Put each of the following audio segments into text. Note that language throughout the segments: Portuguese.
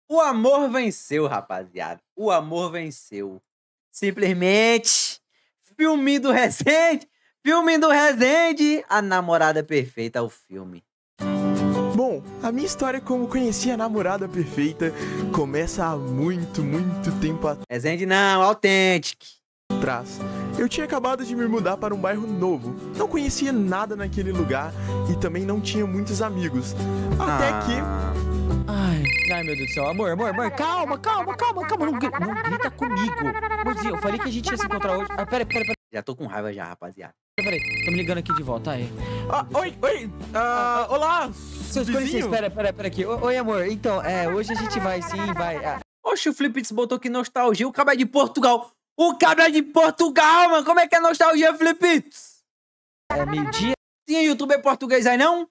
O amor venceu, rapaziada. O amor venceu. Simplesmente, filme do Resende. Filme do Resende. A Namorada Perfeita, o filme. Bom, a minha história como conheci a namorada perfeita começa há muito tempo Resende não, Authentic. atrás. Eu tinha acabado de me mudar para um bairro novo, não conhecia nada naquele lugar e também não tinha muitos amigos. Até que... Ai, meu Deus do céu. Amor, calma. Não grita comigo. Amorzinho, eu falei que a gente ia se encontrar hoje. Peraí. Já tô com raiva já, rapaziada. Peraí, tô me ligando aqui de volta, aí. Oi, olá, Seus conhecidos, pera aqui. Oi, amor, então, hoje a gente vai sim, vai. Oxe, o Flipits botou que nostalgia. O cabra é de Portugal. O cabra é de Portugal, mano. Como é que é nostalgia, Flipits? É meio-dia? Tinha youtuber português aí, não?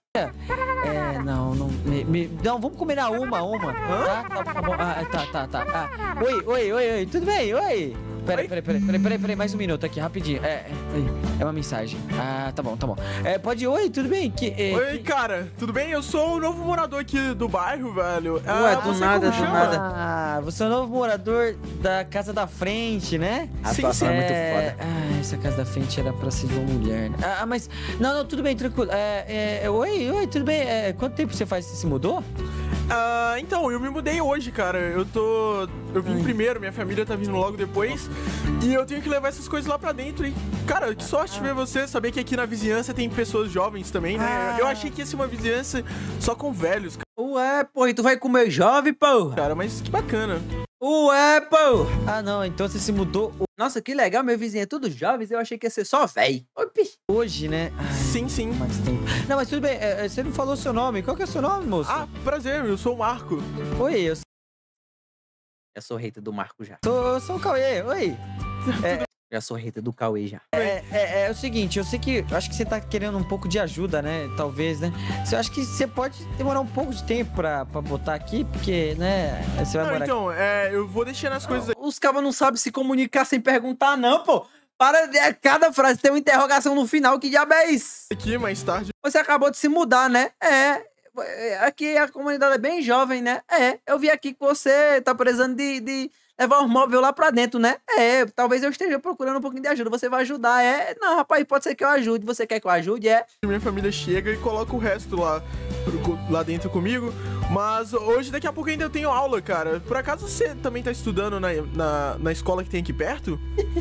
Não, vamos combinar uma. Tá bom. Tá. Oi, tudo bem? Oi. Peraí, mais um minuto aqui, rapidinho. É uma mensagem. Tá bom. Pode ir, oi, tudo bem? Oi, cara, tudo bem? Eu sou o novo morador aqui do bairro, velho. Ué, do nada. Você é o novo morador da casa da frente, né? A situação é muito foda. Essa casa da frente era pra ser de uma mulher, né? Mas... Não, tudo bem, tranquilo. Oi, tudo bem? Quanto tempo você se mudou? Então, eu me mudei hoje, cara. Eu vim primeiro, minha família tá vindo logo depois. E eu tenho que levar essas coisas lá pra dentro. E, cara, que sorte ver você. Saber que aqui na vizinhança tem pessoas jovens também, né? Eu achei que ia ser uma vizinhança só com velhos, cara. Ué, pô, e tu vai comer jovem, porra? Cara, mas que bacana. Ué, pô. Não, então você se mudou Nossa, que legal, meu vizinho é tudo jovens. Eu achei que ia ser só véi. hoje, né? Sim. Mais tempo. Não, mas tudo bem, você não falou seu nome. Qual que é o seu nome, moço? Prazer, eu sou o Marco. Oi, eu Já sou hater do Marco já. sou o Cauê, oi. Já sou hater do Cauê já. É o seguinte, eu sei que... acho que você tá querendo um pouco de ajuda, né? Talvez, né? Eu acho que você pode demorar um pouco de tempo pra botar aqui, porque, né? Você vai morar Então, eu vou deixando as coisas... Os cabas não sabem se comunicar sem perguntar, não, pô. Cada frase tem uma interrogação no final. Que diabo é isso? aqui mais tarde. Você acabou de se mudar, né? Aqui a comunidade é bem jovem, né? Eu vi aqui que você tá precisando de levar os móveis lá pra dentro, né? Talvez eu esteja procurando um pouquinho de ajuda. Você vai ajudar, Não, rapaz, pode ser que eu ajude. Você quer que eu ajude, Minha família chega e coloca o resto lá dentro comigo. Mas hoje, daqui a pouco, ainda eu tenho aula, cara. Por acaso você também tá estudando na escola que tem aqui perto?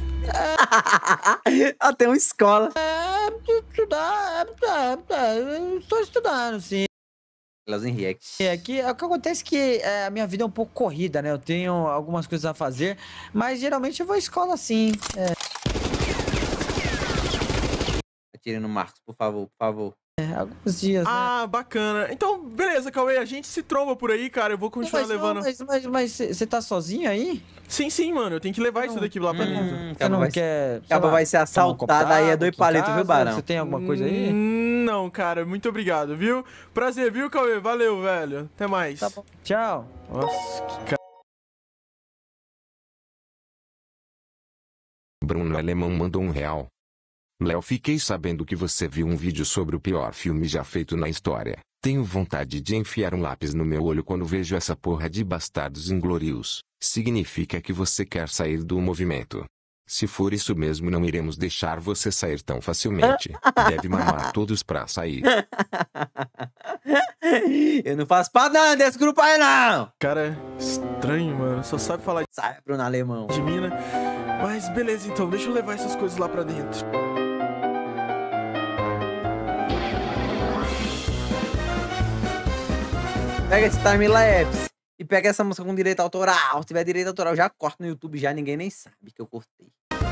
Tem uma escola. Estou estudando, sim. Elas em react. O que acontece é que a minha vida é um pouco corrida, né? Eu tenho algumas coisas a fazer, mas geralmente eu vou à escola, sim. Atire no Marcos, por favor. Alguns dias, né? Bacana. Então, beleza, Cauê, a gente se tromba por aí, cara. Eu vou continuar levando... Mas você tá sozinho aí? Sim, mano. Eu tenho que levar isso daqui lá pra dentro. Você não quer... Acaba vai ser assaltado aí, é 2 palitos, viu, Barão? Você tem alguma coisa aí? Não, cara. Muito obrigado, viu? Prazer, viu, Cauê? Valeu, velho. Até mais. Tá bom. Tchau. Nossa, que cara... Bruno Alemão mandou R$1. Léo, fiquei sabendo que você viu um vídeo sobre o pior filme já feito na história. Tenho vontade de enfiar um lápis no meu olho quando vejo essa porra de Bastardos Inglórios. Significa que você quer sair do movimento. Se for isso mesmo, não iremos deixar você sair tão facilmente. Deve mamar todos pra sair. Eu não faço pra nada desse grupo aí, não. Cara, estranho, mano. Só sabe falar Sai, Bruno Alemão. de mim, né? Mas beleza, então. Deixa eu levar essas coisas lá pra dentro. Pega esse time-lapse e pega essa música com direito autoral. Se tiver direito autoral, já corta no YouTube, já ninguém nem sabe que eu cortei.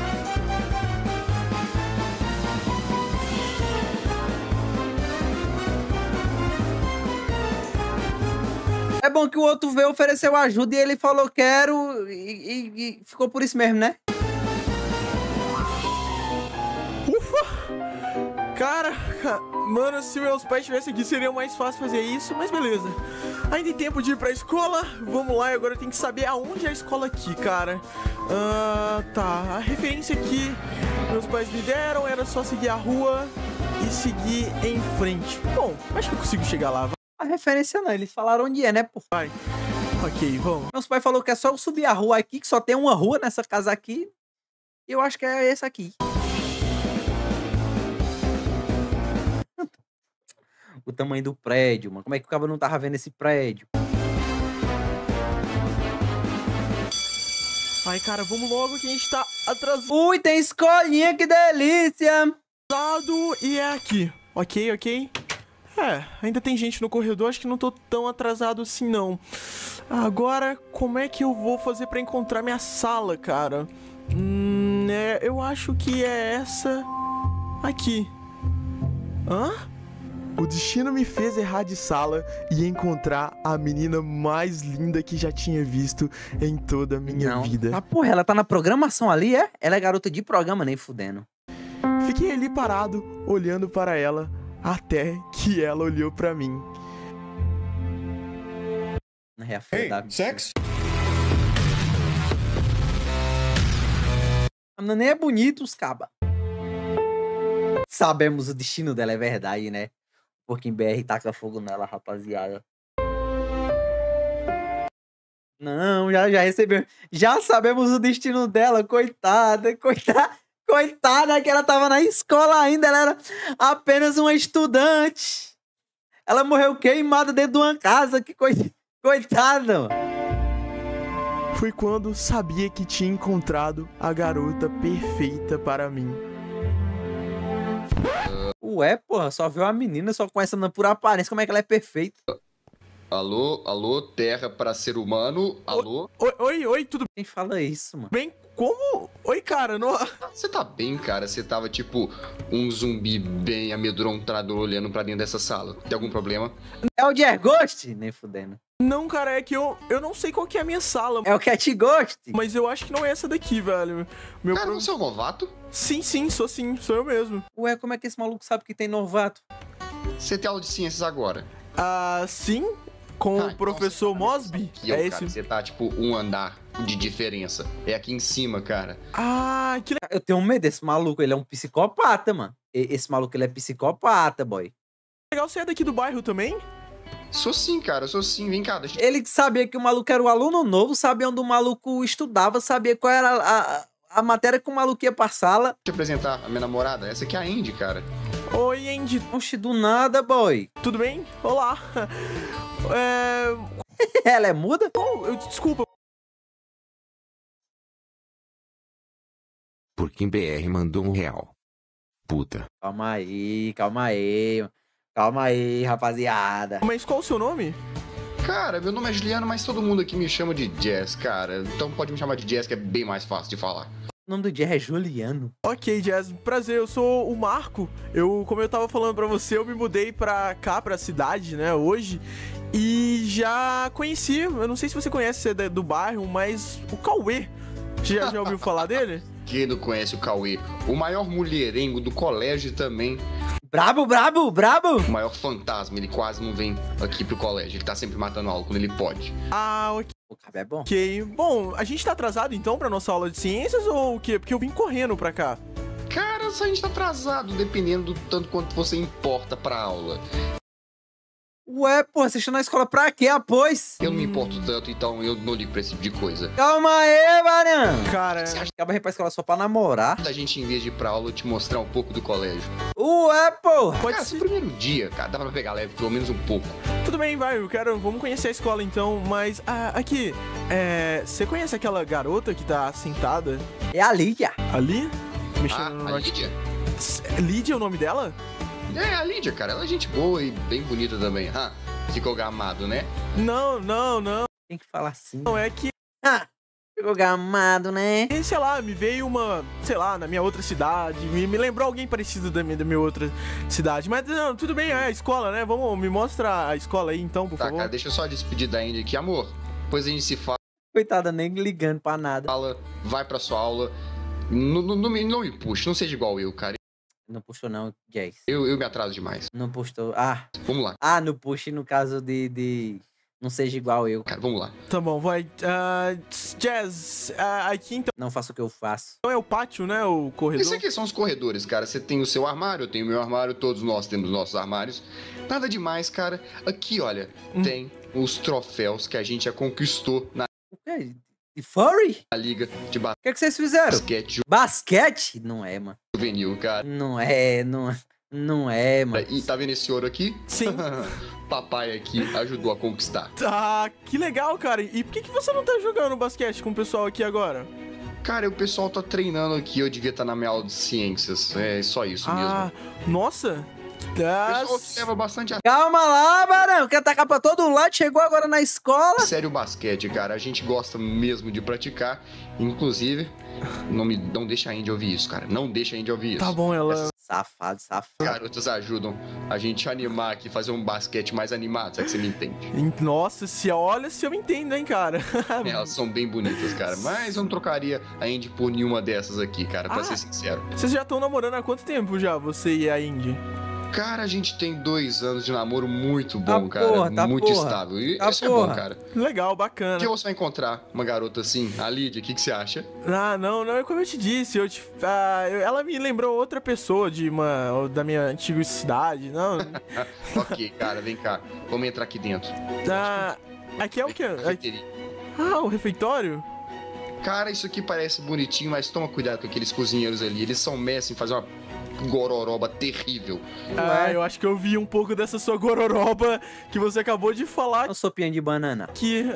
É bom que o outro veio, ofereceu ajuda e ele falou quero e ficou por isso mesmo, né? Ufa! Cara, mano, se meus pais estivessem aqui seria mais fácil fazer isso, mas beleza. Ainda tem tempo de ir pra escola, vamos lá, e agora eu tenho que saber aonde é a escola aqui, cara. Tá, a referência que meus pais me deram era só seguir a rua e seguir em frente. Bom, acho que eu consigo chegar lá. A referência não, eles falaram onde é, né, pô? Vai. Ok, vamos. Meus pais falaram que é só eu subir a rua aqui, que só tem uma rua nessa casa aqui. E eu acho que é essa aqui. O tamanho do prédio, mano. Como é que o cara não tava vendo esse prédio? Ai, cara, vamos logo que a gente tá atrasado Ui, tem escolinha, que delícia! e é aqui. Ok, ok. É, ainda tem gente no corredor, acho que não tô tão atrasado assim, não. Agora, como é que eu vou fazer pra encontrar minha sala, cara? Eu acho que é essa aqui. Hã? O destino me fez errar de sala e encontrar a menina mais linda que já tinha visto em toda a minha vida. Ah, porra, ela tá na programação ali, é? Ela é garota de programa, nem fudendo. Fiquei ali parado, olhando para ela, até que ela olhou pra mim. É a filha da... Sexo? A menina nem é bonita, os caba. Sabemos o destino dela, é verdade, né? Porque em BR taca fogo nela, rapaziada. Não, já recebeu. Já sabemos o destino dela, coitada, coitada que ela tava na escola ainda, ela era apenas uma estudante. Ela morreu queimada dentro de uma casa, que coitada, mano. Foi quando sabia que tinha encontrado a garota perfeita para mim. Ué, porra, só viu a menina, só com essa por aparência, como é que ela é perfeita? Alô, terra para ser humano? Alô? Oi, tudo Quem fala isso, mano? bem? Como? Oi, cara, não... Você tá bem, cara? Você tava tipo um zumbi bem amedrontado olhando pra dentro dessa sala. Tem algum problema? É o Jer Ghost? Nem fudendo. Não, cara, é que eu não sei qual que é a minha sala, É o Cat Ghost? mas eu acho que não é essa daqui, velho. Meu Cara, você é um novato? Sim, sou eu mesmo. Ué, como é que esse maluco sabe que tem novato? Você tem aula de ciências agora. Ah, sim? Com Ah, o então professor você tá Mosby? E eu, É cara, esse? você tá tipo um andar de diferença. É aqui em cima, cara. Ah, que Eu tenho medo desse maluco, ele é um psicopata, mano. Esse maluco, ele é psicopata, boy. legal, você é daqui do bairro também? Sou sim, cara, sou sim. Vem cá, deixa Ele sabia que o maluco era o aluno novo, sabia onde o maluco estudava, sabia qual era a matéria que o maluco ia pra sala. eu te apresentar a minha namorada. Essa aqui é a Andy, cara. Oi, Andy, Oxe, do nada, boy. tudo bem? Olá. Ela é muda? Desculpa. Porque em BR mandou R$1. Puta. Calma aí, calma aí. Calma aí, rapaziada. Mas qual o seu nome? Cara, meu nome é Juliano, mas todo mundo aqui me chama de Jazz, cara. Então pode me chamar de Jazz, que é bem mais fácil de falar. O nome do Jer é Juliano. Ok, Jazz, prazer, eu sou o Marco. Como eu tava falando pra você, eu me mudei pra cá, pra cidade, né, hoje. E já conheci, eu não sei se você conhece, você é do bairro, mas o Cauê. Já ouviu falar dele? Quem não conhece o Cauê? O maior mulherengo do colégio também. Brabo, brabo, brabo. O maior fantasma, ele quase não vem aqui pro colégio. Ele tá sempre matando aula quando ele pode. Ah, ok. O cara é bom. Ok. Bom, a gente tá atrasado então pra nossa aula de ciências ou o quê? Porque eu vim correndo pra cá. Cara, a gente tá atrasado, dependendo do tanto quanto você importa pra aula. Ué, porra, vocês estão na escola pra quê, após? Eu não me importo tanto, então eu não ligo pra esse tipo de coisa. Calma aí, varão. Cara, Você acha Acaba de ir pra escola só pra namorar. da gente, em vez de ir pra aula, te mostrar um pouco do colégio? Ué, porra. pode Cara, ser. esse primeiro dia, cara, dá pra pegar leve pelo menos um pouco. Tudo bem, vai, vamos conhecer a escola então, mas aqui, você conhece aquela garota que tá sentada É a Lídia. ali? Ah, Mexendo no a note. Lídia? Lídia é o nome dela? É, a Lídia, cara, ela é gente boa e bem bonita também. Ficou gamado, né? Não, Tem que falar assim. é que, Ah, ficou gamado, né? sei lá, me veio uma, sei lá, na minha outra cidade, me lembrou alguém parecido da minha outra cidade, mas não, tudo bem, é a escola, né? Me mostra a escola aí então, por Tá, favor. cara, deixa eu só despedir da Andy aqui, amor. Depois a gente se Coitada, nem ligando pra nada. fala, vai pra sua aula. Não me puxe, não seja igual eu, cara. Não puxou não, Jazz. Eu me atraso demais. Não postou. Vamos lá. No push no caso de não seja igual eu. Cara, vamos lá. Tá bom, vai. Jazz, aqui então Não faça o que eu faço. é o pátio, né? O corredor. Isso aqui são os corredores, cara. Você tem o seu armário, eu tenho o meu armário, todos nós temos nossos armários. Nada demais, cara. Aqui, olha, tem os troféus que a gente já conquistou na O quê? De furry? liga de O que vocês fizeram? basquete Basquete? Não é, mano. juvenil, cara. Não é, mano. E tá vendo esse ouro aqui? Sim. Papai aqui ajudou a conquistar. Tá, que legal, cara. E por que você não tá jogando basquete com o pessoal aqui agora? Cara, o pessoal tá treinando aqui, eu devia estar na minha aula de ciências. É só isso mesmo. Nossa. O pessoal observa bastante a Calma lá, Barão. Quer atacar pra todo lado. Chegou agora na escola. sério o basquete, cara. A gente gosta mesmo de praticar. Inclusive, não deixa a Indy ouvir isso, cara. Não deixa a Indy ouvir isso. Tá bom, ela. Safado. Garotas ajudam a gente a animar aqui, fazer um basquete mais animado, sabe que você me entende? Nossa, olha se eu entendo, hein, cara. Elas são bem bonitas, cara. Mas eu não trocaria a Indy por nenhuma dessas aqui, cara, pra ser sincero. Vocês já estão namorando há quanto tempo já, você e a Indy? Cara, a gente tem 2 anos de namoro muito bom, Tá cara. porra, tá muito porra. estável. E Tá isso é bom, porra. cara. Legal, Um bacana. dia você vai encontrar uma garota assim, a Lídia, o que você acha? Não, é como eu te disse, ela me lembrou outra pessoa da minha antiga cidade, não. Ok, cara, vem cá. Vamos entrar aqui dentro. Aqui é o quê? Cafeteria. O refeitório? Cara, isso aqui parece bonitinho, mas toma cuidado com aqueles cozinheiros ali. Eles são mestres em fazer uma gororoba terrível. Eu acho que eu vi um pouco dessa sua gororoba que você acabou de falar Uma sopinha de banana. aqui.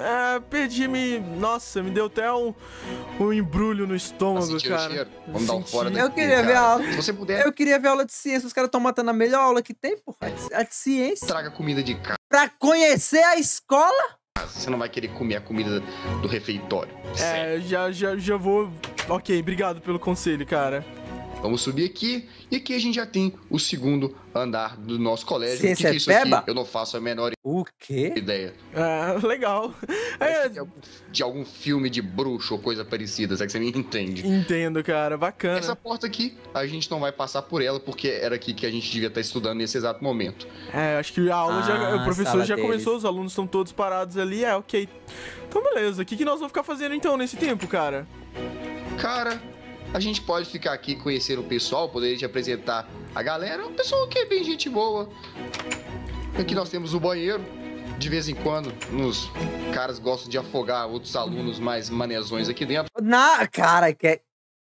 Nossa, me deu até um embrulho no Tá estômago, sentindo o cara. cheiro? Vamos dar um fora daqui. Eu queria ver a cara. aula. Se você puder, Eu queria ver a aula de ciência. Os caras estão matando a melhor aula que tem, porra. A de ciência. traga comida de casa. Pra conhecer a escola? Você não vai querer comer a comida do refeitório. Já vou. Ok, obrigado pelo conselho, cara. Vamos subir aqui. E aqui a gente já tem o segundo andar do nosso colégio. Ciência O que é isso peba? aqui? Eu não faço a menor O quê? ideia. Legal. Parece de algum filme de bruxo ou coisa parecida, sabe que você me entende? Entendo, cara. Bacana. Essa porta aqui, a gente não vai passar por ela, porque era aqui que a gente devia estar estudando nesse exato momento. Acho que a aula o professor sala já deles. começou, os alunos estão todos parados ali. Ok. Então, beleza. O que nós vamos ficar fazendo então nesse tempo, cara? Cara, a gente pode ficar aqui conhecer o pessoal, poder te apresentar a galera. O pessoal que é bem gente boa. Aqui nós temos o banheiro. De vez em quando, os caras gostam de afogar outros alunos mais manezões aqui dentro. Cara, que.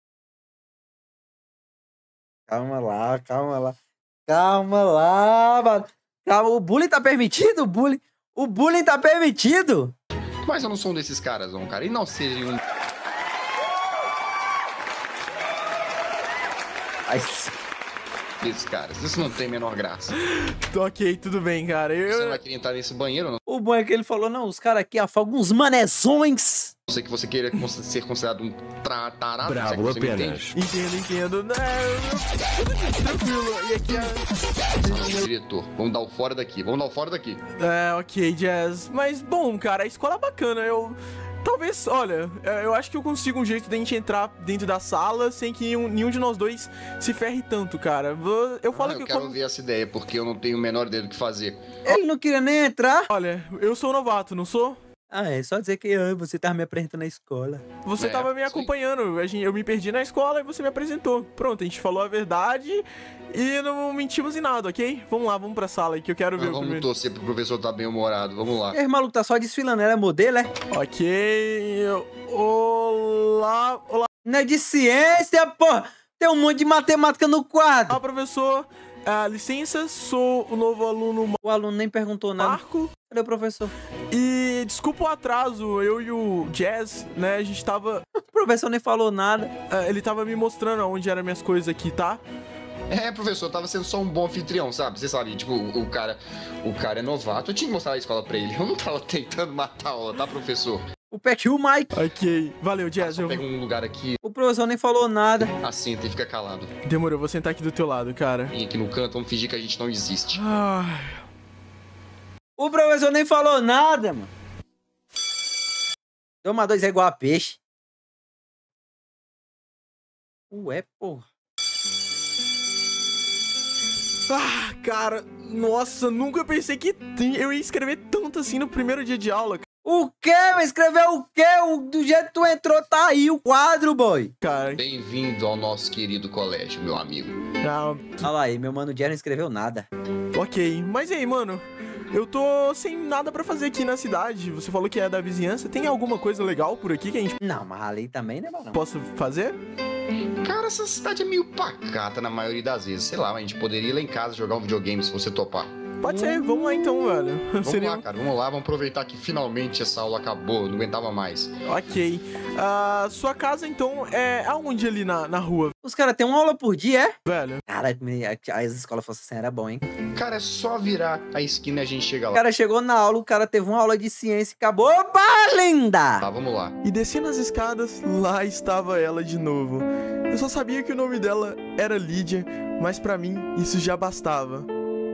Calma lá. Mano. Calma, o bullying tá permitido? O bullying tá permitido? Mas eu não sou um desses caras, não, cara. E não seja um. Ai, Desses caras. Isso não tem a menor graça. Ok, tudo bem, cara. Você não vai querer entrar nesse banheiro, não? o bom é que ele falou, não, os caras aqui afogam uns manezões. Não sei que você queira ser considerado um tarado. Bravo se é que você me apenas. entende. Entendo. Tranquilo. E aqui Diretor, vamos dar o fora daqui. ok, Jazz. Mas, bom, cara, a escola é bacana. Talvez, olha, eu acho que eu consigo um jeito de a gente entrar dentro da sala sem que nenhum de nós dois se ferre tanto, cara. Eu falo Eu que quero ver essa ideia, porque eu não tenho o menor ideia do que fazer. Ele não queria nem entrar. Olha, eu sou novato, não sou? É só dizer que você tava me apresentando na escola. Você tava me sim. acompanhando, eu me perdi na escola e você me apresentou. Pronto, a gente falou a verdade e não mentimos em nada, ok? Vamos lá, vamos pra sala aí que eu quero ver o Vamos primeiro. torcer pro professor tá bem humorado. Vamos lá. Esse maluco tá só desfilando, ela é modelo, é? Ok, olá. Não é de ciência, porra. Tem um monte de matemática no quadro. Olá, professor. Licença, sou o novo aluno O aluno nem perguntou nada. Marco. Cadê o professor? E desculpa o atraso, eu e o Jazz, né, a gente tava... O professor nem falou nada. ele tava me mostrando onde eram minhas coisas aqui, tá? Professor, eu tava sendo só um bom anfitrião, sabe? Você sabe, tipo, o cara é novato, eu tinha que mostrar a escola pra ele. Eu não tava tentando matar a aula, tá, professor? O Pet e o Mike. Ok, valeu, Jazz. Só pega um lugar aqui, O professor nem falou nada. assenta e fica calado. Demorou, vou sentar aqui do teu lado, cara. Vem aqui no canto, vamos fingir que a gente não existe. O professor nem falou nada, mano. Toma 2 é igual a peixe. Ué, porra. Ah, cara, nossa, nunca pensei que eu ia escrever tanto assim no primeiro dia de aula, O quê? Mas escreveu o quê? Do jeito que tu entrou, tá aí o quadro, boy. cara. Bem-vindo ao nosso querido colégio, meu amigo. Ah, Olha lá aí, meu mano Jerry não escreveu nada. ok, mas e aí, mano? Eu tô sem nada pra fazer aqui na cidade. Você falou que é da vizinhança. Tem alguma coisa legal por aqui que a gente Não, mas ali também, né, mano? possa fazer? Cara, essa cidade é meio pacata na maioria das vezes. Sei lá, a gente poderia ir lá em casa jogar um videogame se você topar. Pode ser, vamos lá então, velho. Vamos lá, cara, vamos lá. Vamos aproveitar que finalmente essa aula acabou. Não aguentava mais. Ok. Sua casa, então, é aonde ali na rua, Os caras têm uma aula por dia, é? velho? Cara, as escolas fossem assim, era bom, hein? Cara, é só virar a esquina e a gente chega O lá. cara chegou na aula, o cara teve uma aula de ciência e acabou. Opa, linda! Tá, vamos lá. E descendo as escadas, lá estava ela de novo. Eu só sabia que o nome dela era Lídia, mas pra mim isso já bastava.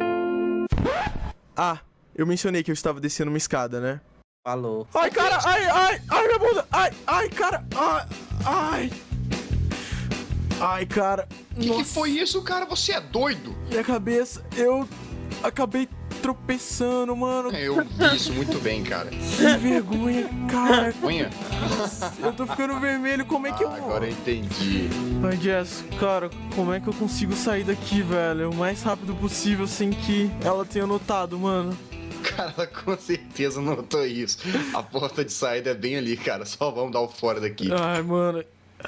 Ah, eu mencionei que eu estava descendo uma escada, né? Falou. Ai, cara, ai, minha bunda, ai, cara, ai. Ai, cara, Que foi isso, cara? Você é doido? minha cabeça, eu acabei tropeçando, mano. Eu vi isso muito bem, cara. Que vergonha, cara. Cunha? Eu tô ficando vermelho, como é que eu... Agora eu entendi. Ai, Jess, cara, como é que eu consigo sair daqui, velho? O mais rápido possível sem que ela tenha notado, mano. Cara, ela com certeza notou isso. A porta de saída é bem ali, cara. Só vamos dar o fora daqui. Ai, mano.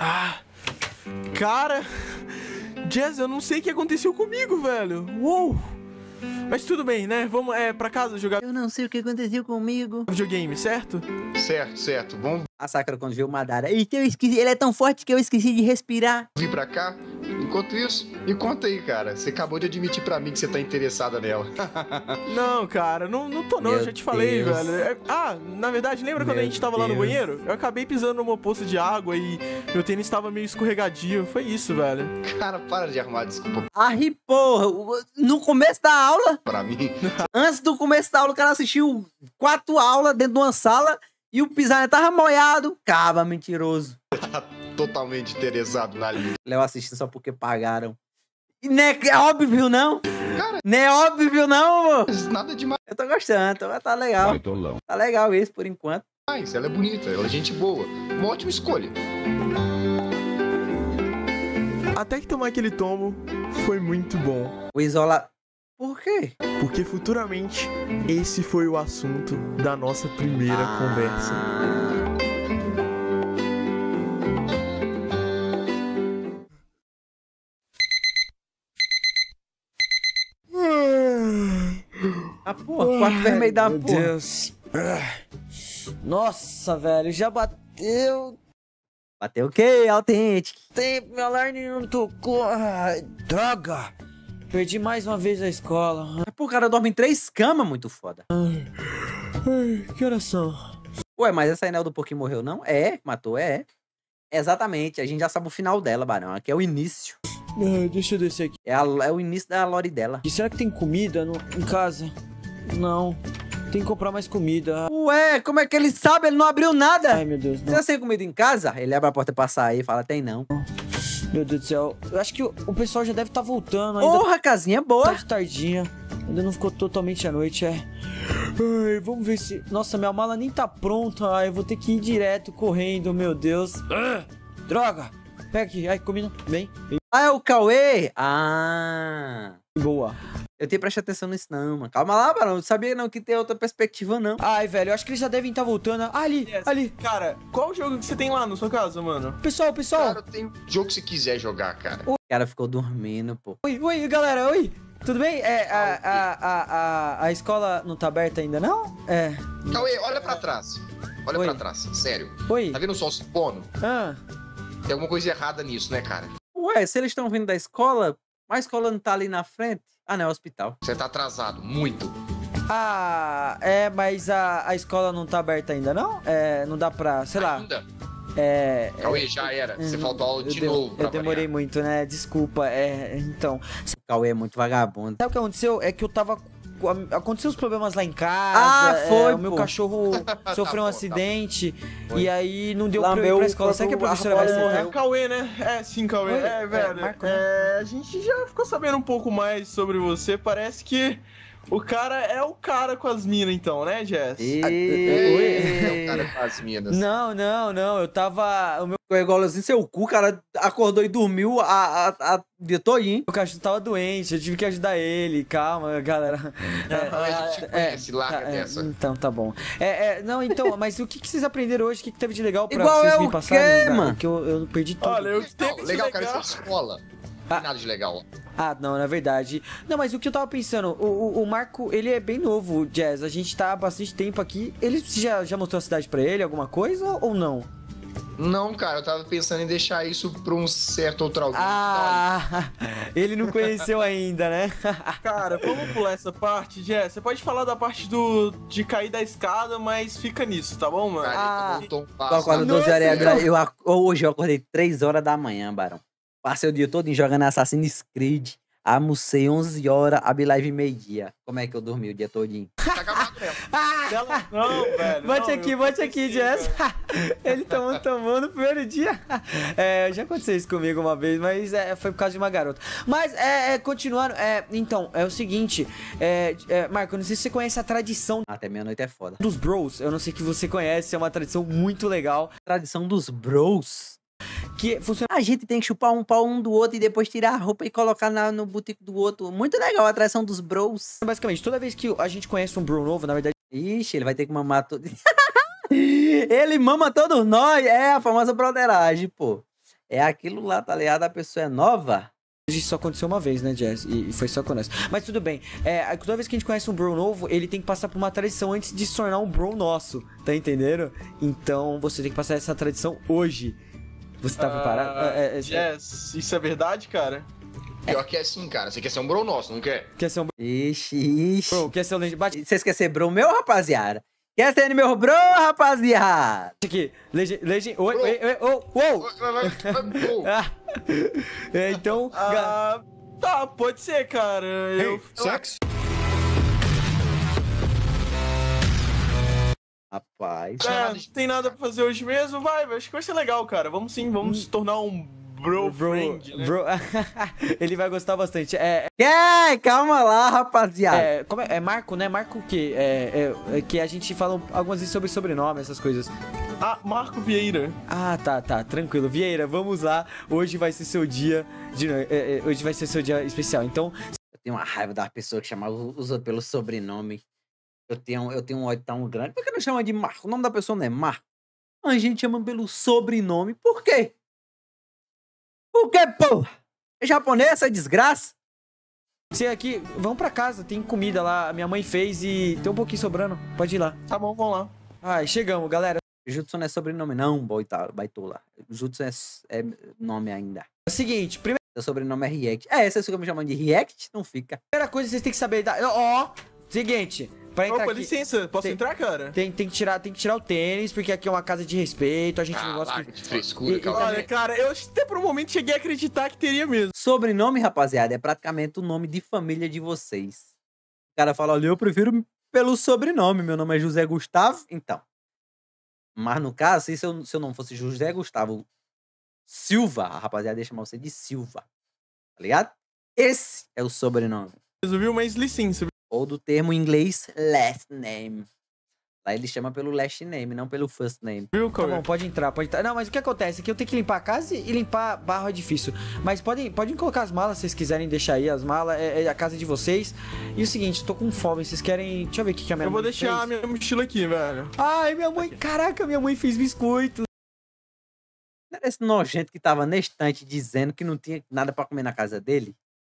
Cara, Jess, eu não sei o que aconteceu comigo, velho. Uou. Mas tudo bem, né? Vamos pra casa jogar Eu não sei o que aconteceu comigo. videogame, certo? Certo. Vamos A Sakura, quando viu o Madara, eita, eu esqueci, ele é tão forte que eu esqueci de respirar. vir pra cá. Enquanto isso, me conta aí, cara. Você acabou de admitir pra mim que você tá interessada nela. Não, cara, não tô não, eu Meu já te falei, Deus. velho. Na verdade, lembra quando a Meu gente tava lá no Deus. banheiro? Eu acabei pisando numa poça de água e meu tênis tava meio escorregadio. Foi isso, velho. Cara, para de arrumar desculpa Ai, porra, no começo da aula, pra mim. antes do começo da aula, o cara assistiu 4 aulas dentro de uma sala e o pisaia tava molhado. Caba, mentiroso. Totalmente interessado na Lívia. Léo assistindo só porque pagaram. E não é óbvio, não? Cara. Não é óbvio, não, amor. Nada demais. Eu tô gostando, tá legal. Tá legal isso, por enquanto. Ela é bonita, ela é gente boa. Uma ótima escolha. Até que tomar aquele tombo foi muito bom. O isola... Por quê? Porque futuramente esse foi o assunto da nossa primeira conversa. Ah, porra, quarto vermelho da Meu porra. Deus. Nossa, velho, já bateu Bateu o quê, Authentic? tempo, meu alarme não tocou. Ai, droga. Perdi mais uma vez a escola. Pô, o cara dorme em 3 camas, muito foda. Ai, que horas são? Ué, mas essa Enel do Porquinho morreu, não? É, matou, é. Exatamente, a gente já sabe o final dela, Barão. Aqui é o início. Deixa eu descer aqui. É o início da lore dela. E será que tem comida em casa? Não. Tem que comprar mais comida. Ué, como é que ele sabe? Ele não abriu nada. Ai, meu Deus, Você não. tá sem comida em casa? Ele abre a porta pra sair e fala, tem não. Meu Deus do céu. Eu acho que o pessoal já deve estar voltando ainda. Porra, casinha Tá boa. de tardinha. Ainda não ficou totalmente à noite, é. Ai, vamos ver se... Nossa, minha mala nem tá pronta. Ai, eu vou ter que ir direto, correndo, meu Deus. Droga. Pega aqui. Ai, comida. Vem. Ah, é o Cauê? Ah. Boa. Eu tenho que prestar atenção nisso não, mano. Calma lá, Barão. Não sabia não que tem outra perspectiva, não. Ai, velho, eu acho que eles já devem estar voltando. Ah, ali. Cara, qual o jogo que você tem lá na sua casa, mano? Pessoal. Cara, tem jogo que você quiser jogar, cara. O cara ficou dormindo, pô. Oi, galera, oi. Tudo bem? A escola não tá aberta ainda, não? É. Cauê, olha pra trás. Olha Oi. pra trás, sério. Oi. Tá vendo o sol se pondo? Ah, Tem alguma coisa errada nisso, né, cara? Ué, se eles estão vindo da escola, a escola não tá ali na frente? Ah, não, é o hospital. Você tá atrasado, muito. mas a escola não tá aberta ainda, não? É, não dá pra, sei lá. Ainda? É. Cauê, já era. Você faltou aula de eu novo. pra Eu demorei variar. muito, né? Desculpa. Então. O Cauê é muito vagabundo. Sabe o que aconteceu? É que eu tava aconteceu uns problemas lá em casa. Foi, o meu pô. cachorro sofreu um bom, acidente. Foi. E aí não deu pra eu ir Lambeu pra o escola. Será que a próprio professora vai arroz, ser? É Cauê, né? É, sim, Cauê. Oi? É, velho. Marco, né? A gente já ficou sabendo um pouco mais sobre você. Parece que o cara é o cara com as minas, então, né, Jess? É o cara com as minas. Não. Eu tava. O meu Ficou igual assim, seu cu, cara acordou e dormiu a dia todinho. cachorro tava doente, eu tive que ajudar ele. Calma, galera. A gente conhece, larga dessa. Então, tá bom. Não, então, mas o que vocês aprenderam hoje? O que teve de legal pra Igual vocês é me o passarem? quê, mano? Porque eu perdi tudo. Olha, eu teve de Legal, cara, legal. essa escola. Não tem nada de legal. Ah, não, na verdade. Não, mas o que eu tava pensando, o Marco, ele é bem novo, o Jazz. A gente tá há bastante tempo aqui. Ele já mostrou a cidade pra ele, alguma coisa ou não? Não, cara, eu tava pensando em deixar isso pra um certo outro alguém. Ah, ele não conheceu ainda, né? Cara, vamos pular essa parte, Jess. Você pode falar da parte de cair da escada, mas fica nisso, tá bom, mano? Cara, ele voltou um Eu passo. acordo Nossa, 12 horas. então. Hoje eu acordei 3 horas da manhã, Barão. Passei o dia todo jogando Assassin's Creed. Almocei 11 horas, abri live meio-dia. Como é que eu dormi o dia todinho? Tá acabado mesmo. Ela- Não, velho. Bote não, aqui, eu bote aqui, pensei, Jess. cara. Ele tomou no primeiro dia. Já aconteceu isso comigo uma vez, mas foi por causa de uma garota. Mas, continuando, então, é o seguinte, Marco, eu não sei se você conhece a tradição Até meia-noite é foda. dos bros, eu não sei que você conhece, é uma tradição muito legal, Tradição dos bros. que funciona A gente tem que chupar um pau um do outro e depois tirar a roupa e colocar no botico do outro. Muito legal a tradição dos bros. basicamente, toda vez que a gente conhece um bro novo, na verdade, Ixi, ele vai ter que mamar todo. Ele mama todos nós. É a famosa broderagem, pô. É aquilo lá, tá ligado? A pessoa é nova. isso só aconteceu uma vez, né, Jazz? E foi só com nós. Mas tudo bem. Toda vez que a gente conhece um bro novo, ele tem que passar por uma tradição antes de se tornar um bro nosso. Tá entendendo? Então você tem que passar essa tradição hoje. Você tá preparado? Jess, isso é verdade, cara? Pior que é assim, cara. Você quer ser um bro nosso, não quer? Quer ser um Ixi. bro? Quer ser um bate Vocês querem ser bro meu, rapaziada? Quer ser meu bro, rapaziada? aqui. Oi. Uou! Bro. Ah. Então. Tá, pode ser, cara. Sexo? Rapaz. Não tem nada pra fazer hoje mesmo? Vai, acho que vai ser legal, cara. Vamos sim, vamos se tornar um bro friend, né? Bro. Ele vai gostar bastante. Calma lá, rapaziada. Como é Marco, né? Marco o quê? Que a gente fala algumas vezes sobre sobrenome, essas coisas. Ah, Marco Vieira. Ah, tá, tranquilo. Vieira, vamos lá. Hoje vai ser seu dia hoje vai ser seu dia especial. Então, Eu tenho uma raiva das pessoas que chamam os outros pelo sobrenome. Eu tenho um ódio tão grande. Por que não chama de Marco? O nome da pessoa não é Marco. A gente chama pelo sobrenome. Por quê? Por quê, porra? É japonês essa desgraça? você aqui, vamos pra casa, tem comida lá, minha mãe fez e tem um pouquinho sobrando. Pode ir lá. Tá bom, vamos lá. Ai, chegamos, galera. Jutsu não é sobrenome, não, baitola. Jutsu é nome ainda. É o seguinte, Seu sobrenome é React. Vocês ficam me chamando de React? Não fica. primeira coisa que vocês têm que saber. Seguinte, pra entrar Opa, aqui. licença, posso Tem- entrar, cara? Tem que tirar o tênis, porque aqui é uma casa de respeito, a gente não gosta Larga que. de frescura, E- calma. Olha, cara, eu até por um momento cheguei a acreditar que teria mesmo. Sobrenome, rapaziada, é praticamente o nome de família de vocês. O cara fala, olha, eu prefiro pelo sobrenome. Meu nome é José Gustavo. Então. Mas no caso, se eu não fosse José Gustavo Silva, a rapaziada ia chamar você de Silva. Tá ligado? Esse é o sobrenome. Viu? Mas licença. Ou do termo em inglês, last name. Lá ele chama pelo last name, não pelo first name. Viu, Tá Cauê? bom, pode entrar. Não, mas o que acontece é que eu tenho que limpar a casa e limpar barro é difícil. Mas podem colocar as malas se vocês quiserem deixar aí. As malas é a casa de vocês. E o seguinte, tô com fome. Vocês querem. Deixa eu ver o que a minha Eu vou mãe deixar a fez. minha mochila aqui, velho. Ai, minha mãe. Caraca, minha mãe fez biscoito. Não era esse nojento que tava na estante dizendo que não tinha nada pra comer na casa dele?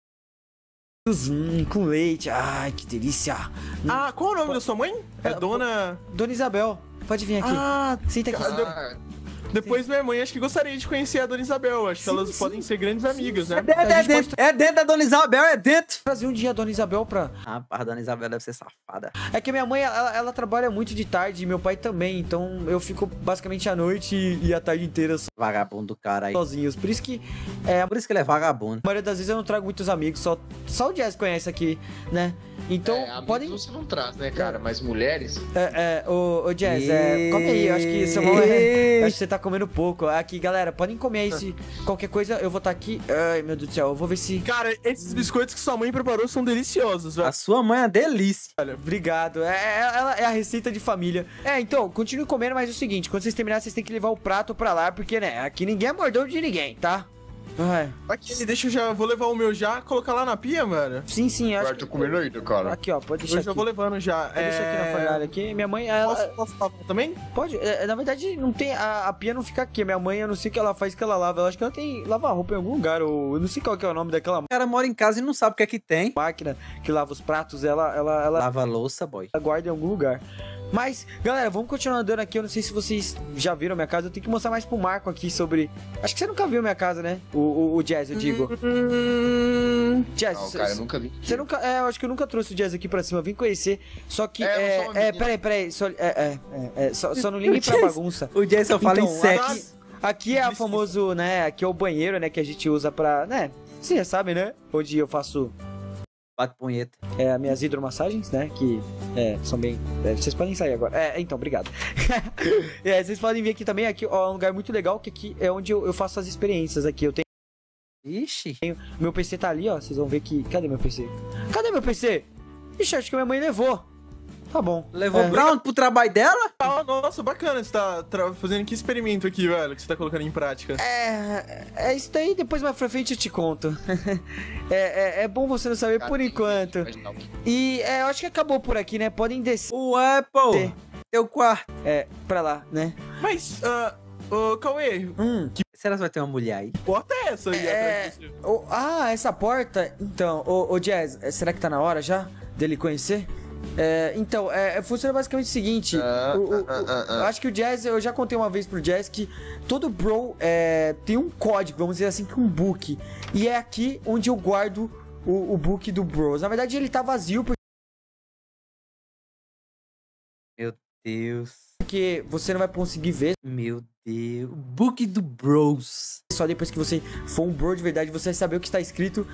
Com leite. Ai, que delícia. Ah, qual é o nome da sua mãe? É Dona... Dona Isabel, pode vir aqui. Ah, Senta aqui. Ah, depois minha mãe acho que gostaria de conhecer a Dona Isabel. Acho que Sim, elas sim. podem ser grandes amigas, né? É dentro da Dona Isabel, é dentro. Trazer um dia a Dona Isabel pra. Rapaz, a Dona Isabel deve ser safada. É que minha mãe, ela trabalha muito de tarde e meu pai também. Então eu fico basicamente à noite e a tarde inteira Vagabundo do cara aí. sozinhos. Por isso que Por isso que ele é vagabundo. a maioria das vezes eu não trago muitos amigos. Só o Jazz conhece aqui, né? Então, Amigos podem... você não traz, né, cara? Mas mulheres... Ô Jazz, come aí, eu acho que seu mão acho que você tá comendo pouco. Aqui, galera, podem comer aí, se qualquer coisa eu vou estar aqui. Ai, meu Deus do céu, eu vou ver se... Cara, esses biscoitos que sua mãe preparou são deliciosos, velho. A sua mãe é uma delícia. Obrigado, ela é a receita de família. Então, continue comendo, mas é o seguinte, quando vocês terminarem, vocês têm que levar o prato pra lá, porque, né, aqui ninguém é mordão de ninguém, tá? Ai. Aqui, deixa eu já... Vou levar o meu já, colocar lá na pia, mano. Sim, acho Agora tô comendo ainda, cara. Aqui, ó, pode deixar Eu já aqui. vou levando já. Deixa aqui na fornalha aqui. Minha mãe, ela... Posso lavar também? Pode, na verdade, não tem... A pia não fica aqui. Minha mãe, eu não sei o que ela faz, que ela lava. Eu acho que ela tem lavar roupa em algum lugar, ou... Eu não sei qual que é o nome daquela O cara mora em casa e não sabe o que é que tem. máquina que lava os pratos. Ela Lava a louça, boy. guarda em algum lugar. Mas, galera, vamos continuar andando aqui. Eu não sei se vocês já viram minha casa. Eu tenho que mostrar mais pro Marco aqui sobre... Acho que você nunca viu minha casa, né? O Jazz, eu digo. Jazz, Não, cara, eu nunca vi. você nunca... eu acho que eu nunca trouxe o Jazz aqui pra cima. Eu vim conhecer. Só que... Eu sou uma menina. Peraí. Só não ligue pra bagunça. O Jay só fala em Então, sexo. Aqui é o famoso, né? Aqui é o banheiro, né? Que a gente usa pra... Né? Vocês já sabem, né? Onde eu faço... Bate punheta. As minhas hidromassagens, né? Que são bem... vocês podem sair agora. Então, obrigado. Vocês podem vir aqui também. Aqui ó, é um lugar muito legal, que aqui é onde eu faço as experiências aqui. Eu tenho... Ixi. Meu PC tá ali, ó. Vocês vão ver que... Cadê meu PC? Cadê meu PC? Ixi, acho que minha mãe levou. Tá bom. Levou pra onde? Pro trabalho dela? Ah, nossa, bacana. Você tá fazendo que experimento aqui, velho, que você tá colocando em prática? Isso daí, depois mais pra frente eu te conto. É bom você não saber por enquanto. E eu acho que acabou por aqui, né? Podem descer. Ué, pô. Teu quarto. Pra lá, né? Mas, ô, Cauê, Será que vai ter uma mulher aí? que porta é essa aí atrás de você? Essa porta. Então, ô Jazz, será que tá na hora já dele conhecer? Então, funciona basicamente o seguinte. Eu acho que o Jazz, eu já contei uma vez pro Jazz que todo bro tem um código, vamos dizer assim, que um book. E é aqui onde eu guardo o book do bros. Na verdade, ele tá vazio Meu Deus. porque você não vai conseguir ver. Meu Deus. Book do Bros. Só depois que você for um bro de verdade, você vai saber o que está escrito.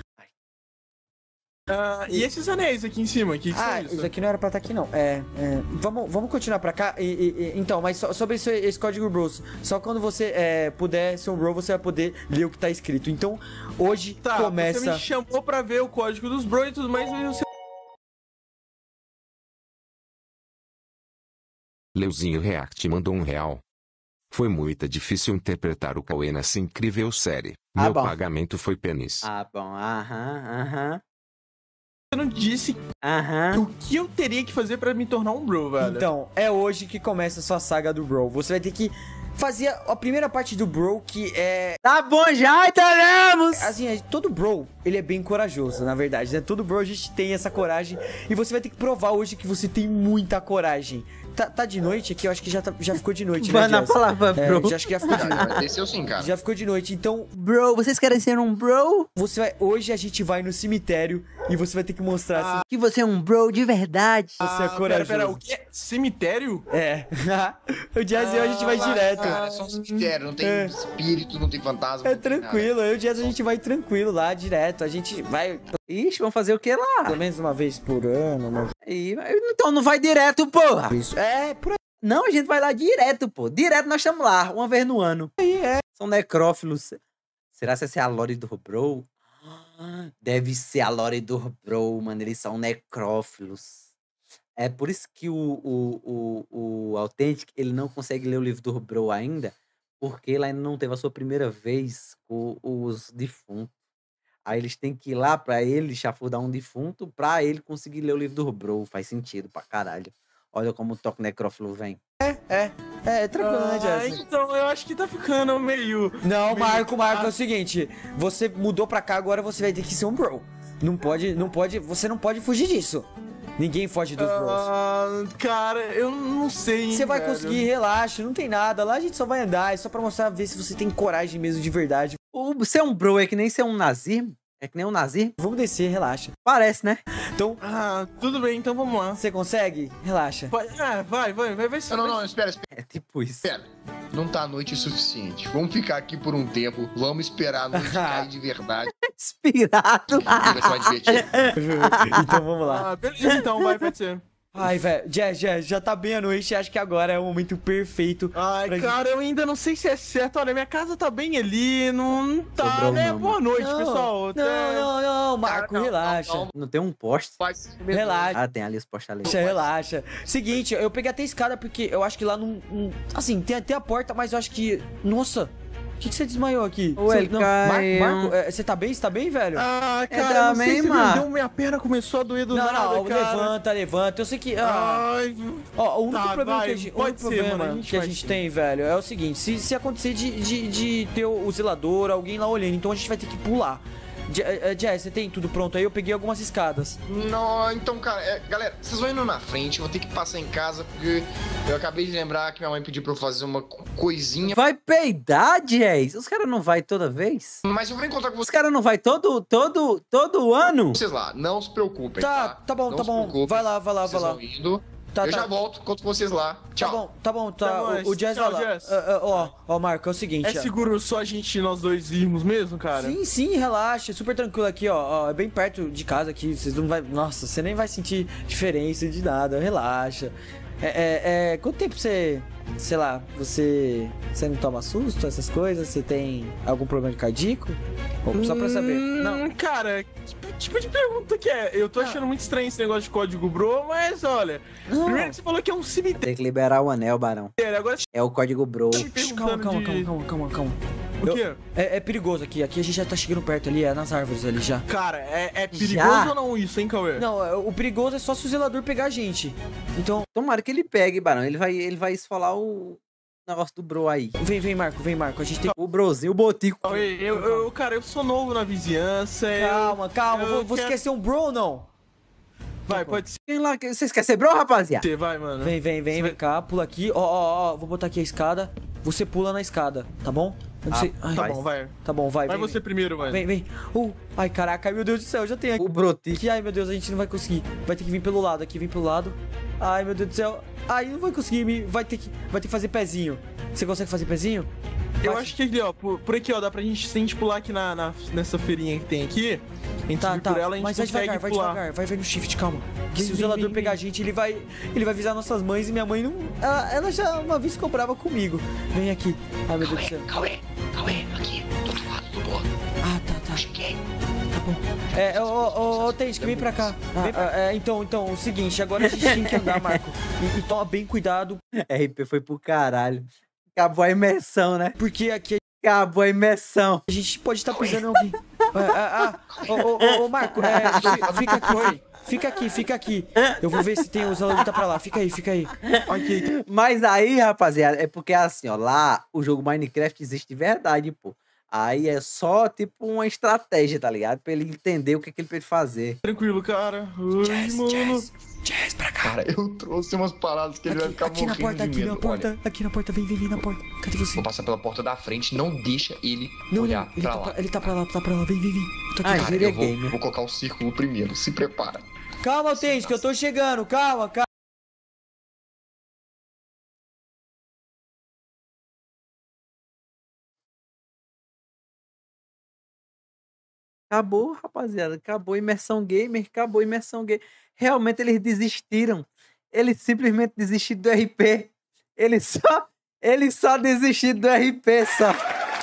E esses anéis aqui em cima? Que são isso? Isso aqui não era pra estar aqui, não. Vamos continuar pra cá. Então, mas sobre esse código bros, só quando você puder ser um bro, você vai poder ler o que tá escrito. Então, hoje começa... Você me chamou pra ver o código dos bros e tudo mais, mas você... Leuzinho React mandou R$1. Foi muito difícil interpretar o Cauê nessa incrível série. Meu bom. pagamento foi pênis. Bom. Aham. Você não disse o que eu teria que fazer pra me tornar um bro, velho. Então, é hoje que começa a sua saga do bro. Você vai ter que fazer a primeira parte do bro, que é... Tá bom, já entendemos! Assim, todo bro, ele é bem corajoso, na verdade, né? Todo bro, a gente tem essa coragem. E você vai ter que provar hoje que você tem muita coragem. Tá de noite aqui, eu acho que já ficou de noite, né, Vai na Jess? palavra, bro. Acho que já ficou de noite. Desceu sim, cara. Já ficou de noite, então Bro, vocês querem ser um bro? hoje a gente vai no cemitério e você vai ter que mostrar se Que você é um bro de verdade. você é corajoso. Pera, o que? Cemitério? O Jazz e eu a gente vai direto. Cara, é só um cemitério, não tem espírito, não tem fantasma. É não tem nada. tranquilo, eu e o Jazz a gente vai tranquilo lá, direto. A gente vai Ixi, vamos fazer o que lá? pelo menos uma vez por ano. Então não vai direto, porra. Isso. Por aí. Não, a gente vai lá direto, pô. Direto nós estamos lá, uma vez no ano. São necrófilos. Será que essa é a lore do bro? Deve ser a lore do bro, mano. Eles são necrófilos. É por isso que o Authentic, ele não consegue ler o livro do bro ainda, porque ele ainda não teve a sua primeira vez com os defuntos. Aí eles têm que ir lá pra ele chafurdar um defunto pra ele conseguir ler o livro do bro. Faz sentido pra caralho. Olha como o toque necrófilo vem. Tranquilo, né, Jazz? Então, eu acho que tá ficando meio... Não, Marco, é o seguinte. Você mudou pra cá, agora você vai ter que ser um bro. Você não pode fugir disso. Ninguém foge dos bros. Cara, eu não sei. Você vai velho. conseguir, relaxa, não tem nada. Lá a gente só vai andar, é só pra mostrar, ver se você tem coragem mesmo de verdade. Ser um bro é que nem ser um nazir. É que nem um nazir. Vamos descer, relaxa. Parece, né? Então, Tudo bem, então vamos lá. você consegue? Relaxa. Vai ser. Não, espera. É tipo isso. Espera. Não tá noite o suficiente. Vamos ficar aqui por um tempo. Vamos esperar a noite cair de verdade. Inspirado. Vai ser mais divertido. Então vamos lá. Ah, beleza, então, vai, pode ser. Ai, velho, Jazz, já tá bem a noite, acho que agora é o momento perfeito. Ai, pra cara, eu ainda não sei se é certo. Olha, minha casa tá bem ali, não tá, Sobrou né? não, Boa noite, pessoal. Não, Marco, Não, relaxa. não, Não tem um poste? Faz. Relaxa. Ah, tem ali os postes ali. Relaxa. Seguinte, eu peguei até a escada porque eu acho que lá não. Assim, tem até a porta, mas eu acho que. Nossa! O que você desmaiou aqui? Ué, ele Não, caiu. Marco, você tá bem? Você tá bem, velho? Ah, cara, É não sei também, se mano. minha perna começou a doer do Não, nada, cara. levanta. Eu sei que. Ai, Ó, o único Tá, problema vai, que a gente, pode ser, mano, a gente que a vai gente sim. tem, velho, é o seguinte: se acontecer de ter o zelador, alguém lá olhando, então a gente vai ter que pular. Jazz, você tem tudo pronto aí? Eu peguei algumas escadas. Não, então, cara, galera, vocês vão indo na frente, eu vou ter que passar em casa, porque eu acabei de lembrar que minha mãe pediu pra eu fazer uma coisinha. Vai peidar, Jazz? Os caras não vai toda vez? Mas eu vou encontrar com Os vocês caras não vai todo ano? lá, não se preocupem, Tá bom, Não tá se bom. preocupem, Vai lá. Vocês vão indo. Tá, Eu tá. já volto, encontro vocês lá. Tchau. Tá bom. Até mais. O Jazz Tchau, vai lá. Jazz. Ó, Marco, é o seguinte. É seguro só a gente, nós dois irmos mesmo, cara? Sim, relaxa, super tranquilo aqui, ó, é bem perto de casa aqui, vocês não vai, nossa, você nem vai sentir diferença de nada, relaxa. Quanto tempo você, sei lá, você não toma susto, essas coisas? Você tem algum problema cardíaco? Ou só pra saber. Não. Cara, que tipo de pergunta que é? Eu tô achando muito estranho esse negócio de código bro, mas olha. Não. Primeiro que você falou que é um cemitério, Tem que liberar o anel, Barão. agora você É o código bro. tá me perguntando de... Calma. O quê? É perigoso aqui a gente já tá chegando perto ali, é nas árvores ali já. Cara, é perigoso Já? ou não isso, hein, Cauê? Não, o perigoso é só se o zelador pegar a gente. Então, Tomara que ele pegue, Barão. Ele vai esfolar o negócio do bro aí. vem Marco, a gente tem... O brozinho, o botico. Cauê, cara, eu sou novo na vizinhança. Calma, eu você quero- quer ser um bro ou não? Vai, pode Quem lá? Vocês querem ser bro, rapaziada? ser, vai, mano. Vem cá, pula aqui, ó, vou botar aqui a escada, você pula na escada, tá bom? Eu não sei- ai, Tá Vai. bom, vai. tá bom, vai, Vai vem, você primeiro, vai. vem. Ai, caraca, ai, meu Deus do céu, já tem aqui. O brotico. Ai, meu Deus, a gente não vai conseguir, vai ter que vir pelo lado aqui, vem pelo lado. Ai, meu Deus do céu, ai, não vai conseguir, vai ter que fazer pezinho. Você consegue fazer pezinho? Eu Vai. acho que aqui, ó, por aqui, ó, dá pra gente, se a gente pular aqui nessa feirinha que tem aqui, a gente subir por ela, a gente mas vai consegue devagar, pular. vai no shift, calma. Que se Vem, o zelador vem. pegar a gente, ele vai avisar nossas mães e minha mãe não... Ela já uma vez ficou brava comigo. Vem aqui. Ai, meu Deus do céu. Cauê, aqui, do outro lado do bolo. Ah, tá. Cheguei. Tá bom. Ô, Tente, vem pra cá. Então, o seguinte, agora a gente tem que andar, Marco. E toma bem cuidado, RP foi pro caralho. Acabou a imersão, né? porque aqui Acabou a imersão. a gente pode estar pisando em alguém. Ô, Marco, fica aqui. Eu vou ver se tem o zelador tá pra lá. Fica aí. Ok. Mas aí, rapaziada, é porque assim, ó, lá o jogo Minecraft existe de verdade, pô. Aí é só, tipo, uma estratégia, tá ligado? Pra ele entender o que ele pode fazer. Tranquilo, cara. Ai, mano. Jazz, pra cá. Cara, eu trouxe umas paradas que ele vai ficar Aqui na morrendo porta, de medo. Olha, aqui na porta, vem na porta. Cadê você? vou passar pela porta da frente, não deixa ele Não, olhar ele pra tá lá. ele tá pra lá, vem. Eu tô aqui. Ah, Cara, gíria eu vou, gamer. vou colocar o círculo primeiro, se prepara. Calma, Tente, que eu tô chegando, calma. Acabou, rapaziada. Acabou a imersão gamer. Acabou a imersão gamer. Realmente eles desistiram. Eles simplesmente desistiram do RP. Eles só desistiram do RP, só.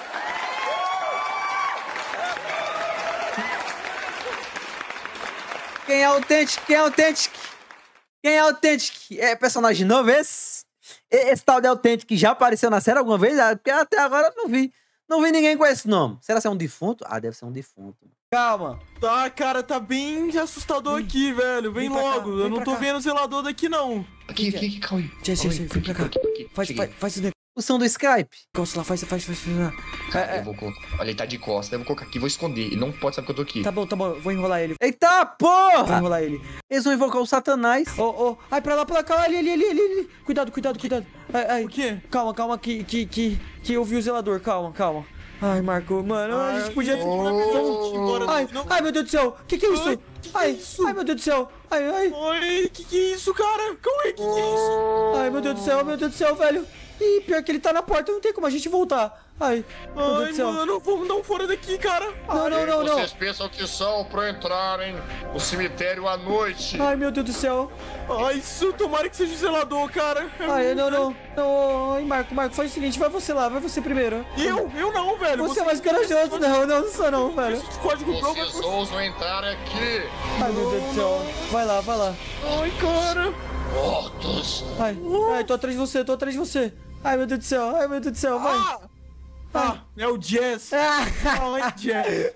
Quem é autêntico? Quem é autêntico? É personagem novo esse? Esse tal de autêntico já apareceu na série alguma vez? Porque até agora eu não vi. Não vi ninguém com esse nome. Será que é um defunto? Ah, deve ser um defunto. Calma. Tá, cara, tá bem assustador aqui, velho. Vem Vem pra cá, logo. vem Eu não pra tô cá. vendo o zelador daqui, não. Aqui, Cauê. Jess, Cauê, vem pra cá. por aqui. Faz Cheguei. esse O som do Skype? negócio lá, faz. Cara, eu vou colocar. Olha, ele tá de costas. Eu vou colocar aqui, vou esconder. Ele não pode saber que eu tô aqui. Tá bom, vou enrolar ele. Eita porra! Vou enrolar ele. Eles vão invocar o Satanás. Ai, pra lá, ali. Cuidado. Ai, O quê? calma, que eu vi o zelador, calma. Ai, Marco, mano, a gente podia... Ai, meu Deus do céu, que é isso? Ai, meu Deus do céu. Ai. Oi, que é isso, cara? Cauê, que é isso? Ai, meu Deus do céu, velho. Ih, pior que ele tá na porta, não tem como a gente voltar. Ai, meu Deus do céu. Mano, vamos dar um fora daqui, cara. Não. Vocês pensam que são pra entrarem no cemitério à noite? Ai, meu Deus do céu. Ai, isso, tomara que seja o zelador, cara. Ai, não. Ai, Marco, faz o seguinte, vai você lá, vai você primeiro. Eu não, velho. Você é mais corajoso. Não sou não, velho. Esse código prova Vocês ousam entrar aqui, Ai, meu Deus do céu. Vai lá. Ai, cara. mortos. Ai, tô atrás de você. Ai, meu Deus do céu, vai. É o Jazz. Ai, Jazz.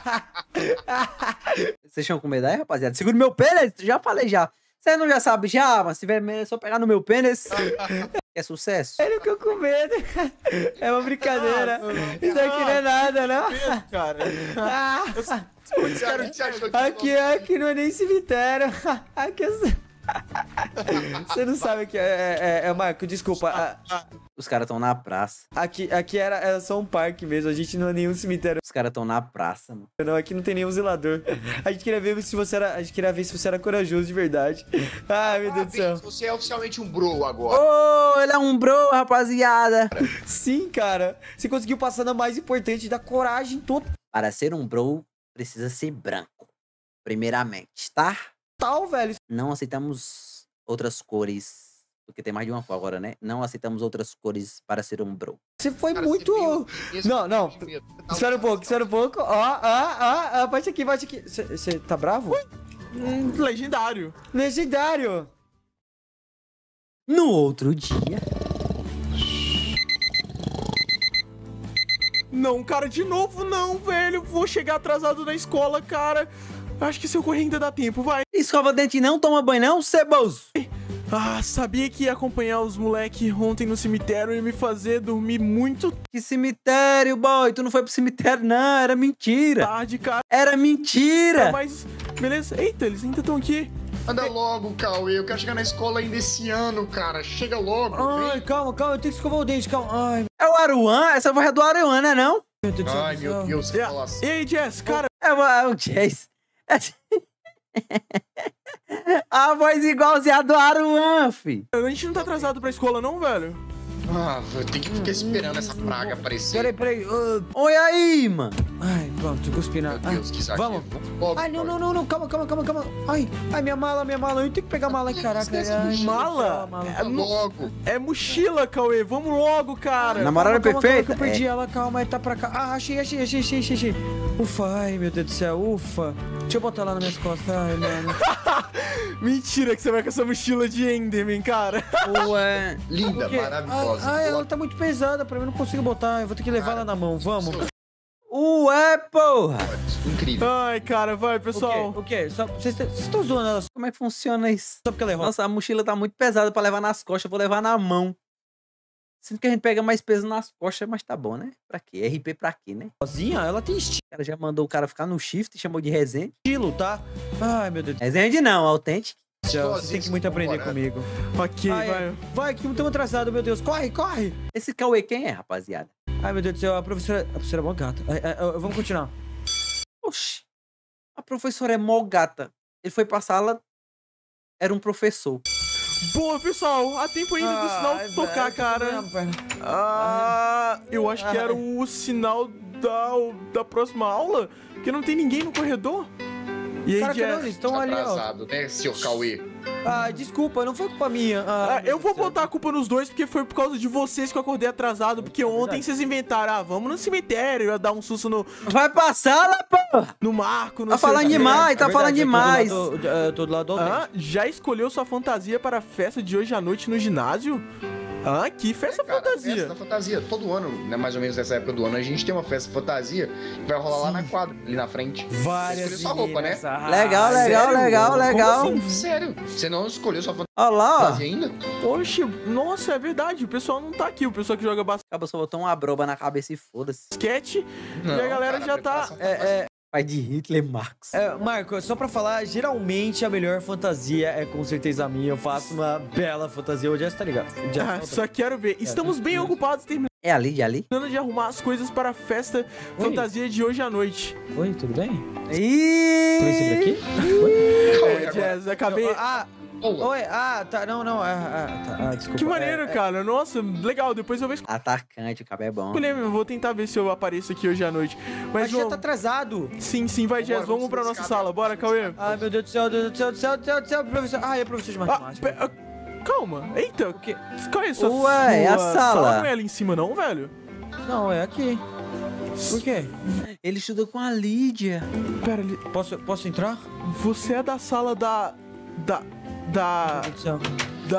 Vocês estão com medo aí, rapaziada? Segura meu pênis, já falei já. Você não já sabe já, mas se tiver medo é só pegar no meu pênis. É sucesso. Ele ficou com medo. É uma brincadeira. Isso aqui não é nada, não. Cara. Aqui não é nem cemitério. Aqui é... Você não sabe o que é, Marco, desculpa. Os caras estão na praça. Aqui era só um parque mesmo, a gente não é nenhum cemitério. Os caras estão na praça, mano. Não, aqui não tem nenhum zelador. A gente queria ver se você era corajoso de verdade. Ai, meu Deus do céu. Você é oficialmente um bro agora. Ô, ele é um bro, rapaziada. Sim, cara. Você conseguiu passar na mais importante da coragem total, Para ser um bro, precisa ser branco. Primeiramente, tá? velho. Não aceitamos outras cores. Porque tem mais de uma cor agora, né? Não aceitamos outras cores para ser um bro. Você foi Cara, muito... você tem Não. esse medo. Espera um pouco. Ó. Bate aqui. Você tá bravo? Legendário. Legendário. No outro dia... Não, cara, de novo não, velho. Vou chegar atrasado na escola, cara. Acho que se eu correr ainda dá tempo, vai. Escova dente não, toma banho não, ceboso. Ah, sabia que ia acompanhar os moleque ontem no cemitério e me fazer dormir muito Que cemitério, boy. Tu não foi pro cemitério, não. Era mentira. tarde, cara. Era mentira. Mas, beleza. Eita, eles ainda estão aqui. Anda logo, Cauê. Eu quero chegar na escola ainda esse ano, cara. Chega logo. Ai, vem. calma. Eu tenho que escovar o dente, calma. Ai, É o Aruan? Essa voz é do Aruan, né não? meu Deus do céu. Ai, meu Deus. Você fala assim. E aí, Jess, cara, É o Chase. A voz igualzinha a do Aruan, fi. a gente não tá atrasado pra escola, não, velho? Ah, eu tenho que ficar esperando essa praga aparecer. Peraí. Oi aí, mano. Ai, pronto, tô cuspindo. Meu Deus, que exagero. Vamos. Logo, Ai, Cauê. não, calma. Ai, minha mala. Eu tenho que pegar a mala, caraca. Esquece a Ai, mochila. Mala? Anda logo. É mochila, Cauê. Vamos logo, cara. Namorada Calma, perfeita? que eu perdi ela, calma, tá pra cá. Ah, achei. Ufa, ai, meu Deus do céu, ufa. Deixa eu botar ela nas minhas costas, ai, mano. Mentira que você vai com essa mochila de Enderman, cara. Ué. Linda, Por quê? maravilhosa. Ai, ela tá muito pesada pra mim, não consigo botar. Eu vou ter que levar ela na mão, vamos. Ué, porra. Incrível. Ai, cara, vai, pessoal. O quê? Vocês estão zoando ela só Como é que funciona isso? porque ela é rosa? Nossa, a mochila tá muito pesada pra levar nas costas. Eu vou levar na mão. Sinto que a gente pega mais peso nas costas, mas tá bom, né? Pra quê? RP pra quê, né? Sozinha? Ela tem O cara já mandou o cara ficar no shift e chamou de resende. estilo, tá? Ai, meu Deus do Resende não, autêntico. céu, vocês têm que muito aprender comigo. Ok, Ai, vai. vai, que estamos atrasados, meu Deus. Corre. Esse Cauê quem é, rapaziada? Ai, meu Deus do céu, a professora é mó gata. Vamos continuar. Oxi. A professora é mó gata. Ele foi pra sala, era um professor. Boa, pessoal. Há tempo ainda do sinal Ai, tocar, velho, cara. Eu acho que era o sinal da próxima aula, porque não tem ninguém no corredor. E aí, Caraca, não, Jess? eles estão ali, ó. Atrasado, né, senhor Cauê? Ah, desculpa, não foi culpa minha. Ah, Eu vou botar a culpa nos dois, porque foi por causa de vocês que eu acordei atrasado, porque ontem vocês inventaram, vamos no cemitério, ia dar um susto Vai pra sala, porra! no Marco, no Tá falando demais, tá falando demais. Tô do lado do hotel. Já escolheu sua fantasia para a festa de hoje à noite no ginásio? Que festa Cara, fantasia? Festa fantasia. Todo ano, né, mais ou menos nessa época do ano, a gente tem uma festa fantasia que vai rolar lá na quadra, ali na frente. Várias Você escolheu sua roupa, né? meninas. Ah, Legal, sério? legal. Como assim? Sério, você não escolheu sua Olha lá, ó. fantasia ainda? Oxe, nossa, é verdade, o pessoal não tá aqui, o pessoal que joga Acaba só botou uma broba na cabeça e foda-se. basquete, e a galera cara, já a tá... preparação Pai de Hitler, Marcos. Marco, só pra falar, geralmente a melhor fantasia é com certeza a minha. Eu faço uma bela fantasia. O Jess tá ligado? O Jess Só quero ver. Estamos bem ocupados terminando É ali, de arrumar as coisas para a festa fantasia de hoje à noite. Oi, tudo bem? Ih! Polícia por aqui? Cauê, agora. Jazz, acabei... Boa. Oi, tá, não, desculpa. Que maneiro, cara. Nossa, legal. Depois eu vou Atacante, o cabo é bom. escolher. Eu vou tentar ver se eu apareço aqui hoje à noite. A Mas gente já vamos... tá atrasado. Sim, vai, Jess. Vambora, Vamos pra vamos nossa subir sala. Bora, Cauê. Ai, meu Deus do céu, professor. Ah, é professor de matemática. Calma. Eita. O quê? Cauê, sua Ué, é a sala. não é ali em cima, não, velho? Não, é aqui. Por quê? Ele estudou com a Lídia. Pera ali. Posso entrar? Você é da sala da... Meu Deus do céu.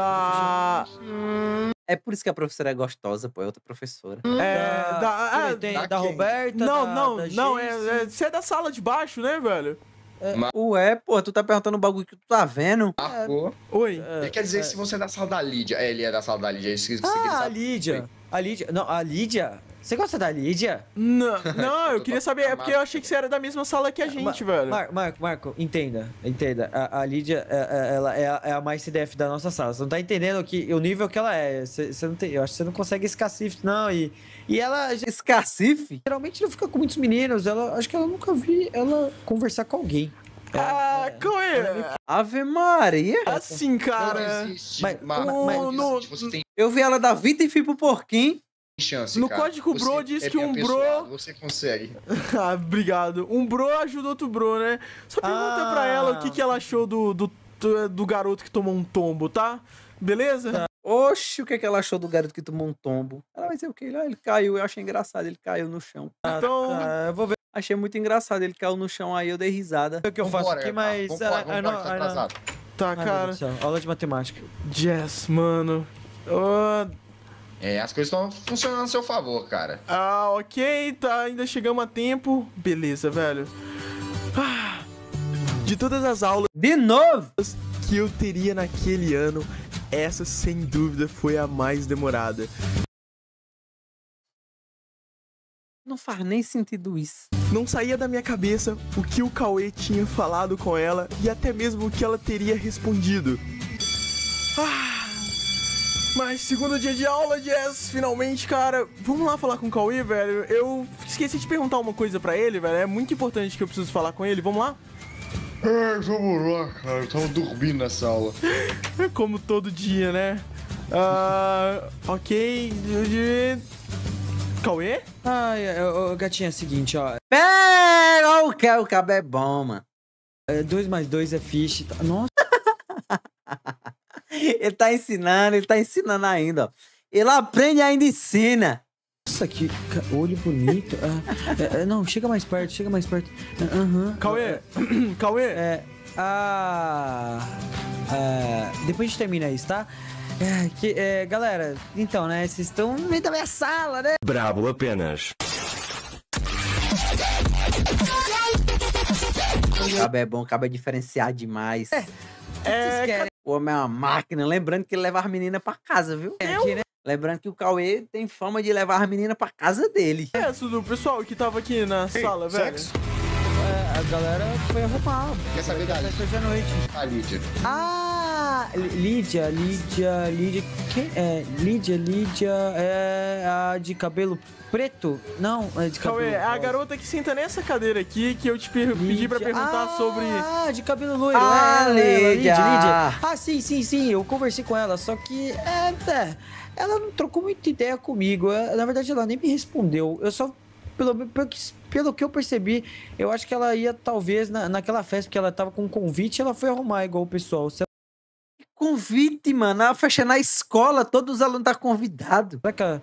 É por isso que a professora é gostosa, pô. É outra professora. Tem da da quem? Roberta, Não, da você é da sala de baixo, né, velho? Ué, pô, tu tá perguntando um bagulho que tu tá vendo? Marcou. Oi. Ele quer dizer que se você é da sala da Lídia. É, ele é da sala da Lídia. É isso que você queria Ah, a saber. Lídia. A Lídia. Não, a Lídia? Você gosta da Lídia? Não, eu queria saber, é porque eu achei que você era da mesma sala que a gente, velho. Marco, entenda. A Lídia, ela é a mais CDF da nossa sala. Você não tá entendendo o nível que ela é. Você não tem, eu acho que você não consegue escassif, não. E ela Escacife? geralmente não fica com muitos meninos. Acho que ela nunca vi ela conversar com alguém. Cauê, Ave Maria. assim, Não cara. existe. Mas- não existe. Você tem Eu vi ela dar vida e fui pro porquinho. chance, No cara. código Você bro diz é que bem um apessoado, bro- Você consegue. Obrigado. Um bro ajuda outro bro, né? Só pergunta pra ela o que ela achou do garoto que tomou um tombo, tá? Beleza? Oxe, o que ela achou do garoto que tomou um tombo? Ela vai dizer o quê? Ele caiu, eu achei engraçado, ele caiu no chão. Então, Eu vou ver Achei muito engraçado, ele caiu no chão aí, eu dei risada. o que eu faço Vambora, aqui, mas... Vambora, tá atrasado. tá, Ai, meu cara. Deus do céu, aula de matemática. Jess, mano. É, as coisas estão funcionando a seu favor, cara. Ok, tá, ainda chegamos a tempo. Beleza, velho. De todas as aulas De novo? que eu teria naquele ano, essa sem dúvida foi a mais demorada. Não faz nem sentido isso. Não saía da minha cabeça o que o Cauê tinha falado com ela e até mesmo o que ela teria respondido. Mas segundo dia de aula, Jess, finalmente, cara, vamos lá falar com o Cauê, velho. Eu esqueci de perguntar uma coisa pra ele, velho. É muito importante que eu preciso falar com ele. Vamos lá? Vamos lá, cara. Eu tava dormindo nessa aula. É como todo dia, né? Ok. Cauê? Ai, gatinha, é o seguinte, ó. Pega o cabo é bom, mano. 2 mais 2 é fish. Nossa. Ele tá ensinando ainda, ó. Ele aprende e ainda ensina. Nossa, que olho bonito. Não, chega mais perto. Aham. Cauê? Cauê? Depois a gente termina isso, tá? Galera, então, né? Vocês estão no meio da minha sala, né? Brabo apenas. O cabo é bom, o cabo é diferenciado demais. Vocês querem? O homem é uma máquina. Lembrando que ele leva as meninas pra casa, viu? Aqui, né? Lembrando que o Cauê tem fama de levar as meninas pra casa dele. É isso do pessoal que tava aqui na sala, velho. Sexo? A galera foi arrumar. Quer saber da Lídia? Hoje à noite. A Lídia. Lídia. Quem é? Lídia é a de cabelo preto? Não, é de cabelo Cauê, é a rosa. garota que senta nessa cadeira aqui que eu te pedi pra perguntar sobre. De cabelo loiro. Ah, Lídia. Sim. Eu conversei com ela, só que ela não trocou muita ideia comigo. Na verdade, ela nem me respondeu. Eu só. Pelo que eu percebi, eu acho que ela ia, talvez, naquela festa, porque ela tava com um convite, ela foi arrumar igual o pessoal. Será Convite, mano. A festa na escola, todos os alunos tá convidados. que ela...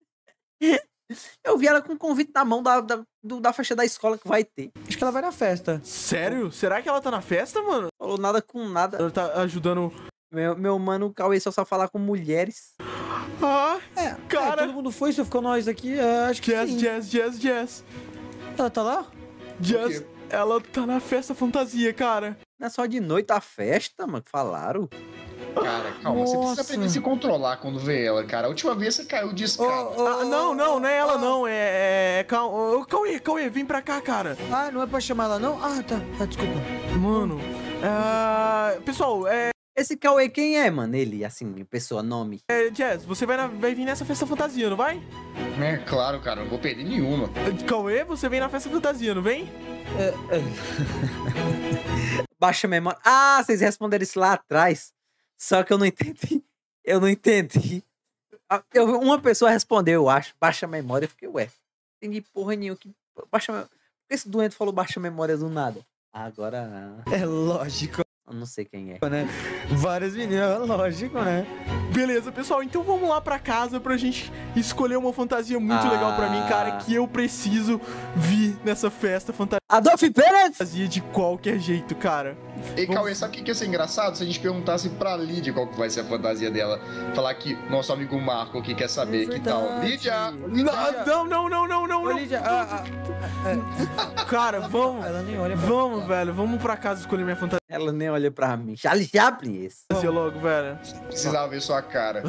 Eu vi ela com convite na mão da festa da escola que vai ter. Acho que ela vai na festa. Sério? Será que ela tá na festa, mano? Falou nada com nada. Ela tá ajudando. Meu mano, o Cauê só falar com mulheres. Cara. Todo mundo foi, só ficou nós aqui. Acho que sim. Jess. Ela tá lá? Jess, ela tá na festa fantasia, cara. Não é só de noite a festa, mano, que falaram. Cara, calma. Você Nossa. precisa aprender a se controlar quando vê ela, cara. A última vez você caiu de escada. Não é ela não. Calma. Cauê, vem pra cá, cara. Não é pra chamar ela, não? Tá, desculpa. Mano, pessoal, Esse Cauê quem é, mano? Ele, assim, pessoa, nome. Jess, você vai vir nessa festa fantasia, não vai? É claro, cara. Não vou perder nenhuma. Cauê, você vem na festa fantasia, não vem? Baixa a memória. Vocês responderam isso lá atrás. Só que eu não entendi. Eu não entendi. Uma pessoa respondeu, eu acho, baixa memória. Eu fiquei, ué, não entendi porra nenhuma. Por que esse doente falou baixa memória do nada? Agora, É lógico, eu não sei quem é. né? Várias meninas, lógico, né? Beleza, pessoal, então vamos lá pra casa pra gente escolher uma fantasia muito legal pra mim, cara, que eu preciso vir nessa festa Adolf Pérez! fantasia de qualquer jeito, cara. Ei, Cauê, sabe o que ia ser engraçado? Se a gente perguntasse pra Lídia qual que vai ser a fantasia dela. Falar que nosso amigo Marco aqui quer saber que tal. Lídia! Não. Ô, Lídia, Cara, vamos. ela nem olha pra Vamos, velho, vamos pra casa escolher minha fantasia Ela nem olha pra mim. Charlie Chaplin, esse. logo, velho. Precisava ver sua cara.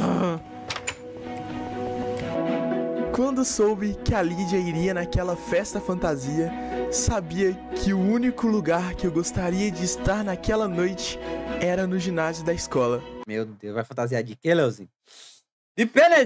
Quando soube que a Lídia iria naquela festa fantasia, sabia que o único lugar que eu gostaria de estar naquela noite era no ginásio da escola. Meu Deus, vai fantasiar de quê, Leozinho? De Pérez!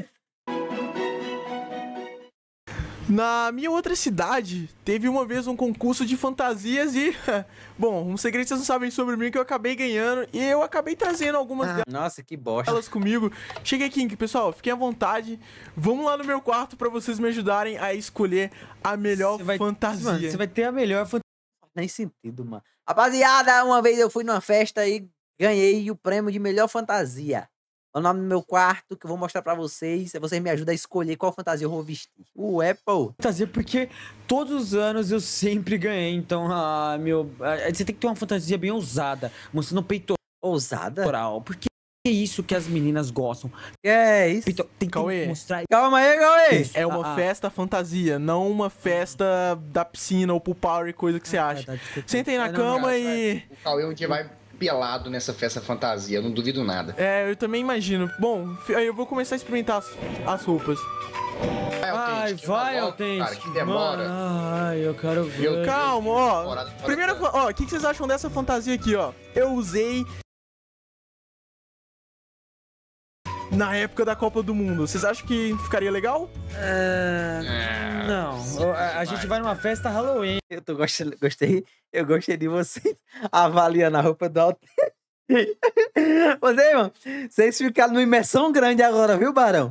Na minha outra cidade, teve uma vez um concurso de fantasias e... Bom, um segredo que vocês não sabem sobre mim que eu acabei ganhando e eu acabei trazendo algumas Nossa, que bosta. delas comigo. Cheguei aqui, pessoal, fiquem à vontade. Vamos lá no meu quarto pra vocês me ajudarem a escolher a melhor fantasia. Mano, você vai ter a melhor fantasia. Nem sentido, mano. Rapaziada, uma vez eu fui numa festa e ganhei o prêmio de melhor fantasia. O nome do meu quarto, que eu vou mostrar pra vocês. Vocês me ajudam a escolher qual fantasia eu vou vestir. O Apple. Fantasia, porque todos os anos eu sempre ganhei. Então, você tem que ter uma fantasia bem ousada, mostrando Ousada? peitoral. Porque é isso que as meninas gostam. Que é isso? Tem que Cauê. mostrar. Calma aí, Cauê. É uma festa fantasia, não uma festa da piscina ou pool power e coisa que você acha. Senta aí na cama e... O Cauê um dia vai pelado nessa festa fantasia, eu não duvido nada. É, eu também imagino. Bom, aí eu vou começar a experimentar as roupas. Ai, vai, Autêntico. Cara, que demora. Ai, eu quero ver. Meu Deus. Calma, ó. Demorado. Primeiro, ó, o que vocês acham dessa fantasia aqui, ó? Eu usei na época da Copa do Mundo. Vocês acham que ficaria legal? Não, a gente vai numa festa Halloween. Eu gostei de vocês avaliando a roupa do Alto. Mano, vocês ficaram numa imersão grande agora, viu, Barão?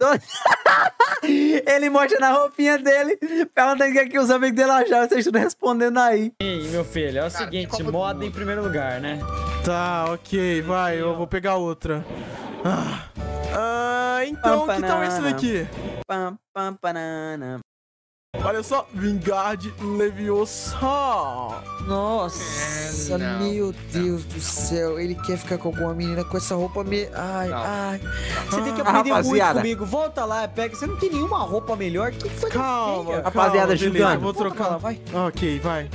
Ele mostra na roupinha dele, perguntando o que é que os amigos dele acharam, vocês estão respondendo aí. Ei, meu filho, é o Cara, seguinte, Copa do moda Mundo. em primeiro lugar, né? Tá, ok, vai, eu vou pegar outra. Então, que tal esse daqui? Pam, pam, panana. Olha só, Vingard Leviosa. Nossa, Não, meu não. Deus do céu, ele quer ficar com alguma menina com essa roupa Ai, Não. ai. Você tem que aprender muito Rapaziada. comigo. Volta lá, pega. Você não tem nenhuma roupa melhor. Que foi Calma, feia. Rapaziada, beleza, julgando. eu vou trocar. Vai. Ok, vai.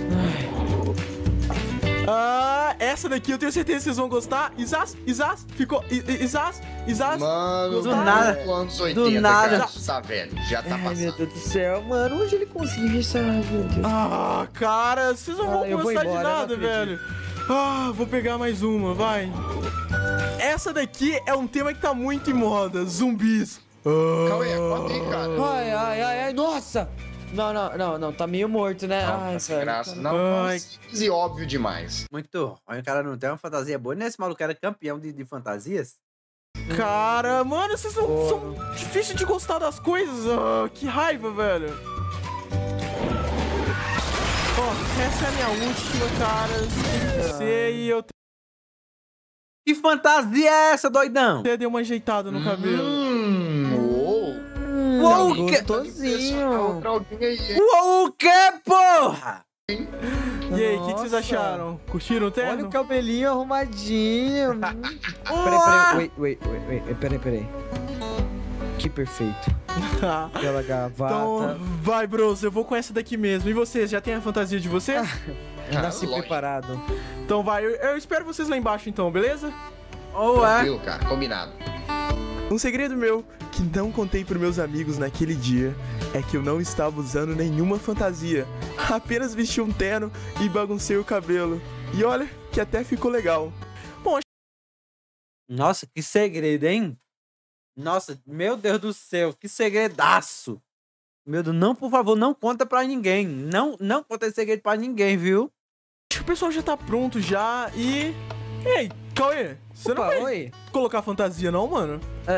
Essa daqui eu tenho certeza que vocês vão gostar. Isas, ficou. Isas. Mano, Do nada. anos 80, Do nada. cara, isso tá velho, já tá Ai, meu passando. Deus do céu, mano. Hoje ele conseguiu isso. Ai, meu Deus. Cara, vocês não vão Eu vou gostar de embora, eu não nada, acredito. velho. Vou pegar mais uma, vai. Essa daqui é um tema que tá muito em moda, zumbis. Cauê, acorda aí, cara. Ai, nossa. Não, tá meio morto, né? Não, Ai, tá sem velho. graça. Não, Ai. simples e óbvio demais. Muito ruim, o cara não tem uma fantasia boa. Nesse maluco era campeão de fantasias. Cara, mano, vocês são difíceis de gostar das coisas. Que raiva, velho. Ó, essa é a minha última, cara. Tem que ser e eu Que fantasia é essa, doidão? até dei uma ajeitada no cabelo. Uou, Tá que... gostosinho. Pra alguém aí, hein? Uou, o que, porra? E aí, o que vocês Nossa. acharam? Curtiram o terno? Olha o cabelinho arrumadinho. Peraí. Que perfeito. Aquela gravata. Então, vai, bros, eu vou com essa daqui mesmo. E vocês, já tem a fantasia de vocês? Nasci lógico. preparado. Então vai, eu espero vocês lá embaixo então, beleza? Ou é? Tranquilo, cara, combinado. Um segredo meu que não contei pros meus amigos naquele dia é que eu não estava usando nenhuma fantasia. Apenas vesti um terno e baguncei o cabelo. E olha que até ficou legal. Nossa, que segredo, hein? Nossa, meu Deus do céu, que segredaço. Meu Deus, não, por favor, não conta pra ninguém. Não conta esse segredo pra ninguém, viu? Acho que o pessoal já tá pronto já e... Ei, Cauê, você não Opa, vai oi. colocar fantasia não, mano?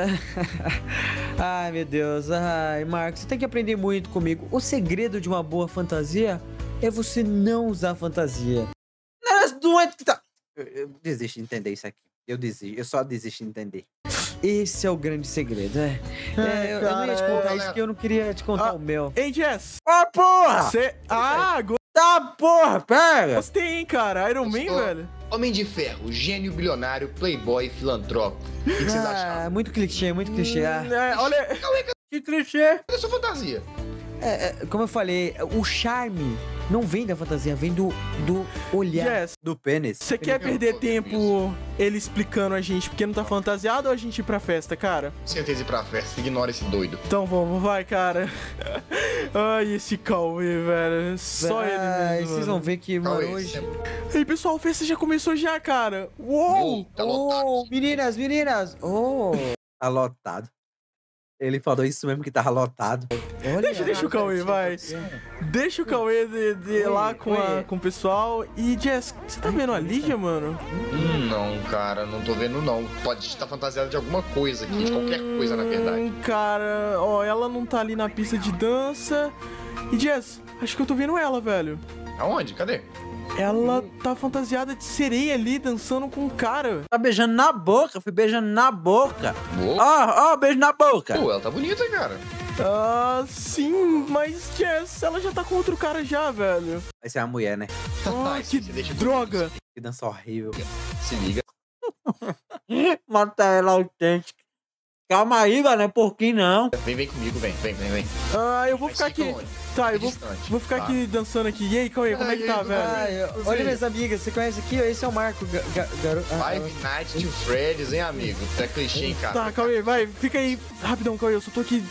Ai, meu Deus. Ai, Marcos, você tem que aprender muito comigo. O segredo de uma boa fantasia é você não usar fantasia. As doentes que tá... Eu desisto de entender isso aqui. Eu só desisto de entender. Esse é o grande segredo, eu não ia te cara, contar isso porque eu não queria te contar o meu. Ei, Jess, Ó, porra! você... Ah, Tá, porra, pega! gostei, hein, cara. Iron Man, Gostou? velho. Homem de Ferro, gênio bilionário, playboy, filantropo. O que vocês acharam? Muito clichê, muito clichê. Olha... Que clichê! Cadê sua fantasia? Como eu falei, o charme não vem da fantasia, vem do olhar. Jess, Do pênis. você quer perder tempo ele explicando a gente porque não tá fantasiado ou a gente ir pra festa, cara? Certeza ir pra festa, ignora esse doido. Então vamos, vai, cara. Ai, esse Cauê, velho. Só ele mesmo. Vocês vão ver que, mano, Cauê, hoje... sempre. Ei, pessoal, a festa já começou já, cara. Uou! Tá lotado. Oh, meninas! Oh! Tá lotado. Ele falou isso mesmo que tava lotado. Olha, Deixa o Cauê, vai. Deixa o Cauê de ir lá Oi. com o pessoal. E, Jess, você tá vendo a Lídia, mano? Não, cara, não tô vendo não. Pode estar fantasiada de alguma coisa aqui, de qualquer coisa, na verdade. Cara, ó, ela não tá ali na pista de dança. E, Jess, acho que eu tô vendo ela, velho. Aonde? Cadê? Ela tá fantasiada de sereia ali, dançando com um cara. Tá beijando na boca, fui beijando na boca. Boa. Ó, beijo na boca. Pô, ela tá bonita, cara. Ah, sim, mas, Jess, ela já tá com outro cara já, velho. Essa é a mulher, né? Ah, Ai, que você deixa droga. Que dança horrível. Se liga. Mata ela autêntica. Calma aí, velho, não é porquinho não. Vem comigo, vem. Ah, eu vou Mas ficar fica aqui. onde? Tá, eu Distante. vou ficar Tá. aqui dançando aqui. E aí, Cauê, como é que tá, Ai, velho? Ai, olha minhas amigas, você conhece aqui? Esse é o Marco, garoto. Five Nights to Freddy's, hein, amigo? Tá clichê, hein, cara? Tá, Cauê, vai, fica aí. Rapidão, Cauê, eu só tô aqui.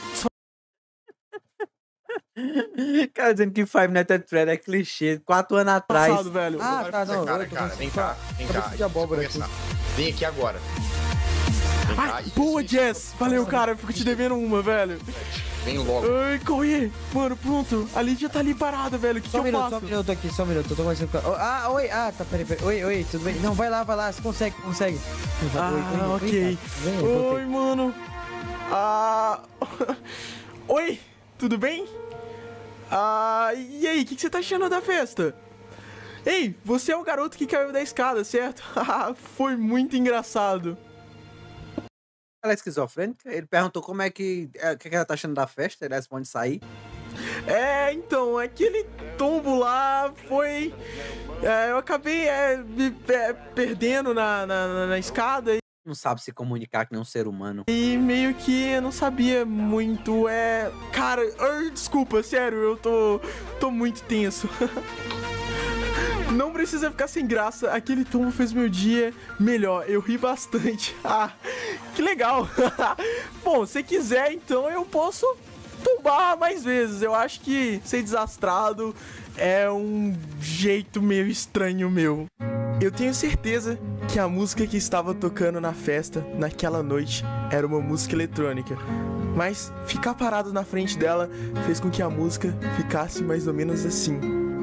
Cara dizendo que Five Nights at Freddy's é clichê. 4 anos atrás. Passado, velho. Ah, tá, não. Cara, eu tô cara, pensando- vem cá. cabeça de abóbora a gente vai conversar. Vem aqui agora. Vem cá, Ai, isso, boa, isso. Jess. Valeu, cara. Eu fico te devendo uma, velho. Vem logo. Ai, Cauê. Mano, pronto. A Lídia tá ali parada, velho. O que Só um eu minuto, faço? aqui, só um minuto. Eu tô conversando com ela. Oi. Tá, peraí. Oi, tudo bem? Não, vai lá. Você consegue. Ah, ok. Vem, eu voltei. Oi, mano. Ah. Oi, tudo bem? Ah, e aí, o que você tá achando da festa? Ei, você é o garoto que caiu da escada, certo? Foi muito engraçado. Ela é esquizofrênica. Ele perguntou como é que ela tá achando da festa. Ele responde sair. Então, aquele tombo lá foi... eu acabei me perdendo na escada Não sabe se comunicar que nem um ser humano. e meio que eu não sabia muito, Cara, desculpa, sério, eu tô muito tenso. Não precisa ficar sem graça, aquele tombo fez meu dia melhor, eu ri bastante. Ah, que legal. Bom, se quiser, então eu posso tombar mais vezes. Eu acho que ser desastrado é um jeito meio estranho meu. Eu tenho certeza que a música que estava tocando na festa naquela noite era uma música eletrônica. Mas ficar parado na frente dela fez com que a música ficasse mais ou menos assim.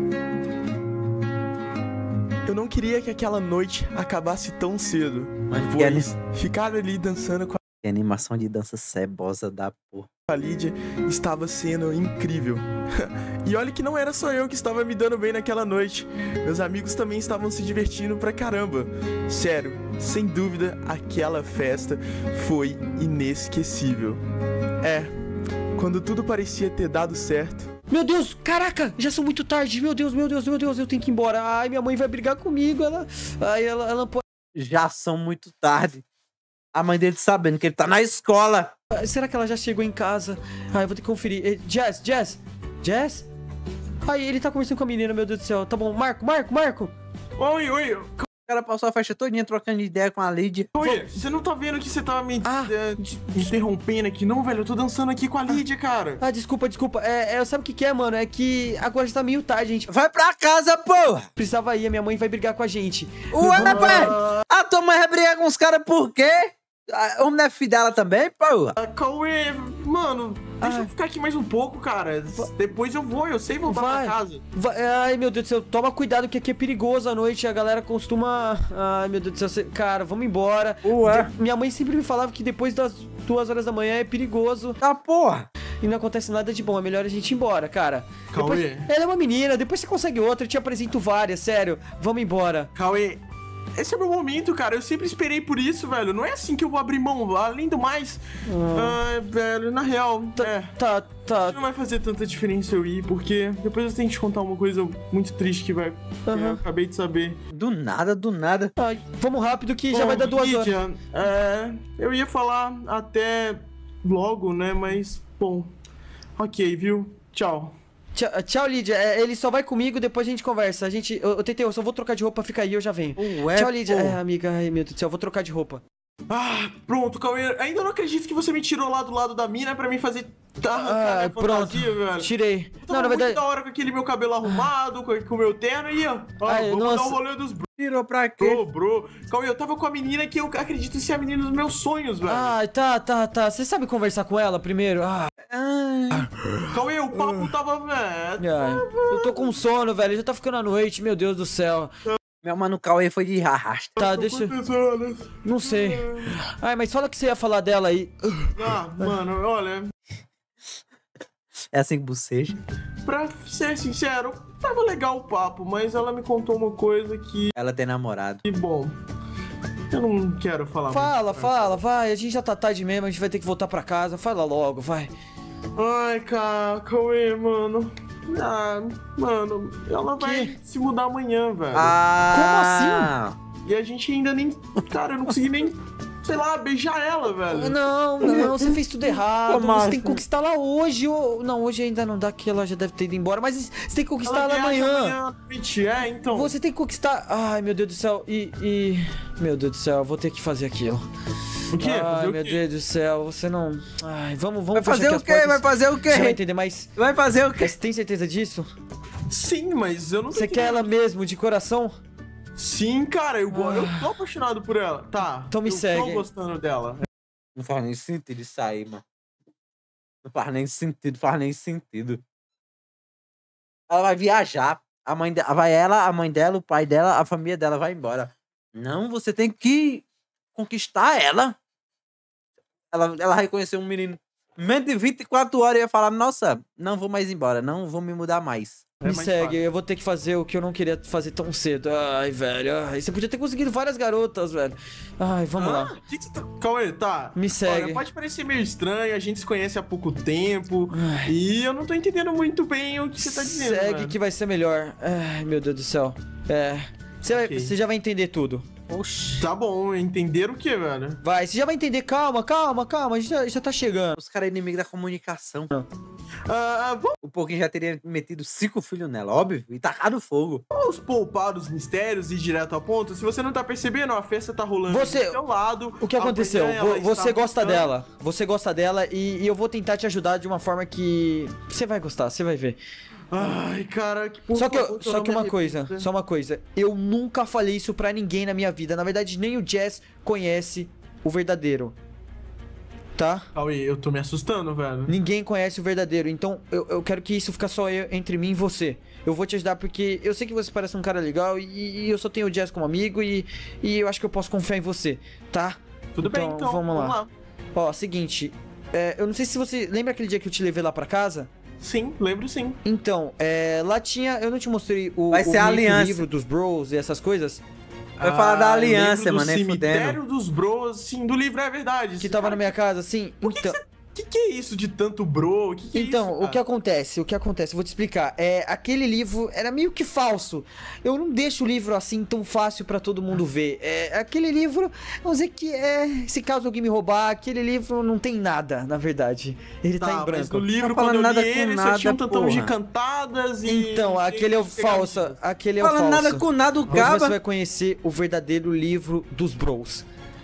Eu não queria que aquela noite acabasse tão cedo, Mas que pois ficar ali dançando com animação de dança cebosa da porra. a Lídia estava sendo incrível. E olha que não era só eu que estava me dando bem naquela noite. Meus amigos também estavam se divertindo pra caramba. Sério, sem dúvida, aquela festa foi inesquecível. Quando tudo parecia ter dado certo. Meu Deus, caraca, já são muito tarde. Meu Deus, eu tenho que ir embora. Ai, minha mãe vai brigar comigo. Ela não pode. Já são muito tarde. A mãe dele sabendo que ele tá na escola. Será que ela já chegou em casa? Ai, eu vou ter que conferir. Jess? Ai, ele tá conversando com a menina, meu Deus do céu. Tá bom, Marco. Oi, O cara passou a festa todinha trocando ideia com a Lídia. oi, você não tá vendo que você tá me Ah. interrompendo aqui, não, velho? Eu tô dançando aqui com a Lídia, cara. Ah, desculpa. Sabe o que é, mano? É que agora já tá meio tarde, a gente Vai pra casa, porra! precisava ir. A minha mãe vai brigar com a gente. Ué, pai! A tua mãe vai brigar com os caras por quê? O homem não é filho dela também, porra? Cauê, mano, deixa eu ficar aqui mais um pouco, cara. Depois eu sei voltar pra casa. Ai, meu Deus do céu, toma cuidado que aqui é perigoso à noite. A galera costuma... Ai, meu Deus do céu, cara, vamos embora. Minha mãe sempre me falava que depois das 2 horas da manhã é perigoso. Tá, porra. E não acontece nada de bom, é melhor a gente ir embora, cara. Cauê. Ela é uma menina, depois você consegue outra, eu te apresento várias, sério. Vamos embora. Cauê, esse é o meu momento, cara. Eu sempre esperei por isso, velho. Não é assim que eu vou abrir mão. Além do mais, velho, na real, Tá. não vai fazer tanta diferença eu ir, porque depois eu tenho que te contar uma coisa muito triste que vai... que eu acabei de saber. Do nada. Ai, vamos rápido que já vai dar 2 horas. Lídia, eu ia falar até logo, né? Mas, bom, ok, viu? Tchau. Tchau, Lídia. Ele só vai comigo, depois a gente conversa. Eu tentei, eu só vou trocar de roupa, fica aí, eu já venho. Tchau, Lídia. Amiga, ai meu Deus do céu, eu vou trocar de roupa. Pronto, Cauê. Ainda não acredito que você me tirou lá do lado da mina pra mim fazer minha fantasia, velho. Tirei. Eu tava muito da hora com aquele meu cabelo arrumado, com o meu terno e vamos dar o rolê dos bros. Tirou pra quê? Bro. Cauê, eu tava com a menina que eu acredito ser a menina dos meus sonhos, velho. Tá. Você sabe conversar com ela primeiro? Cauê, o papo tava, velho. Eu tô com sono, velho. Já tá ficando a noite, meu Deus do céu. Meu mano Cauê foi de arrasto. Tá, deixa... Não sei. Ai, mas fala que você ia falar dela aí. Mano, olha... É assim que boceja. Pra ser sincero, tava legal o papo, mas ela me contou uma coisa que... Ela tem namorado. Que bom. Eu não quero falar Fala, vai. A gente já tá tarde mesmo, a gente vai ter que voltar pra casa. Fala logo, vai. Ai, Cauê, mano... mano, ela vai se mudar amanhã, velho. Como assim? E a gente ainda nem... Cara, eu não consegui nem, sei lá, beijar ela, velho. Não, você fez tudo errado. Você tem que conquistar ela hoje. Não, hoje ainda não dá, que ela já deve ter ido embora. Mas você tem que conquistar ela amanhã. Então. Você tem que conquistar... Ai, meu Deus do céu. Meu Deus do céu, eu vou ter que fazer aquilo. O quê? Ai, meu Deus do céu, você não... Ai, vamos Vai fazer o quê? Vai fazer o quê? Você vai entender mais? Vai fazer o quê? Você tem certeza disso? Sim, mas eu não Você quer ela mesmo, de coração? Sim, cara, eu tô apaixonado por ela. Tá, então me segue. Eu tô gostando dela. Não faz nem sentido isso aí, mano. Não faz nem sentido. Ela vai viajar. Vai ela, a mãe dela, o pai dela, a família dela vai embora. Não, você tem que conquistar ela. Ela reconheceu um menino. Menos de 24 horas e ia falar, nossa, não vou mais embora, não vou me mudar mais. Me segue, eu vou ter que fazer o que eu não queria fazer tão cedo. Ai, velho. Você podia ter conseguido várias garotas, velho. Ai, vamos lá. Cauê, tá. Me segue. Olha, pode parecer meio estranho, a gente se conhece há pouco tempo. E eu não tô entendendo muito bem o que você tá dizendo. Segue, velho. que vai ser melhor. Ai, meu Deus do céu. Você já vai entender tudo. Oxi. Tá bom, entender o que, velho? Vai, você já vai entender. Calma, a gente já tá chegando. Os caras inimigos da comunicação. Vamos O Pouquinho já teria metido 5 filhos nela, óbvio, e tacado fogo. poupar os mistérios e ir direto ao ponto. Se você não tá percebendo, a festa tá rolando do seu lado. O que aconteceu? Você está gosta buscando... dela. Você gosta dela e eu vou tentar te ajudar de uma forma que você vai gostar, você vai ver. Ai, cara, que por Só que favor, uma coisa. Eu nunca falei isso pra ninguém na minha vida. Na verdade, nem o Jazz conhece o verdadeiro. Tá? Cauê, eu tô me assustando, velho. Ninguém conhece o verdadeiro. Então, eu quero que isso fique só entre mim e você. Eu vou te ajudar porque eu sei que você parece um cara legal e eu só tenho o Jazz como amigo e eu acho que eu posso confiar em você, tá? Tudo bem, então. Vamos lá. Ó, seguinte. Eu não sei se você... Lembra aquele dia que eu te levei lá pra casa? Sim, lembro sim. Então, lá tinha... Eu não te mostrei o livro dos bros e essas coisas? Vai falar da aliança, mano, nem Cemitério fudendo. dos Bros, sim, do livro, é verdade. Que tava na minha casa, sim. Então... Que é isso de tanto bro? Que é então, isso, o que acontece, vou te explicar. Aquele livro era meio que falso. Eu não deixo o livro assim tão fácil pra todo mundo ver. Aquele livro, vamos dizer que se caso alguém me roubar, aquele livro não tem nada, na verdade. Ele tá em branco. Mas no livro, Não quando eu nada li ele, com só tinha um nada, tantão de porra. cantadas e... Então, aquele é o falso. Aquele é o Fala falso. nada com nada, o Hoje você caba. vai conhecer o verdadeiro livro dos bros.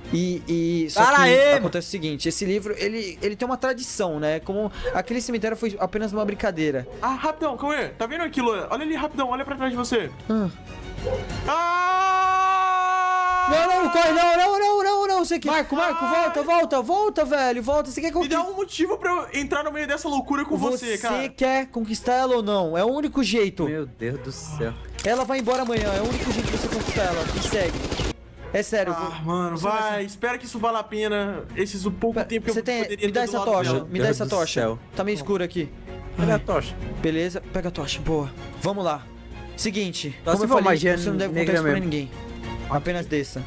Só Para que aí, acontece o seguinte, esse livro, ele tem uma tradição, né? Como aquele cemitério foi apenas uma brincadeira. Rapidão, Cauê, tá vendo aquilo? Olha ali rapidão, olha pra trás de você. Não, corre, não. Você que... Marco, volta, velho. Volta. Você quer Me dá conquistar... um motivo pra eu entrar no meio dessa loucura com você, cara. Você quer conquistar ela ou não? É o único jeito. Meu Deus do céu. Ela vai embora amanhã. É o único jeito de você conquistar ela. Me segue. É sério. Mano, vai. Espera que isso vale a pena. Esses o pouco tempo que eu poderia Me dá ter do essa lado tocha. dela. Me dá essa Deus do tocha. céu. Tá meio escuro aqui. Cadê a tocha? Beleza, pega a tocha. Boa. Vamos lá. Seguinte. Só Como se eu for falei, magia você não deve contar negra isso pra mesmo. ninguém. Apenas desça.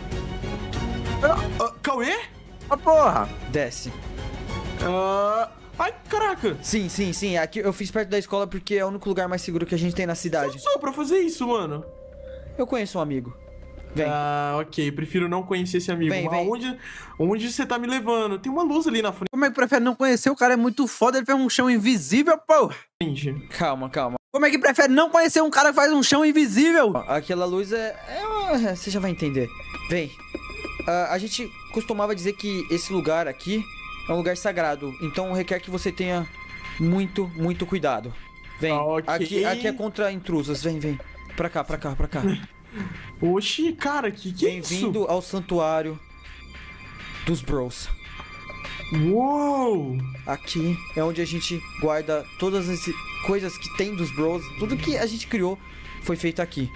Cauê? Ah, porra. Desce. Ai, caraca. Sim. Aqui eu fiz perto da escola porque é o único lugar mais seguro que a gente tem na cidade. Só pra fazer isso, mano. Eu conheço um amigo. Vem. Ok. Prefiro não conhecer esse amigo. Vem. Onde você tá me levando? Tem uma luz ali na Como é que prefere não conhecer? O cara é muito foda, ele fez um chão invisível, porra. frente. Calma. Como é que prefere não conhecer um cara que faz um chão invisível? Aquela luz você já vai entender. Vem. A gente costumava dizer que esse lugar aqui é um lugar sagrado. Então requer que você tenha muito cuidado. Vem. Ok. Aqui é contra intrusos. Vem. Pra cá. Oxi, cara, que é isso? Bem-vindo ao santuário dos Bros. Uou! Aqui é onde a gente guarda todas as coisas que tem dos Bros. Tudo que a gente criou foi feito aqui.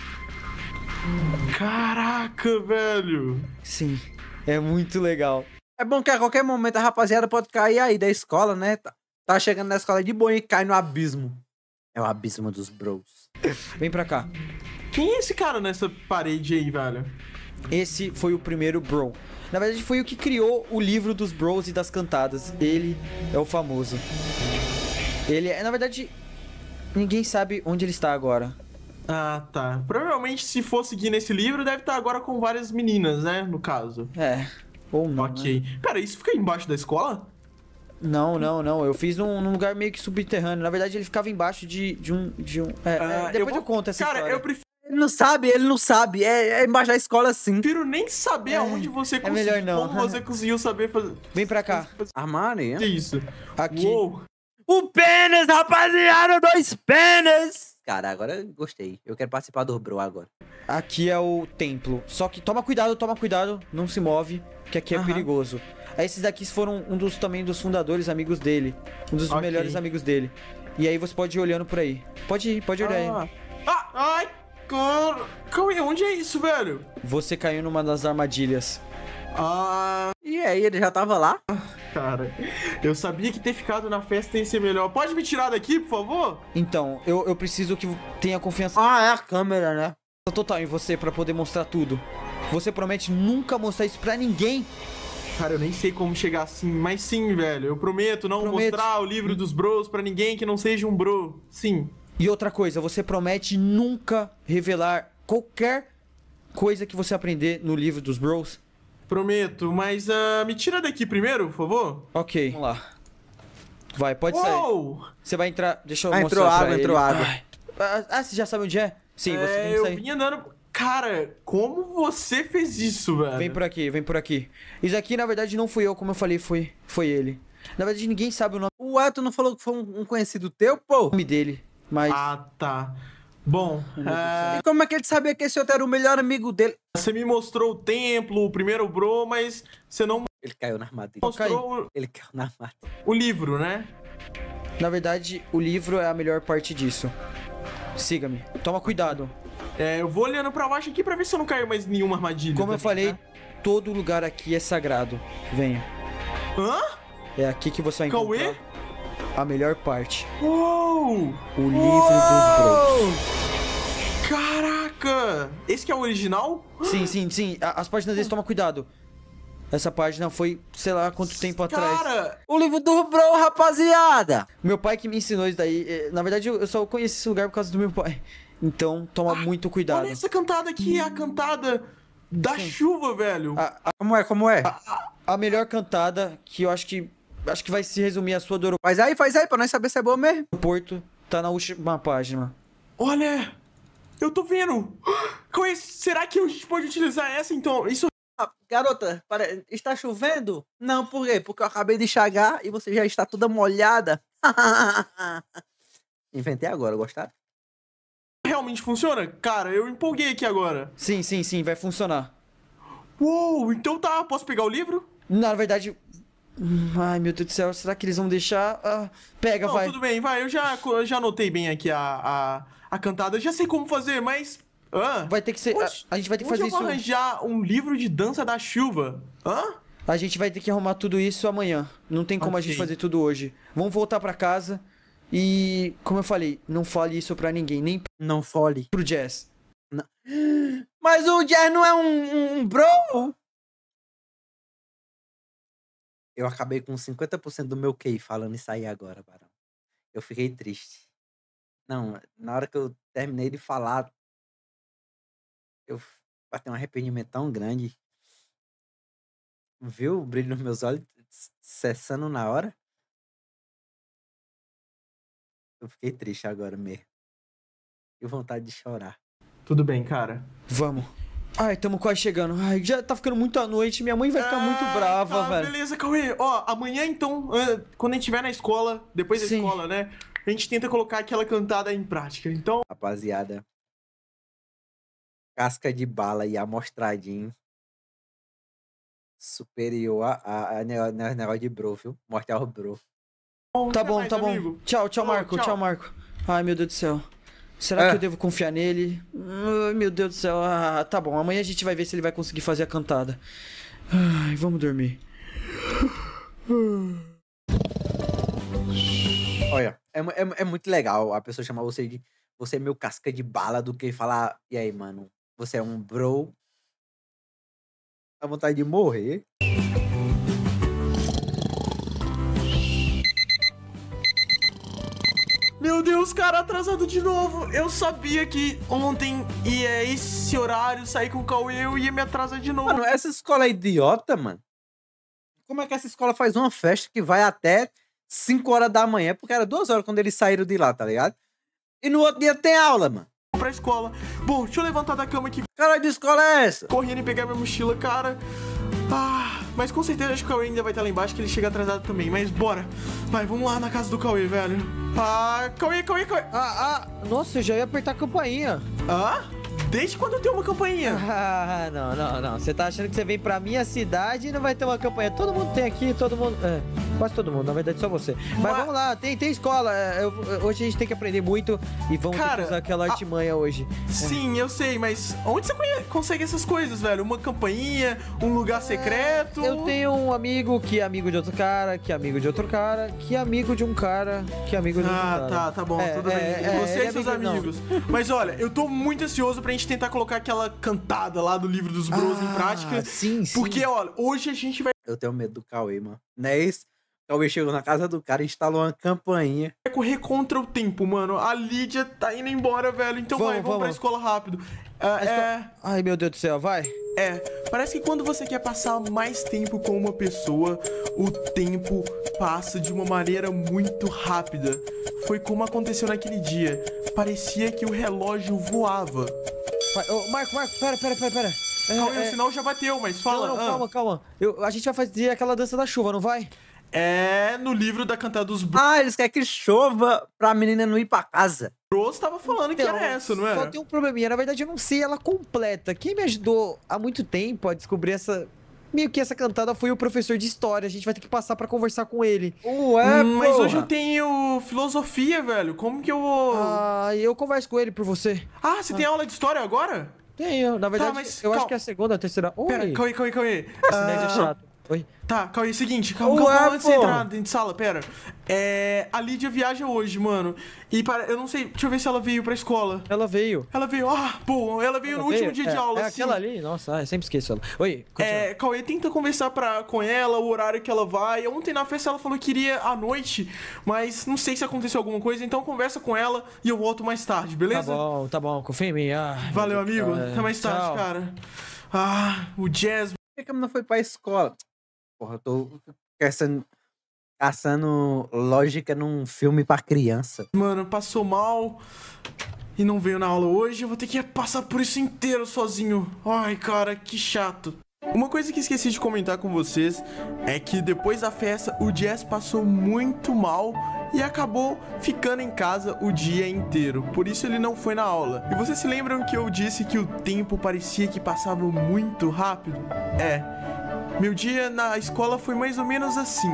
Caraca, velho! Sim, é muito legal. É bom que a qualquer momento a rapaziada pode cair aí da escola, né? Tá chegando na escola de boa e cai no abismo. É o abismo dos bros. Vem pra cá. Quem é esse cara nessa parede aí, velho? Esse foi o primeiro Bro. Na verdade, foi o que criou o livro dos Bros e das cantadas. Ele é o famoso. Ele é, na verdade, ninguém sabe onde ele está agora. Ah, tá. Provavelmente, se for seguir nesse livro, deve estar agora com várias meninas, né? No caso. É, ou não. Ok. Né? Pera, isso fica embaixo da escola? Não. Eu fiz num lugar meio que subterrâneo. Na verdade, ele ficava embaixo de um. Depois eu conto essa Cara, história. eu prefiro Ele não sabe. É embaixo da escola sim. nem saber aonde você conseguiu. melhor não. Como você conseguiu saber fazer. Vem pra cá. Armário, Que isso? Aqui. Uou! O pênis, rapaziada, 2 pênis. Cara, agora eu gostei. Eu quero participar do bro agora. Aqui é o templo. Só que toma cuidado, não se move, que aqui é perigoso. Esses daqui foram também dos fundadores, amigos dele. Um dos melhores amigos dele. E aí você pode ir olhando por aí. Pode olhar aí. Ai, cara. Calma aí, onde é isso, velho? Você caiu numa das armadilhas. E aí, ele já tava lá? Cara, eu sabia que ter ficado na festa ia ser melhor. Pode me tirar daqui, por favor? Então, eu preciso que tenha confiança É a câmera, né? total em você pra poder mostrar tudo. Você promete nunca mostrar isso pra ninguém? Cara, eu nem sei como chegar assim, mas sim, velho. Eu prometo não mostrar o livro dos bros pra ninguém que não seja um bro. Sim. E outra coisa, você promete nunca revelar qualquer coisa que você aprender no livro dos bros? Prometo, mas me tira daqui primeiro, por favor. Ok, vamos lá. Vai, pode sair. Uou! Você vai entrar. Deixa eu Entrou mostrar pra água, ele. entrou água. Você já sabe onde é? Sim, você tem que eu sair. vim andando. Cara, como você fez isso, velho? Vem por aqui. Isso aqui, na verdade, não fui eu, como eu falei, foi ele. Na verdade, ninguém sabe o O Elton não falou que foi um conhecido teu, pô? nome dele, mas... Ah, tá. Bom, E como é que ele sabia que esse outro era o melhor amigo dele? você me mostrou o templo, o primeiro bro, mas você não Ele caiu na armadilha. mostrou Ele caiu na armadilha. o livro, né? Na verdade, o livro é a melhor parte disso. Siga-me. Toma cuidado. Eu vou olhando pra baixo aqui pra ver se eu não caio mais em nenhuma armadilha. Como eu também, falei, né? todo lugar aqui é sagrado. Venha. Hã? É aqui que você vai Cauê? encontrar a melhor parte. Uou! O livro dos bros. Caraca! Esse que é o original? Sim. As páginas deles, toma cuidado. Essa página foi, sei lá, quanto tempo atrás. Cara! O livro do bro, rapaziada. Meu pai que me ensinou isso daí. Na verdade, eu só conheci esse lugar por causa do meu pai. Então, toma muito cuidado. Olha essa cantada aqui, é a cantada da chuva, velho. Como é? A melhor cantada, que eu acho que vai se resumir a sua do Faz aí, pra nós saber se é boa mesmo. aeroporto, tá na última página. Olha! Eu tô vendo! Será que a gente pode utilizar essa, então? Isso... Garota, está chovendo? Não, por quê? Porque eu acabei de chegar e você já está toda molhada. Inventei agora, gostaram? realmente funciona? Cara, eu empolguei aqui agora. Sim, vai funcionar. Uou, então tá, posso pegar o livro? Na verdade... Ai, meu Deus do céu, será que eles vão deixar? Pega, Não, vai. tudo bem, vai, eu já anotei bem aqui a cantada, já sei como fazer, mas... Vai ter que ser... A gente vai ter que fazer Onde eu vou isso... arranjar um livro de dança da chuva? A gente vai ter que arrumar tudo isso amanhã. Não tem como a gente Ok. fazer tudo hoje. Vamos voltar pra casa e... Como eu falei, não fale isso pra ninguém, nem Não fole. pro Jazz. Mas o Jazz não é um bro? Eu acabei com 50% do meu QI falando isso aí agora, Barão. Eu fiquei triste. Não, na hora que eu terminei de falar, eu batei um arrependimento tão grande. Viu o brilho nos meus olhos cessando na hora? Eu fiquei triste agora mesmo. E vontade de chorar. Tudo bem, cara. Vamos. Ai, tamo quase chegando. Ai, já tá ficando muito à noite. Minha mãe vai ficar muito brava, tá, velho. Beleza, Cauê. Ó, amanhã então, quando a gente estiver na escola, depois da Sim. escola, né? A gente tenta colocar aquela cantada em prática. Então, Rapaziada. Casca de bala e amostradinho. Superior a negócio de bro, viu? Mortal bro. Tá até bom, mais, tá bom. amigo. Tchau, tchau, Falou, Marco. tchau. Tchau, Marco. Ai, meu Deus do céu. Será que eu devo confiar nele? Ai, meu Deus do céu. Tá bom. Amanhã a gente vai ver se ele vai conseguir fazer a cantada. Ai, vamos dormir. Olha, é muito legal a pessoa chamar você de... Você é meu casca de bala do que falar... E aí, mano? Você é um bro? Dá vontade de morrer. meu Deus, cara, atrasado de novo. Eu sabia que ontem ia esse horário sair com o Cauê, eu ia me atrasar de novo. Mano, essa escola é idiota, mano. Como é que essa escola faz uma festa que vai até 5 horas da manhã? Porque era 2 horas quando eles saíram de lá, tá ligado? E no outro dia tem aula, mano. Pra escola. Bom, deixa eu levantar da cama aqui, Cara, de escola é essa? correndo e pegar minha mochila, cara. Mas com certeza acho que o Cauê ainda vai estar lá embaixo, que ele chega atrasado também. Mas bora. Vai, vamos lá na casa do Cauê, velho. Cauê. Nossa, eu já ia apertar a campainha. Desde quando eu tenho uma campainha? Não. Você tá achando que você vem pra minha cidade e não vai ter uma campanha? Todo mundo tem aqui, todo mundo... quase todo mundo, na verdade só você. Mas vamos lá, tem escola. Hoje a gente tem que aprender muito e vamos ter que usar aquela artimanha hoje. Sim, eu sei, mas onde você consegue essas coisas, velho? Uma campainha, um lugar secreto? Eu tenho um amigo que é amigo de outro cara, que é amigo de outro cara, que é amigo de um cara, que é amigo de outro cara. Tá bom, tudo bem. Você e seus amigos. Mas olha, eu tô muito ansioso pra gente tentar colocar aquela cantada lá do livro dos bros em prática. Sim. Porque, olha, hoje a gente vai Eu tenho medo do Cauê, mano. Não é isso? O Cauê chegou na casa do cara e instalou uma campainha. correr contra o tempo, mano. A Lídia tá indo embora, velho. Então vamos pra escola rápido. Ai, meu Deus do céu, vai. Parece que quando você quer passar mais tempo com uma pessoa, o tempo passa de uma maneira muito rápida. Foi como aconteceu naquele dia. Parecia que o relógio voava. Marco, pera. Calma, o sinal já bateu, mas fala. Não, calma. A gente vai fazer aquela dança da chuva, não vai? No livro da cantada dos Eles querem que chova pra menina não ir pra casa. Bros, tava falando que era essa, não era? Só tem um probleminha. Na verdade, eu não sei ela completa. Quem me ajudou há muito tempo a descobrir meio que essa cantada foi o professor de história. A gente vai ter que passar pra conversar com ele. Mas hoje eu tenho filosofia, velho. Como que eu vou... Eu converso com ele por você. Você tem aula de história agora? Tenho, na verdade, mas eu acho que é a segunda, a terceira. Oi. Pera, Cauê. Esse nerd é chato. Oi. Tá, Cauê, seguinte, calma antes de entrar dentro de sala, pera. A Lídia viaja hoje, mano. E eu não sei, deixa eu ver se ela veio pra escola. Ela veio. Ela veio no último dia de aula, É assim. aquela ali? Nossa, eu sempre esqueço ela. Oi, continua. Cauê, tenta conversar com ela, o horário que ela vai. Ontem na festa ela falou que iria à noite, mas não sei se aconteceu alguma coisa, então conversa com ela e eu volto mais tarde, beleza? Tá bom, confia em mim. Valeu, amigo. Até mais tarde, cara. O Jazz... Por que a menina foi pra escola? Porra, eu tô caçando lógica num filme pra criança. Mano, passou mal e não veio na aula hoje. Eu vou ter que passar por isso inteiro sozinho. Ai, cara, que chato. Uma coisa que esqueci de comentar com vocês é que depois da festa o Jazz passou muito mal e acabou ficando em casa o dia inteiro. Por isso ele não foi na aula. E vocês se lembram que eu disse que o tempo parecia que passava muito rápido? Meu dia na escola foi mais ou menos assim.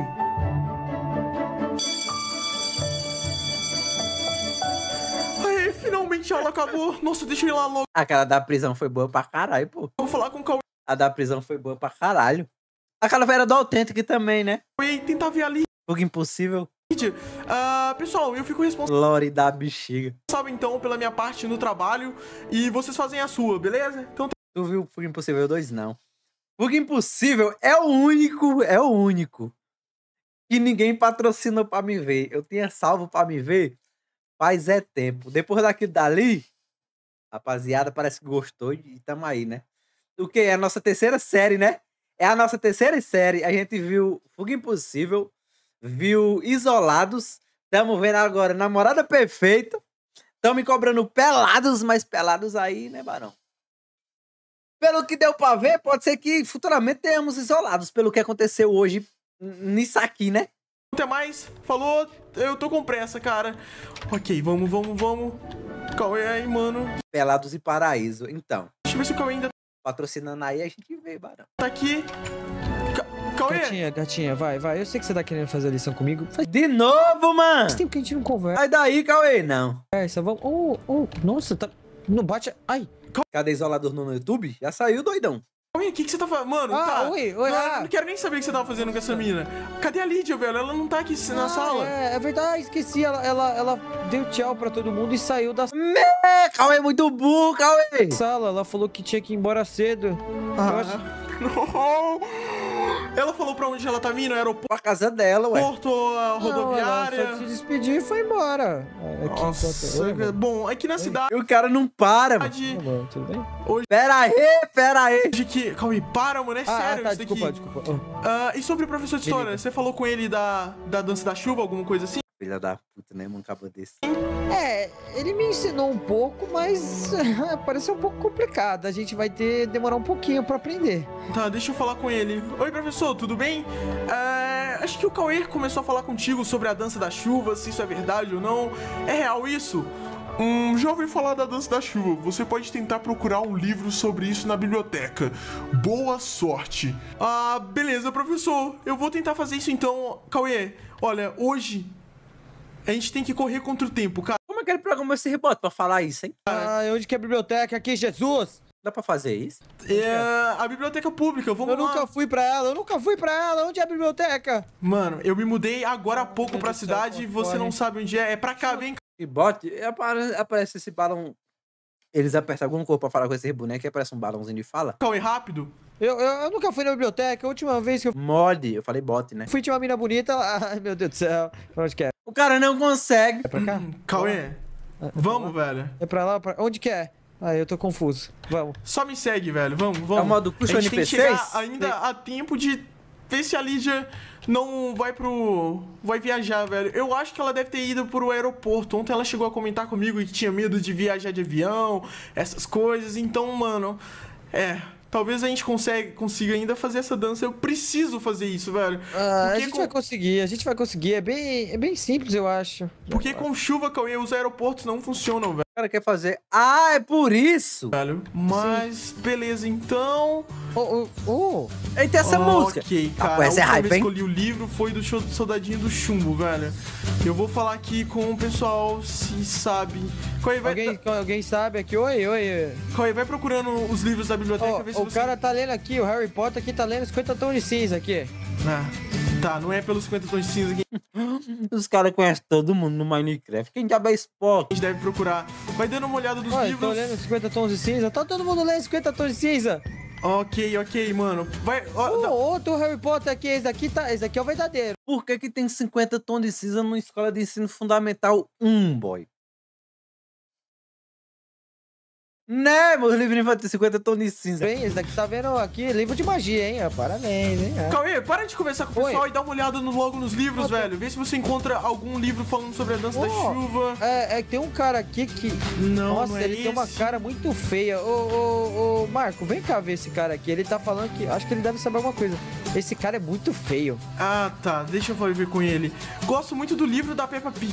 Aí, finalmente a aula acabou. Nossa, deixa eu ir lá logo. Aquela da prisão foi boa pra caralho, pô. Vou falar com o Cauê A da prisão foi boa pra caralho. Aquela era do autêntico também, né? e tentar ver ali. Fogo Impossível. Pessoal, eu fico responsável Lore da bexiga. então pela minha parte no trabalho e vocês fazem a sua, beleza? Então Tu viu o Fogo Impossível 2, não. Fogo Impossível é o único que ninguém patrocinou pra me ver. Eu tinha salvo pra me ver faz tempo. Depois daquilo dali, rapaziada, parece que gostou e tamo aí, né? O que? É a nossa terceira série, né? É a nossa terceira série. A gente viu Fogo Impossível, viu Isolados, tamo vendo agora Namorada Perfeita, tamo me cobrando pelados, mas pelados aí, né, Barão? Pelo que deu pra ver, pode ser que futuramente tenhamos Isolados, pelo que aconteceu hoje nisso aqui, né? até mais. Falou, eu tô com pressa, cara. Ok, vamos. Cauê aí, mano. Pelados e Paraíso. Então, Deixa eu ver se o Cauê ainda patrocinando aí, a gente vê, Barão. tá aqui. Cauê? Gatinha, vai. Eu sei que você tá querendo fazer a lição comigo. Faz De novo, mano! tempo que a gente não conversa. Sai daí, Cauê, não. Vamos. Nossa, tá. Não bate. Ai. Cadê Isolador no YouTube? Já saiu, doidão. Cauê, o que você tá fazendo? Mano, tá. Oi. Não quero nem saber o que você tava fazendo com essa mina. Cadê a Lídia, velho? Ela não tá aqui na sala. É verdade, esqueci. Ela deu tchau pra todo mundo e saiu da Cauê é muito burro, Cauê! sala. Ela falou que tinha que ir embora cedo. Eu acho- Não. Ela falou pra onde ela tá vindo? Aeroporto, Pra casa dela, ué. a Não, rodoviária. ela só se despediu e foi embora. Nossa, bom, aqui na cidade. E o cara não para, mano. Tudo bem? Pera aí. De que. Cauê, para, mano, é sério Tá, isso daqui. desculpa. E sobre o professor de história, você falou com ele da dança da chuva, alguma coisa assim? Filha da puta, né, mano? Acabou desse. Ele me ensinou um pouco, mas pareceu um pouco complicado. A gente vai demorar um pouquinho pra aprender. Tá, deixa eu falar com ele. Oi, professor, tudo bem? Acho que o Cauê começou a falar contigo sobre a dança da chuva, se isso é verdade ou não. É real isso? Já ouvi falar da dança da chuva. Você pode tentar procurar um livro sobre isso na biblioteca. Boa sorte. Beleza, professor. Eu vou tentar fazer isso então. Cauê, olha, hoje a gente tem que correr contra o tempo, cara. Como é que ele programou esse rebote pra falar isso, hein? Onde que é a biblioteca aqui, Jesus? Dá pra fazer isso? A biblioteca pública, vamos Eu lá. nunca fui pra ela. Onde é a biblioteca? Mano, eu me mudei agora há pouco pra cidade e você não sabe onde é. É pra cá, vem. Rebote, aparece esse balão. Eles apertam alguma coisa pra falar com esse boneco e aparece um balãozinho de fala. Cauê, rápido. Eu nunca fui na biblioteca. A última vez que eu Mod, eu falei bot, né? fui tinha uma mina bonita. Ai, meu Deus do céu. Pra onde que é? O cara não consegue. É pra cá? Cauê, vamos, velho. É pra lá? Onde que é? Eu tô confuso. Vamos. Só me segue, velho. Vamos. É o modo puxa A gente tem que NPCs? chegar ainda a tempo de ver se a Lídia não vai viajar, velho. Eu acho que ela deve ter ido pro aeroporto. Ontem ela chegou a comentar comigo que tinha medo de viajar de avião, essas coisas. Então, mano, talvez a gente consiga ainda fazer essa dança. Eu preciso fazer isso, velho. A gente vai conseguir. É bem simples, eu acho. Porque com chuva, Cauê, os aeroportos não funcionam, velho. O cara quer fazer. É por isso! Mas, beleza, então. Eita, essa música! Ok, cara. Pô, essa é a última hype, vez hein? que eu li o livro foi do Soldadinho do Chumbo, velho. Eu vou falar aqui com o pessoal, se sabe. Alguém sabe aqui? Oi. Cauê, vai procurando os livros da biblioteca, ver se O você... cara tá lendo aqui, o Harry Potter aqui tá lendo 50 tons de cinza aqui. Tá, não é pelos 50 tons de cinza que Os caras conhecem todo mundo no Minecraft. Quem diabo é Spock? a gente deve procurar. Vai dando uma olhada nos Tô livros. lendo 50 tons de cinza. Tá todo mundo lendo 50 tons de cinza. Ok, mano. Vai. Outro Harry Potter aqui, esse daqui é o verdadeiro. Por que tem 50 tons de cinza numa escola de ensino fundamental 1, boy? Né, meus livros vão ter 50 tons de cinza. Bem, esse daqui tá vendo aqui, livro de magia, hein? Parabéns, hein? Cauê, para de conversar com o pessoal e dá uma olhada logo nos livros, velho. Vê se você encontra algum livro falando sobre a dança da chuva. Tem um cara aqui que... Não, Nossa, não é ele tem uma esse. cara muito feia. Ô, Marco, vem cá ver esse cara aqui. Ele tá falando que... Acho que ele deve saber alguma coisa. Esse cara é muito feio. Ah, tá. Deixa eu ver com ele. Gosto muito do livro da Peppa Pig.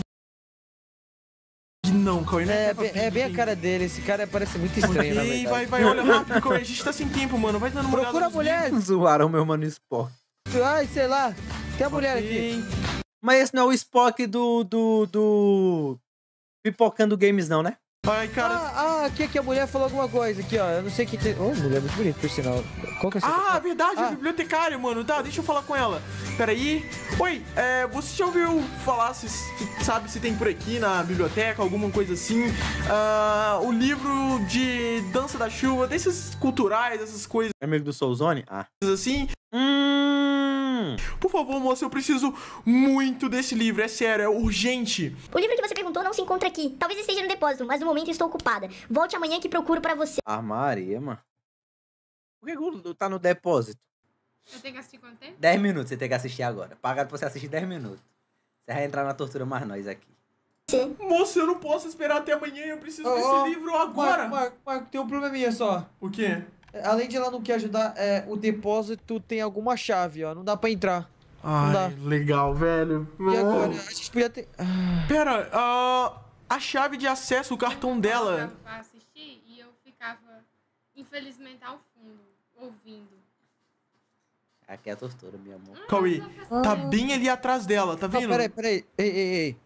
Não, Cauê, não é Peppa Pig. É bem a cara dele. Esse cara parece muito estranho, na Ok, verdade. vai, olha rápido, Cauê. A gente tá sem tempo, mano. Vai dando uma olhada Procura a nos mulher. Zoaram meu mano Spock. Ai, sei lá. Tem a mulher livros. aqui. Ok. Mas esse não é o Spock do Pipocando Games, não, né? Ai, cara. Aqui a mulher falou alguma coisa aqui, ó. Eu não sei o que tem. Oh, mulher muito bonita, por sinal. Qual que é essa? Verdade, a bibliotecária, mano. Tá, deixa eu falar com ela. Peraí. Oi, você já ouviu falar, sabe se tem por aqui na biblioteca, alguma coisa assim? O livro de Dança da Chuva, desses culturais, essas coisas Amigo do Soulzone? assim. Por favor, moça, eu preciso muito desse livro, é sério, é urgente. O livro que você perguntou não se encontra aqui. Talvez esteja no depósito, mas no momento estou ocupada. Volte amanhã que procuro pra você. Ah, Maria, mano. Por que tá no depósito? Eu tenho que assistir quanto tempo? 10 minutos você tem que assistir agora. Pagado pra você assistir 10 minutos. Você vai entrar na tortura mais nós aqui. Moça, eu não posso esperar até amanhã, eu preciso desse livro agora. Marco, tem um probleminha só. O quê? Além de ela não quer ajudar, o depósito tem alguma chave, ó. Não dá pra entrar. Não dá. Legal, velho. E agora? A gente podia ter... Pera, a chave de acesso, o cartão dela. Pra assistir e eu ficava, infelizmente, ao fundo, ouvindo. Aqui é a tortura, meu amor. Cauê, tá bem ali atrás dela, tá vendo? Não, peraí. Ei.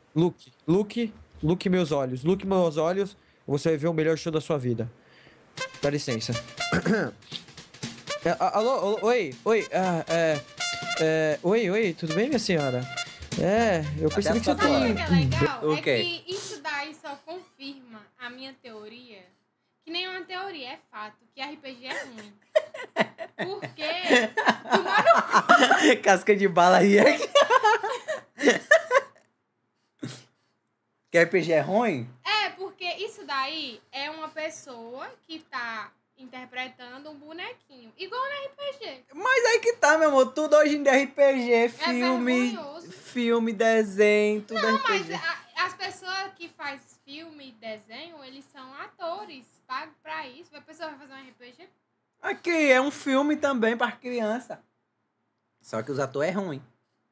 Luke meus olhos. Luke meus olhos. Você vai ver o melhor show da sua vida. Dá licença. Alô? Oi. Oi, tudo bem, minha senhora? Eu percebi que você Sabe o tem... que é legal? O É quê? que isso daí só confirma a minha teoria, que nem é uma teoria, é fato, que RPG é ruim. Porque... Casca de bala aí. Que RPG é ruim? Porque isso daí é uma pessoa que tá interpretando um bonequinho, igual no RPG. Mas aí que tá, meu amor. Tudo hoje em dia é RPG, filme, vergonhoso. filme, desenho, tudo Não, RPG. mas as pessoas que faz filme e desenho, eles são atores, pagam pra isso. A pessoa vai fazer um RPG? Aqui é um filme também para criança. Só que os atores é ruim.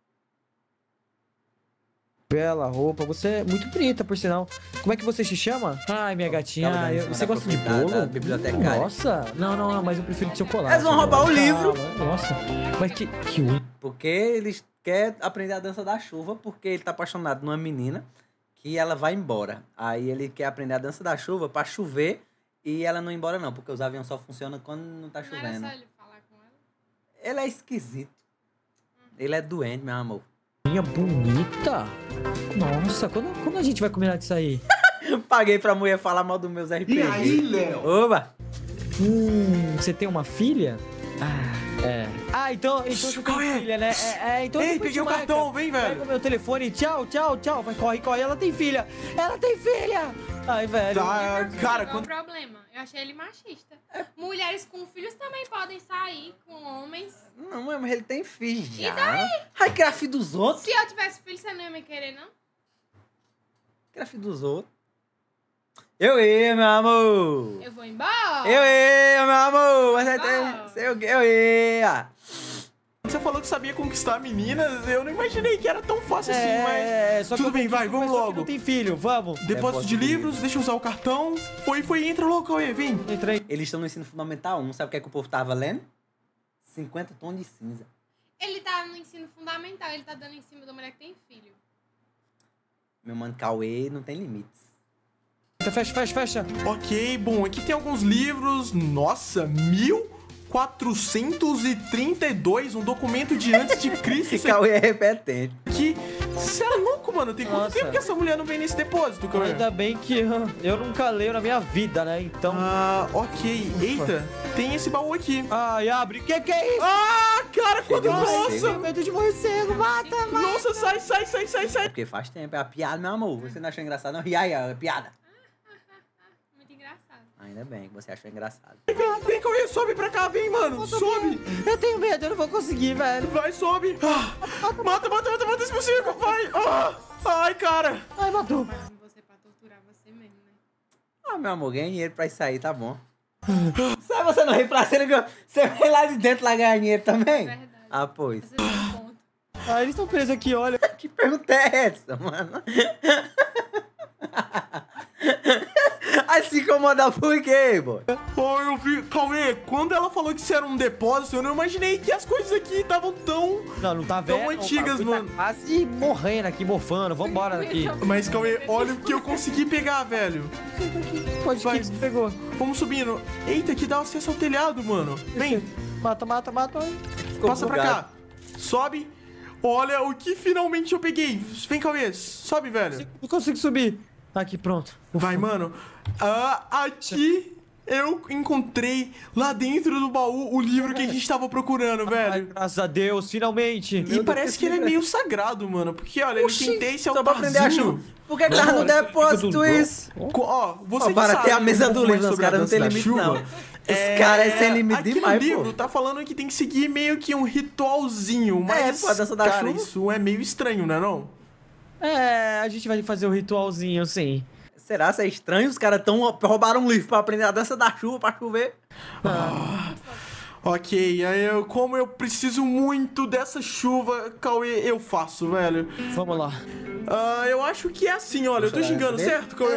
Bela roupa. Você é muito bonita, por sinal. Como é que você se chama? Ai, minha gatinha. Tava dando em cima Você da gosta de propriedade bolo? da bibliotecária. Nossa. Não, mas eu prefiro de chocolate. Eles vão roubar o livro. Nossa. Mas que Porque eles querem aprender a dança da chuva, porque ele tá apaixonado numa menina que ela vai embora. Aí ele quer aprender a dança da chuva pra chover e ela não ir embora não, porque os aviões só funcionam quando não tá Não era chovendo. só ele falar com ela? Ele é esquisito. Ele é doente, meu amor. minha bonita. Nossa, quando a gente vai combinar disso aí? Paguei pra mulher falar mal dos meus RPG. E aí, Léo? Oba! Você tem uma filha? Então você Qual tem é? filha, né? Então Ei, depois peguei o te marca. cartão, vem, velho. Pega o meu telefone, tchau. Vai, corre, ela tem filha. Ai, velho. Tá, cara, Qual o problema? Eu achei ele machista. Mulheres com filhos também podem sair com homens. Não, mas ele tem filho já. E daí? Ai, criar filho dos outros. Se eu tivesse filho, você não ia me querer, não? Criar filho dos outros. Eu ia, meu amor. Eu vou embora. Eu ia, meu amor. Mas Não. eu ia. Você falou que sabia conquistar meninas, eu não imaginei que era tão fácil assim, mas... Só que Tudo eu bem, vou vai, vamos pessoa que logo. Não tem filho, vamos. Depósito de livros, deixa eu usar o cartão. Foi, entra logo, Cauê, vem. Entra aí. Eles estão no ensino fundamental 1. Sabe o que é que o povo tava lendo? 50 tons de cinza. Ele tá no ensino fundamental, ele tá dando em cima da mulher que tem filho. Meu mano Cauê não tem limites. Fecha. Ok, bom, aqui tem alguns livros. Nossa, 1432, um documento de antes de Cristo. Esse Cauê é repetente. aqui. Você é louco, mano? Tem quanto Nossa. tempo que essa mulher não vem nesse depósito, Cauê? Ainda bem que eu nunca leio na minha vida, né? Então... Ok. Eita, tem esse baú aqui. Ai, abre. Que é isso? Ah, cara, quando... Chega morcego. Nossa! Medo de morcego, mata. Nossa, sai. Porque faz tempo. É a piada, meu amor. Você não achou engraçado? Não, ri aí, é piada. Muito engraçado. Ainda bem que você achou engraçado. Vem, Cauê, sobe pra cá, vem, mano. Sobe. Eu tenho medo, eu não vou conseguir, velho. Vai, sobe. Mata esse morcego, vai. Ai, cara. Ai, matou. Mas você pra torturar você mesmo, né? Ah, meu amor, ganhei dinheiro pra isso aí, tá bom. Sabe você não ri pra cena que você vem lá de dentro lá ganhar dinheiro também? Verdade. Ah, pois. Você tem um ponto. Ah, eles estão presos aqui, olha. Que pergunta é essa, mano? Aí se incomodar por quê, boy? Ó, eu vi. Cauê, quando ela falou que isso era um depósito, eu não imaginei que as coisas aqui estavam tão. Não tá Tão vendo? antigas, mano. Tá quase morrendo aqui, mofando. Vambora daqui. Mas, Cauê, olha o que eu consegui pegar, velho. Pode Vai. que você pegou. Vamos subindo. Eita, que dá acesso ao telhado, mano. Vem, Mata. Ficou passa pra bugado. cá. Sobe. Olha o que finalmente eu peguei. Vem, Cauê. Sobe, velho. Não consigo subir. Aqui, pronto. Vai, mano. Aqui eu encontrei lá dentro do baú o livro que a gente tava procurando, Ai, velho. graças a Deus, finalmente. E parece que ele é meio sagrado, mano. Porque, olha, eu tentei esse Só pra aprender a altarzinho. chuva. Por que tá no depósito isso? Ó, você Para que ter a sabe mesa um do pouco mais livro, os sobre a caras não tem dança da limite, chuva, não. Os caras é sem limite aqui demais, no livro pô. tá falando que tem que seguir meio que um ritualzinho, mas, pô, a dança da cara, chuva. isso é meio estranho, né, não? É, a gente vai fazer o ritualzinho, sim. Será que é estranho? Os caras roubaram um livro pra aprender a dança da chuva, pra chover. Ok, aí como eu preciso muito dessa chuva, Cauê, eu faço, velho. Vamos lá. Eu acho que é assim, olha, eu tô xingando, certo, Cauê?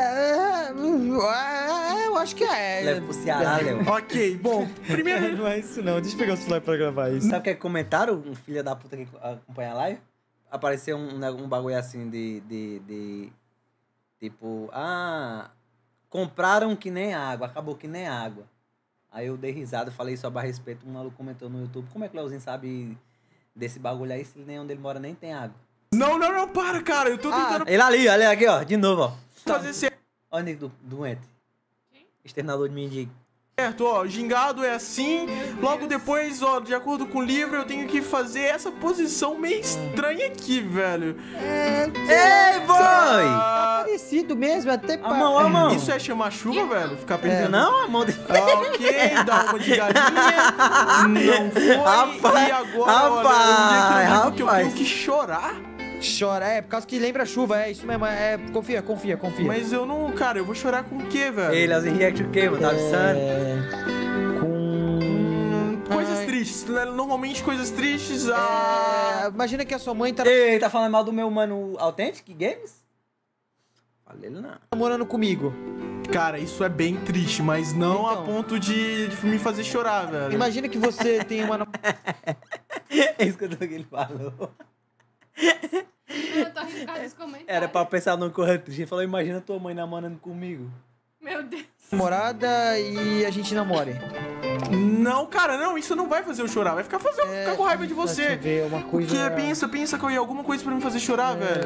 Eu acho que é. Leva pro Ceará, Léo. Ok, bom, primeiro... Não é isso não, deixa eu pegar o celular pra gravar isso. Sabe o que é que comentaram? Um filho da puta que acompanha a live? Apareceu um bagulho assim de tipo, compraram que nem água, acabou que nem água. Aí eu dei risada, falei sobre a respeito, um maluco comentou no YouTube, como é que o Leozinho sabe desse bagulho aí, se nem onde ele mora nem tem água? Não, para, cara, eu tô tentando Ele ali, olha aqui, ó, de novo, ó. fazer certo. Olha o Nico doente. Exterminador de mendigo. Certo, ó, gingado é assim, logo depois, ó, de acordo com o livro, eu tenho que fazer essa posição meio estranha aqui, velho. Ei, boy! Parecido mesmo, até A mão. Isso é chamar chuva, velho? Ficar Não, pensando. não, a mão de... Ok, dá uma de galinha. Não foi. Rapaz, e agora, olha, eu que eu rapaz. tenho que chorar. Chora, por causa que lembra a chuva, é isso mesmo, confia. Mas eu não, cara, eu vou chorar com o quê, velho? Ei, Leozinho, react o quê, mano? Tá avisando? Coisas tristes, né? Normalmente coisas tristes. Imagina que a sua mãe tá Ei, tá falando mal do meu mano Authentic Games? Falei ele não. namorando comigo. Cara, isso é bem triste, mas não a Então. ponto de me fazer chorar, velho. Imagina que você tem uma É isso que ele falou. Eu tô rindo por causa dos comentários. Era pra pensar no correto. Ele falou, imagina tua mãe namorando comigo. Meu Deus. namorada e a gente namore. Não, cara, não, isso não vai fazer eu chorar. Vai ficar com raiva de Deixa você. eu ver, uma coisa... O quê? Pensa, Cauê, alguma coisa pra me fazer chorar, velho.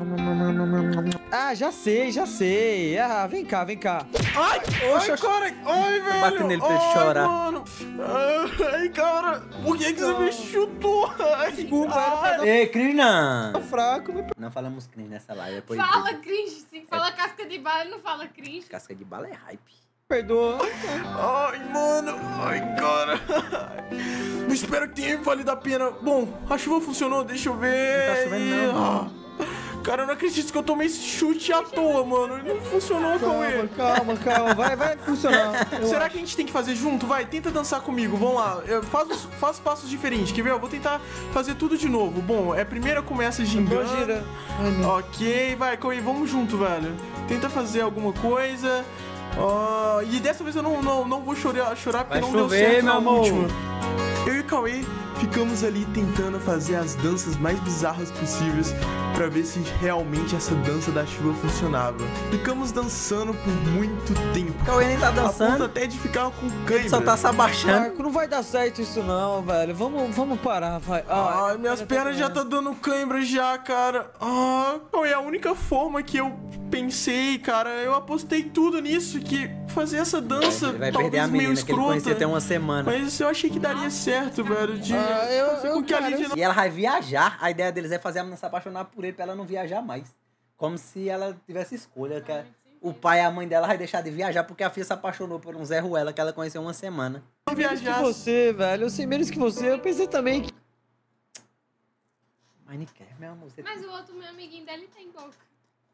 Ah, já sei. Ah, vem cá. Ai, cara, ai, velho. Batendo nele pra ele chorar. Mano. Ai, cara, por que você me chutou? Ai, Desculpa, era pra dar Ei, Cris, não. fraco. Não falamos Cris nessa live. É proibido. Fala cringe, sim. Fala casca de bala, ele não fala cringe. Casca de bala é hype. Perdoa. Ai, mano. Ai, cara. Eu espero que tenha valido a pena. Bom, a chuva funcionou, deixa eu ver. Não tá chovendo, não. Cara, eu não acredito que eu tomei esse chute à toa, mano. Não funcionou, Cauê. Calma. Vai funcionar. Será que a gente tem que fazer junto? Vai, tenta dançar comigo, vamos lá. Faz passos diferentes, quer ver? Eu vou tentar fazer tudo de novo. Bom, primeiro começa gingando. Gira. Ok, vai, Cauê, vamos junto, velho. Tenta fazer alguma coisa. E dessa vez eu não vou chorar porque Vai não chover, deu certo meu na amor. última. Eu e o Cauê ficamos ali tentando fazer as danças mais bizarras possíveis pra ver se realmente essa dança da chuva funcionava. Ficamos dançando por muito tempo. Cauê nem tá A ponto dançando. até de ficar com Ele cãibra. só tá se abaixando. Marco, não vai dar certo isso não, velho. Vamos parar, vai. Ai, minhas pernas já tá dando cãibra já, cara. É a única forma que eu pensei, cara. Eu apostei tudo nisso, que fazer essa dança Ele vai talvez perder a meio menina que ele conheceu escrota. até uma semana. Mas eu achei que daria certo, velho, de fazer com que a Lídia não... E ela vai viajar. A ideia deles é fazer a menina se apaixonar por ele pra ela não viajar mais. Como se ela tivesse escolha. Que o pai e a mãe dela vai deixar de viajar porque a filha se apaixonou por um Zé Ruela que ela conheceu uma semana. Menos que viajasse. você, velho. Eu sei menos que você. Eu pensei também que... Mas não quer, meu amor. Você... Mas o outro, meu amiguinho dele, tem boca.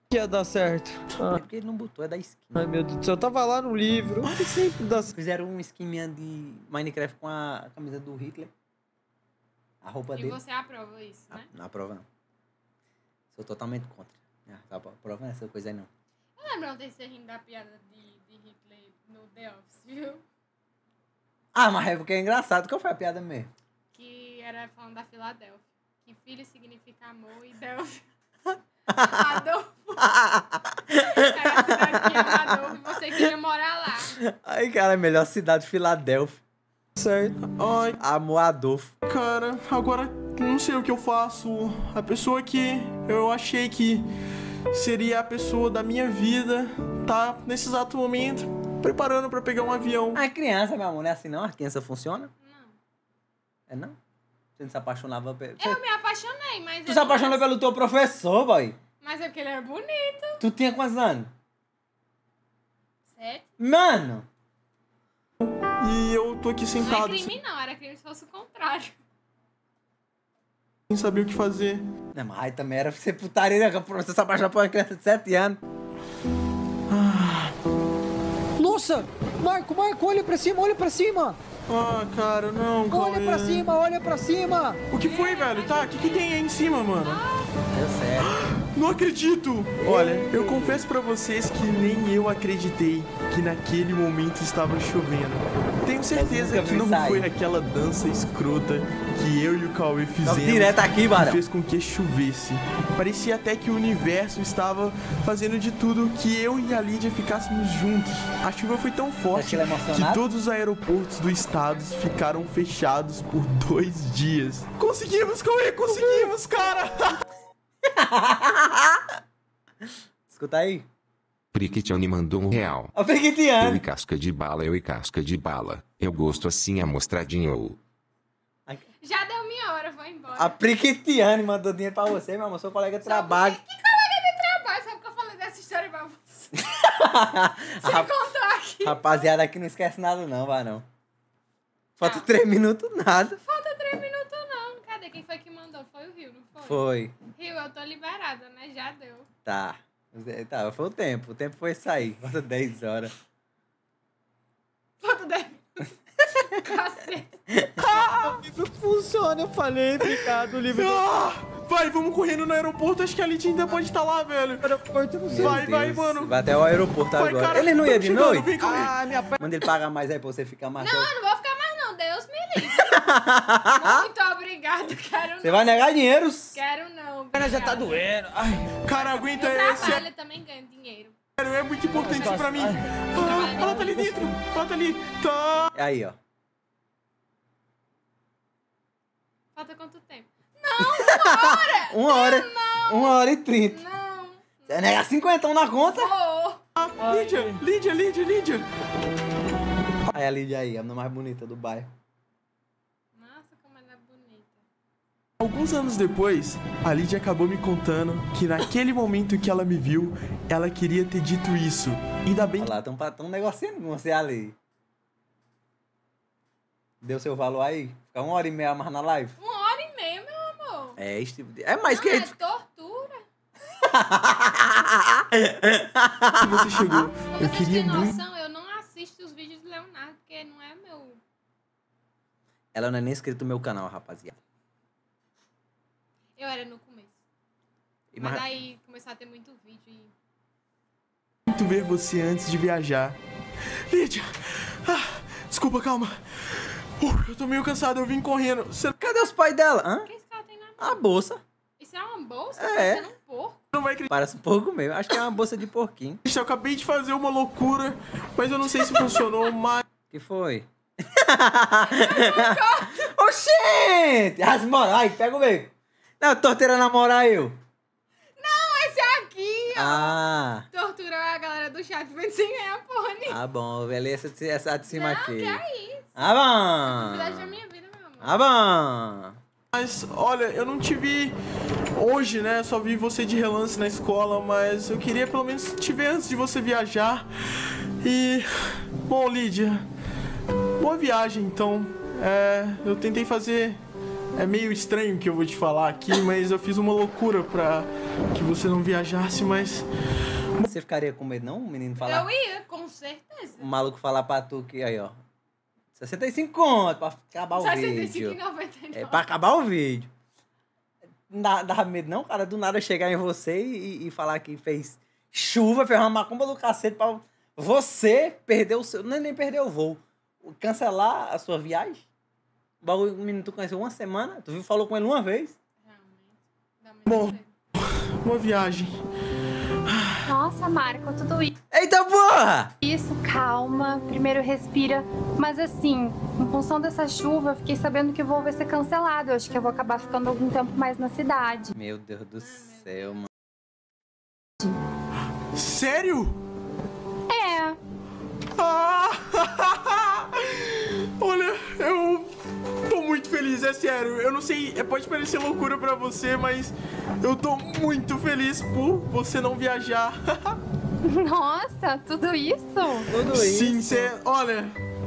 Que ia dar certo. É porque ele não botou, é da skin. Ai, meu Deus do céu, tava lá no livro. Que sempre dá certo. Fizeram um skin minha de Minecraft com a camisa do Hitler. A roupa E dele. você aprova isso, né? Não aprova não. Sou totalmente contra. Tá aprova essa coisa aí não. Eu lembro ontem você rindo da piada de Hitler no The Office, viu? Ah, mas é porque é engraçado. Qual foi a piada mesmo? Que era falando da Filadélfia. Que filho significa amor e Delphi. Adolfo. Era a cidade que ama Adolfo e você queria morar lá. Aí, cara, melhor cidade Filadélfia. Certo. Ai, Amor Adolfo. cara, agora não sei o que eu faço. A pessoa que eu achei que seria a pessoa da minha vida tá nesse exato momento preparando pra pegar um avião. A criança, meu amor, não é assim não? A criança funciona? Não. É não? Você não se apaixonava pelo... Eu me apaixonei, mas... Tu se apaixonou pelo teu professor, boy? Mas é porque ele era bonito. Tu tinha quantos anos? 7. Mano! E eu tô aqui Não é sentado crime não, era crime se fosse o contrário. sem saber o que fazer. Não, mas aí também era ser putaria, né? Que o professor se apaixonou por uma criança de 7 anos. Nossa! Marco, olha pra cima, olha pra cima! Ah, cara, não, Olha Cauê. pra cima, olha pra cima! O que foi, velho? Tá, o que tem aí em cima, mano? Deu certo. Não acredito! Olha, eu confesso pra vocês que nem eu acreditei que naquele momento estava chovendo. Tenho certeza nunca que viu não isso aí. foi aquela dança escrota que eu e o Cauê fizemos direto aqui, que Barão. fez com que chovesse. Parecia até que o universo estava fazendo de tudo que eu e a Lídia ficássemos juntos. A chuva foi tão forte que ele é emocionado? que todos os aeroportos do estado ficaram fechados por 2 dias. Conseguimos, Cauê! Conseguimos, cara! Escuta aí. Priquitiane mandou R$1. A Eu Pequitiane. e casca de bala, eu e casca de bala. Eu gosto assim amostradinho. Já deu minha hora, vou embora. A Priquitiane mandou dinheiro pra você, meu amor. Seu colega de trabalho. Que colega de trabalho? Sabe que eu falei dessa história pra você? Você contou aqui. Rapaziada, aqui não esquece nada não, vai não. Falta Tá. 3 minutos, nada. Falta 3 minutos não. Cadê? Quem foi que mandou? Foi o Rio, não foi? Foi. Rio, eu tô liberada, né? Já deu. Tá. Tá, foi o tempo. O tempo foi sair. Falta 10 horas. Falta 10 minutos. Cacete. O livro funciona, eu falei, obrigado, o livro Vai, vamos correndo no aeroporto. Acho que a Lídia ainda pode estar lá, velho. do aeroporto, não sei. Vai, Meu vai, Deus. mano. Vai até o aeroporto Vai, agora. cara, Ele não ia tamo de chegando, noite? vem, Cauê. Ah, minha perna. Manda ele pagar mais aí pra você ficar mais. Não, eu não vou ficar mais não. Deus me livre. Muito obrigada. Quero Você não. vai negar dinheiros? Quero não. A perna já tá obrigada. doendo. Ai, Cara, aguenta Eu esse. trabalho, eu também ganho dinheiro. É muito importante isso pra mim. Ah, ela tá ali dentro. Ela tá ali. Tá. Aí, ó. Falta quanto tempo? 1h30. Não. Você vai negar 50 na conta? Vou. Lídia. Aí a Lídia aí, a menina mais bonita do bairro. Nossa, como ela é bonita. Alguns anos depois, a Lídia acabou me contando que naquele momento que ela me viu, ela queria ter dito isso. Ainda bem Olha lá, tão negociando com você ali. Deu seu valor aí? Fica 1h30 mais na live? 1h30, meu amor. É esse tipo de... É mais que Não, é isso. tortura. que você chegou. Pra Eu vocês queria terem muito. noção, eu não assisto os vídeos do Leonardo, porque não é meu... Ela não é nem inscrita no meu canal, rapaziada. Eu era no começo. E Mas mais- daí começou a ter muito vídeo e... Muito ver você antes de viajar. Lídia! Ah, desculpa, calma. Eu tô meio cansado, eu vim correndo. Você Cadê os pais dela? Hã? O que esse cara tem na mão? A bolsa. Isso é uma bolsa? É. Parecendo um porco. não vai acreditar. Parece um pouco mesmo. Acho que é uma bolsa de porquinho. Eu acabei de fazer uma loucura, mas eu não sei se funcionou, mas... Que foi? Oxente! Rasmora, ai, pega o meio. Não, torteira namorar eu. Esse aqui, ó. Ah, Torturou a galera do chat, foi sem ganhar porra nenhuma. tá bom, beleza, essa de cima aqui. Que é isso? Ah, Verdade da bom. minha vida, meu amor. Ah, bom. Mas, olha, eu não te vi hoje, né? Só vi você de relance na escola, mas eu queria pelo menos te ver antes de você viajar. E... Bom, Lídia, boa viagem, então. Eu tentei fazer é meio estranho o que eu vou te falar aqui, mas eu fiz uma loucura pra que você não viajasse, mas... Você ficaria com medo, não? O menino falar. Eu ia, com certeza. O maluco falar pra tu que aí, ó. 65 conto pra acabar o vídeo. 65,99. É pra acabar o vídeo. Não dá medo, não, cara? Do nada chegar em você e falar que fez chuva, fez uma macumba do cacete pra você perder o seu. Nem perder o voo. Cancelar a sua viagem. O bagulho, o menino tu conheceu uma semana, tu viu, falou com ele uma vez. Realmente. Dá Bom. muito medo. Uma viagem. Nossa, Marco, tudo Eita porra! isso, calma. Primeiro respira. Mas assim, em função dessa chuva, eu fiquei sabendo que o voo vai ser cancelado. Eu acho que eu vou acabar ficando algum tempo mais na cidade. Meu Deus do céu, mano. Sério? É. Ah! Olha, eu tô muito feliz, é sério. Eu não sei, pode parecer loucura pra você, mas eu tô muito feliz por você não viajar. Nossa, tudo isso? Tudo Sim, isso. olha,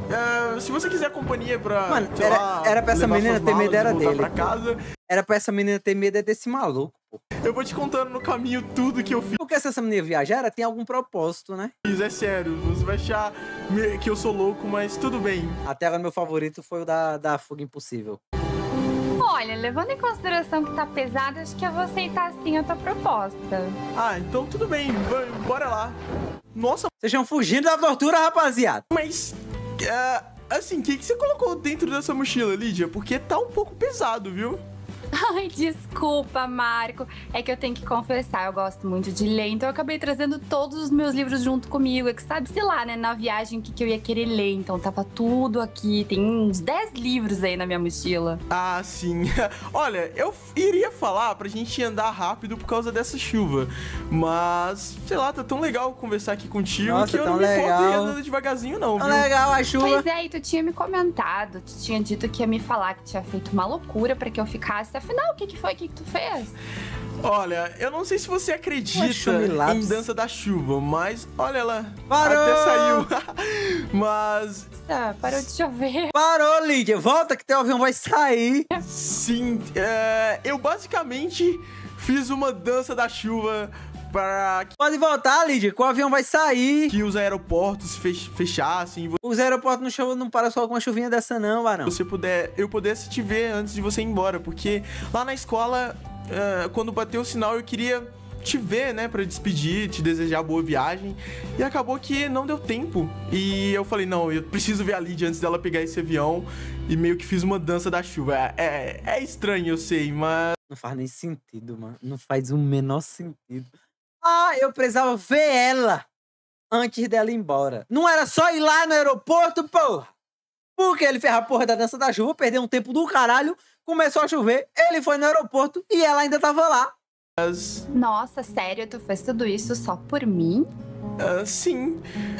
se você quiser companhia pra, Mano, sei lá, era pra essa levar menina suas ter medo, malas e era voltar dele. pra casa, Era pra essa menina ter medo desse maluco, pô. eu vou te contando no caminho tudo que eu Porque se essa menina viajar, ela tem algum propósito, né? fiz, é sério. Você vai achar que eu sou louco, mas tudo bem. Até agora, meu favorito foi o da Fuga Impossível. Olha, levando em consideração que tá pesado, acho que eu vou aceitar sim a tua proposta. Ah, então tudo bem, bora lá. Nossa, Vocês estão fugindo da tortura, rapaziada. mas... assim, o que você colocou dentro dessa mochila, Lídia? Porque tá um pouco pesado, viu? Ai, desculpa, Marco. É que eu tenho que confessar, eu gosto muito de ler, então eu acabei trazendo todos os meus livros junto comigo. É que sabe, sei lá, né, na viagem o que eu ia querer ler. Então tava tudo aqui, tem uns 10 livros aí na minha mochila. Ah, sim. Olha, eu iria falar pra gente andar rápido por causa dessa chuva. Mas, sei lá, tá tão legal conversar aqui contigo Nossa, que eu tão não me importo legal. ir andando devagarzinho, não, Tá viu? legal a chuva. Pois é, e tu tinha me comentado, tu tinha dito que ia me falar que tinha feito uma loucura pra que eu ficasse. Afinal, o que foi? O que tu fez? Olha, eu não sei se você acredita Chumilapes. em Dança da Chuva, mas olha, ela Parou! até saiu. Mas, Nossa, parou de chover. Parou, Lídia. Volta que teu avião vai sair. sim, eu basicamente fiz uma Dança da Chuva para Pode voltar, Lídia, que o avião vai sair. que os aeroportos fechassem e Os aeroportos não param só com uma chuvinha dessa não, varão. eu pudesse te ver antes de você ir embora, porque lá na escola, quando bateu o sinal, eu queria te ver, né, pra despedir, te desejar boa viagem, e acabou que não deu tempo. E eu falei, não, eu preciso ver a Lídia antes dela pegar esse avião, e meio que fiz uma dança da chuva. É estranho, eu sei, mas... Não faz nem sentido, mano. Não faz o menor sentido. Ah, eu precisava ver ela antes dela ir embora. Não era só ir lá no aeroporto, porra. Porque ele fez a porra da dança da chuva, perdeu um tempo do caralho, começou a chover, ele foi no aeroporto e ela ainda tava lá. Nossa, sério, tu fez tudo isso só por mim? Sim,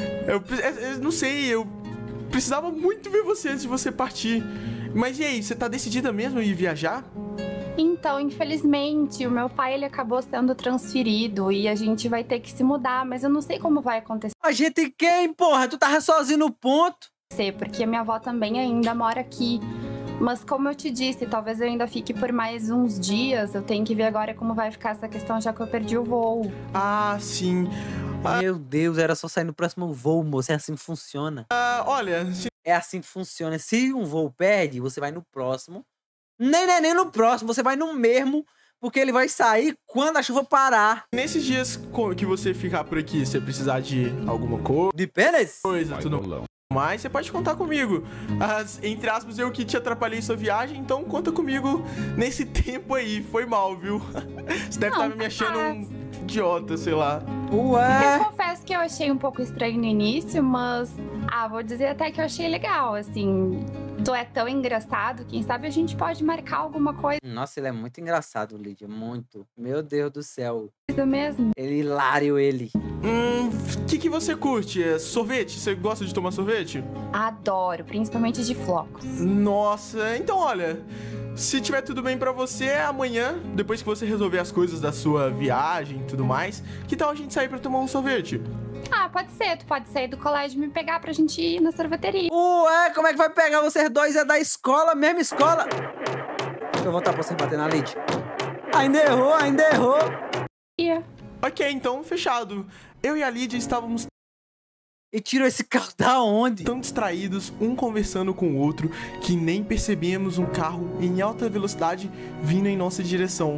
eu não sei, eu precisava muito ver você antes de você partir. Mas e aí, você tá decidida mesmo em viajar? Então, infelizmente, o meu pai ele acabou sendo transferido e a gente vai ter que se mudar, mas eu não sei como vai acontecer, A gente quem, porra? Tu tava sozinho no ponto? porque a minha avó também ainda mora aqui. Mas como eu te disse, talvez eu ainda fique por mais uns dias. Eu tenho que ver agora como vai ficar essa questão, já que eu perdi o voo. Ah, sim. Meu Deus, era só sair no próximo voo, moço. É assim que funciona. Olha, É assim que funciona. Se um voo perde, você vai no próximo. Nem no próximo, você vai no mesmo, porque ele vai sair quando a chuva parar. nesses dias que você ficar por aqui, se você precisar de alguma De pênis? coisa, tudo mais, você pode contar comigo. Entre aspas, eu que te atrapalhei sua viagem, então conta comigo nesse tempo aí. Foi mal, viu? Você deve estar me achando um idiota, sei lá. Ué. Eu confesso que eu achei um pouco estranho no início, mas... vou dizer até que eu achei legal, assim... Tu é tão engraçado, quem sabe a gente pode marcar alguma coisa Nossa, ele é muito engraçado, Lídia. Muito. Meu Deus do céu. mesmo. Ele é hilário, ele. O que você curte? Sorvete? Você gosta de tomar sorvete? Adoro, principalmente de flocos. Nossa, então olha... Se tiver tudo bem pra você, amanhã, depois que você resolver as coisas da sua viagem e tudo mais, que tal a gente sair pra tomar um sorvete? Pode ser, tu pode sair do colégio e me pegar pra gente ir na sorveteria. Ué, como é que vai pegar vocês dois? É da escola, mesma escola? Deixa eu voltar pra você bater na Lid. Ainda errou, ainda errou. Ok, então, fechado. Eu e a Lídia estávamos E tirou esse carro da onde? tão distraídos, um conversando com o outro, que nem percebemos um carro em alta velocidade vindo em nossa direção.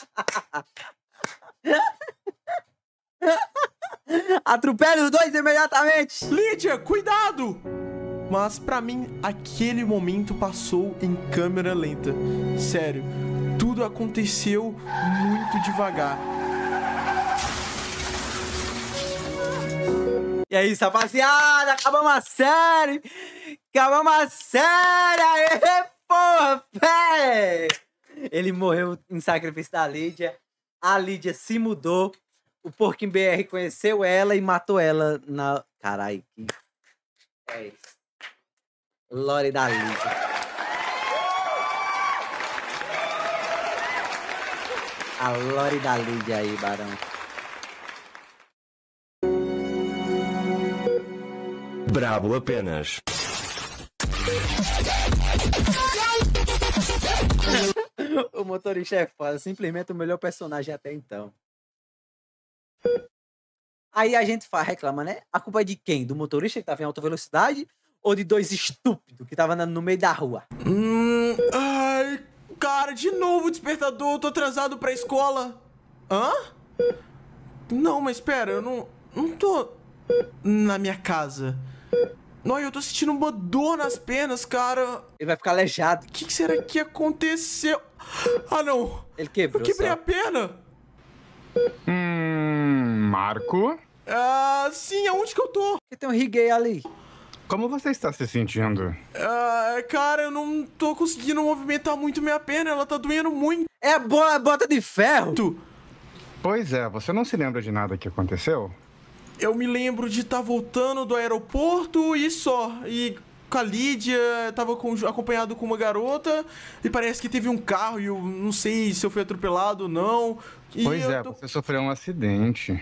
Atropele os dois imediatamente. Lídia, cuidado! Mas pra mim, aquele momento passou em câmera lenta. Sério, tudo aconteceu muito devagar. E é isso, rapaziada. Acabamos a série. Acabamos a série. Aê, porra, pé. Ele morreu em sacrifício da Lídia. A Lídia se mudou. O Porquinho BR conheceu ela e matou ela na... Caralho, que... É isso. Lore da Lídia. A Lore da Lídia aí, Barão. Brabo apenas. O motorista é foda, simplesmente o melhor personagem até então. Aí a gente reclama, né? A culpa é de quem? Do motorista que tava em alta velocidade ou de dois estúpidos que tava andando no meio da rua? Ai, cara, de novo o despertador, eu tô atrasado pra escola. Hã? Não, mas pera, eu não tô na minha casa. Não, eu tô sentindo uma dor nas pernas, cara. Ele vai ficar aleijado. O que será que aconteceu? Ah, não. Ele quebrou. Eu quebrei só. a perna. Marco? Ah, sim, aonde que eu tô? Porque tem um riguei ali. Como você está se sentindo? Cara, eu não tô conseguindo movimentar muito minha perna, ela tá doendo muito. É a bota de ferro. Pois é, você não se lembra de nada que aconteceu? Eu me lembro de estar voltando do aeroporto e só. E com a Lídia, tava acompanhado com uma garota e parece que teve um carro e eu não sei se eu fui atropelado ou não. E Pois é, você sofreu um acidente.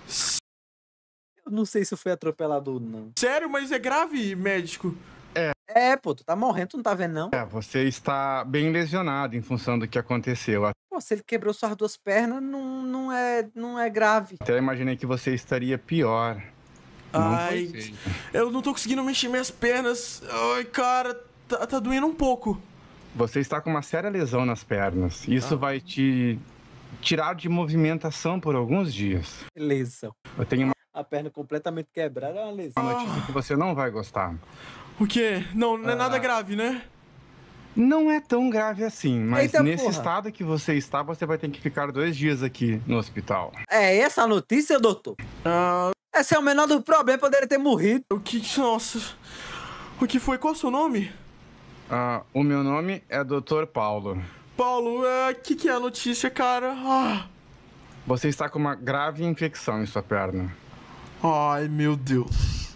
Eu não sei se eu fui atropelado ou não. Sério? Mas é grave, médico? É, pô, tu tá morrendo, tu não tá vendo, não? Você está bem lesionado em função do que aconteceu. Pô, se ele quebrou suas duas pernas, não é grave. Até imaginei que você estaria pior. Ai, eu não tô conseguindo mexer minhas pernas. Ai, cara, tá doendo um pouco. Você está com uma séria lesão nas pernas. Isso vai te tirar de movimentação por alguns dias. Lesão. Eu tenho A perna completamente quebrada é uma lesão. uma notícia que você não vai gostar. O quê? Não é nada grave, né? Não é tão grave assim, mas Eita, nesse porra. estado que você está, você vai ter que ficar 2 dias aqui no hospital. É essa a notícia, doutor? Esse é o menor do problema, poderia ter morrido. O que... Nossa... O que foi? Qual é o seu nome? O meu nome é Dr. Paulo. Paulo, que é a notícia, cara? Você está com uma grave infecção em sua perna. Ai, meu Deus.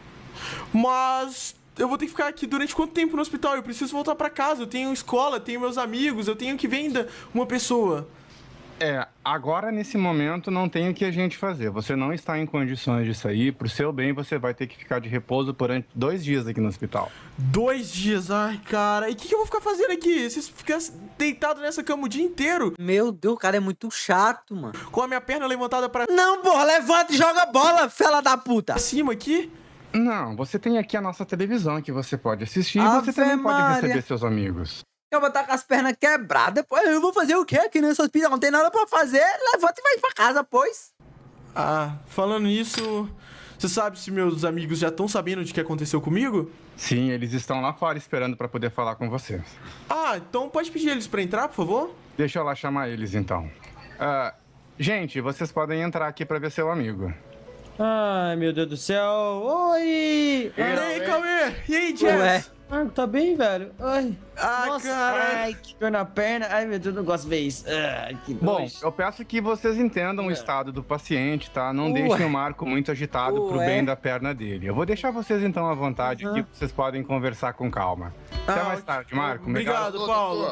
Mas eu vou ter que ficar aqui durante quanto tempo no hospital? Eu preciso voltar pra casa. Eu tenho escola, tenho meus amigos, eu tenho que ver ainda uma pessoa. Agora nesse momento não tem o que a gente fazer. Você não está em condições de sair. Pro seu bem, você vai ter que ficar de repouso por 2 dias aqui no hospital. 2 dias? Ai, cara. E o que eu vou ficar fazendo aqui? Vocês ficam deitados nessa cama o dia inteiro? Meu Deus, o cara é muito chato, mano. Com a minha perna levantada pra... Não, porra, levanta e joga bola, fela da puta. Acima aqui? Não, você tem aqui a nossa televisão que você pode assistir e Ave você também pode Maria. receber seus amigos. Eu vou estar com as pernas quebradas, pô. Eu vou fazer o quê aqui nesse hospital? Não tem nada pra fazer. Levanta e vai pra casa, pois. Falando nisso... Você sabe se meus amigos já estão sabendo de que aconteceu comigo? Sim, eles estão lá fora esperando para poder falar com vocês. Então pode pedir eles para entrar, por favor? Deixa eu lá chamar eles, então. Gente, vocês podem entrar aqui para ver seu amigo. Ai, meu Deus do céu. Oi! E aí, Cauê? E aí, Jess? Marco, tá bem, velho? Ai. Nossa, cara. ai, que dor na perna. Ai, meu Deus, não gosto de ver isso. Ai, que Bom, nojo. eu peço que vocês entendam o estado do paciente, tá? Não deixem o Marco muito agitado pro bem da perna dele. Eu vou deixar vocês, então, à vontade aqui, vocês podem conversar com calma. Até mais tarde, Marco. Obrigado, Paulo.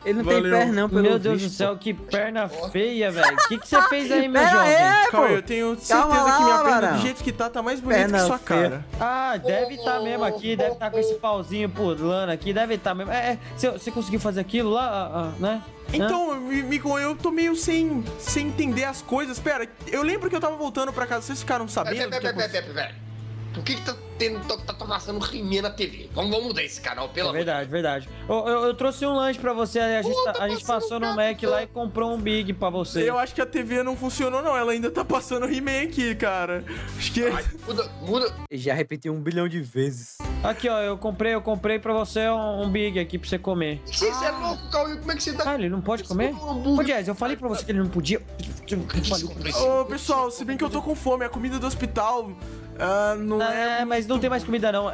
Ele não tem perna, não, pelo Meu Deus visto. do céu, que perna feia, velho. O que você fez aí, meu Pera jovem? aí, Calma, pô. eu tenho certeza Calma lá, que minha perna, Barão. do jeito que tá mais bonita Perna que sua feia. cara. Ah, deve estar mesmo aqui, deve estar com esse pauzinho pulando aqui, deve estar mesmo. Você conseguiu fazer aquilo lá, né? Então, Mico, eu tô meio sem entender as coisas. Pera, eu lembro que eu tava voltando pra casa, vocês ficaram sabendo do que aconteceu? Pera. Por que tá passando rimê na TV? Vamos mudar esse canal, pelo amor de Deus. Verdade. Eu trouxe um lanche pra você, a gente passou no Mac lá e comprou um Big pra você. Eu acho que a TV não funcionou, não. Ela ainda tá passando He-Man aqui, cara. Acho que... Muda. Ele já repetiu 1 bilhão de vezes. Aqui, ó, eu comprei pra você um Big aqui pra você comer. Você é louco, Cauê? Como é que você tá... Ah, ele não pode comer? Ô, Jazz, eu falei pra você que ele não podia. Ô, pessoal, se bem que eu tô com fome, a comida do hospital... não é... Mas não tem mais comida, não.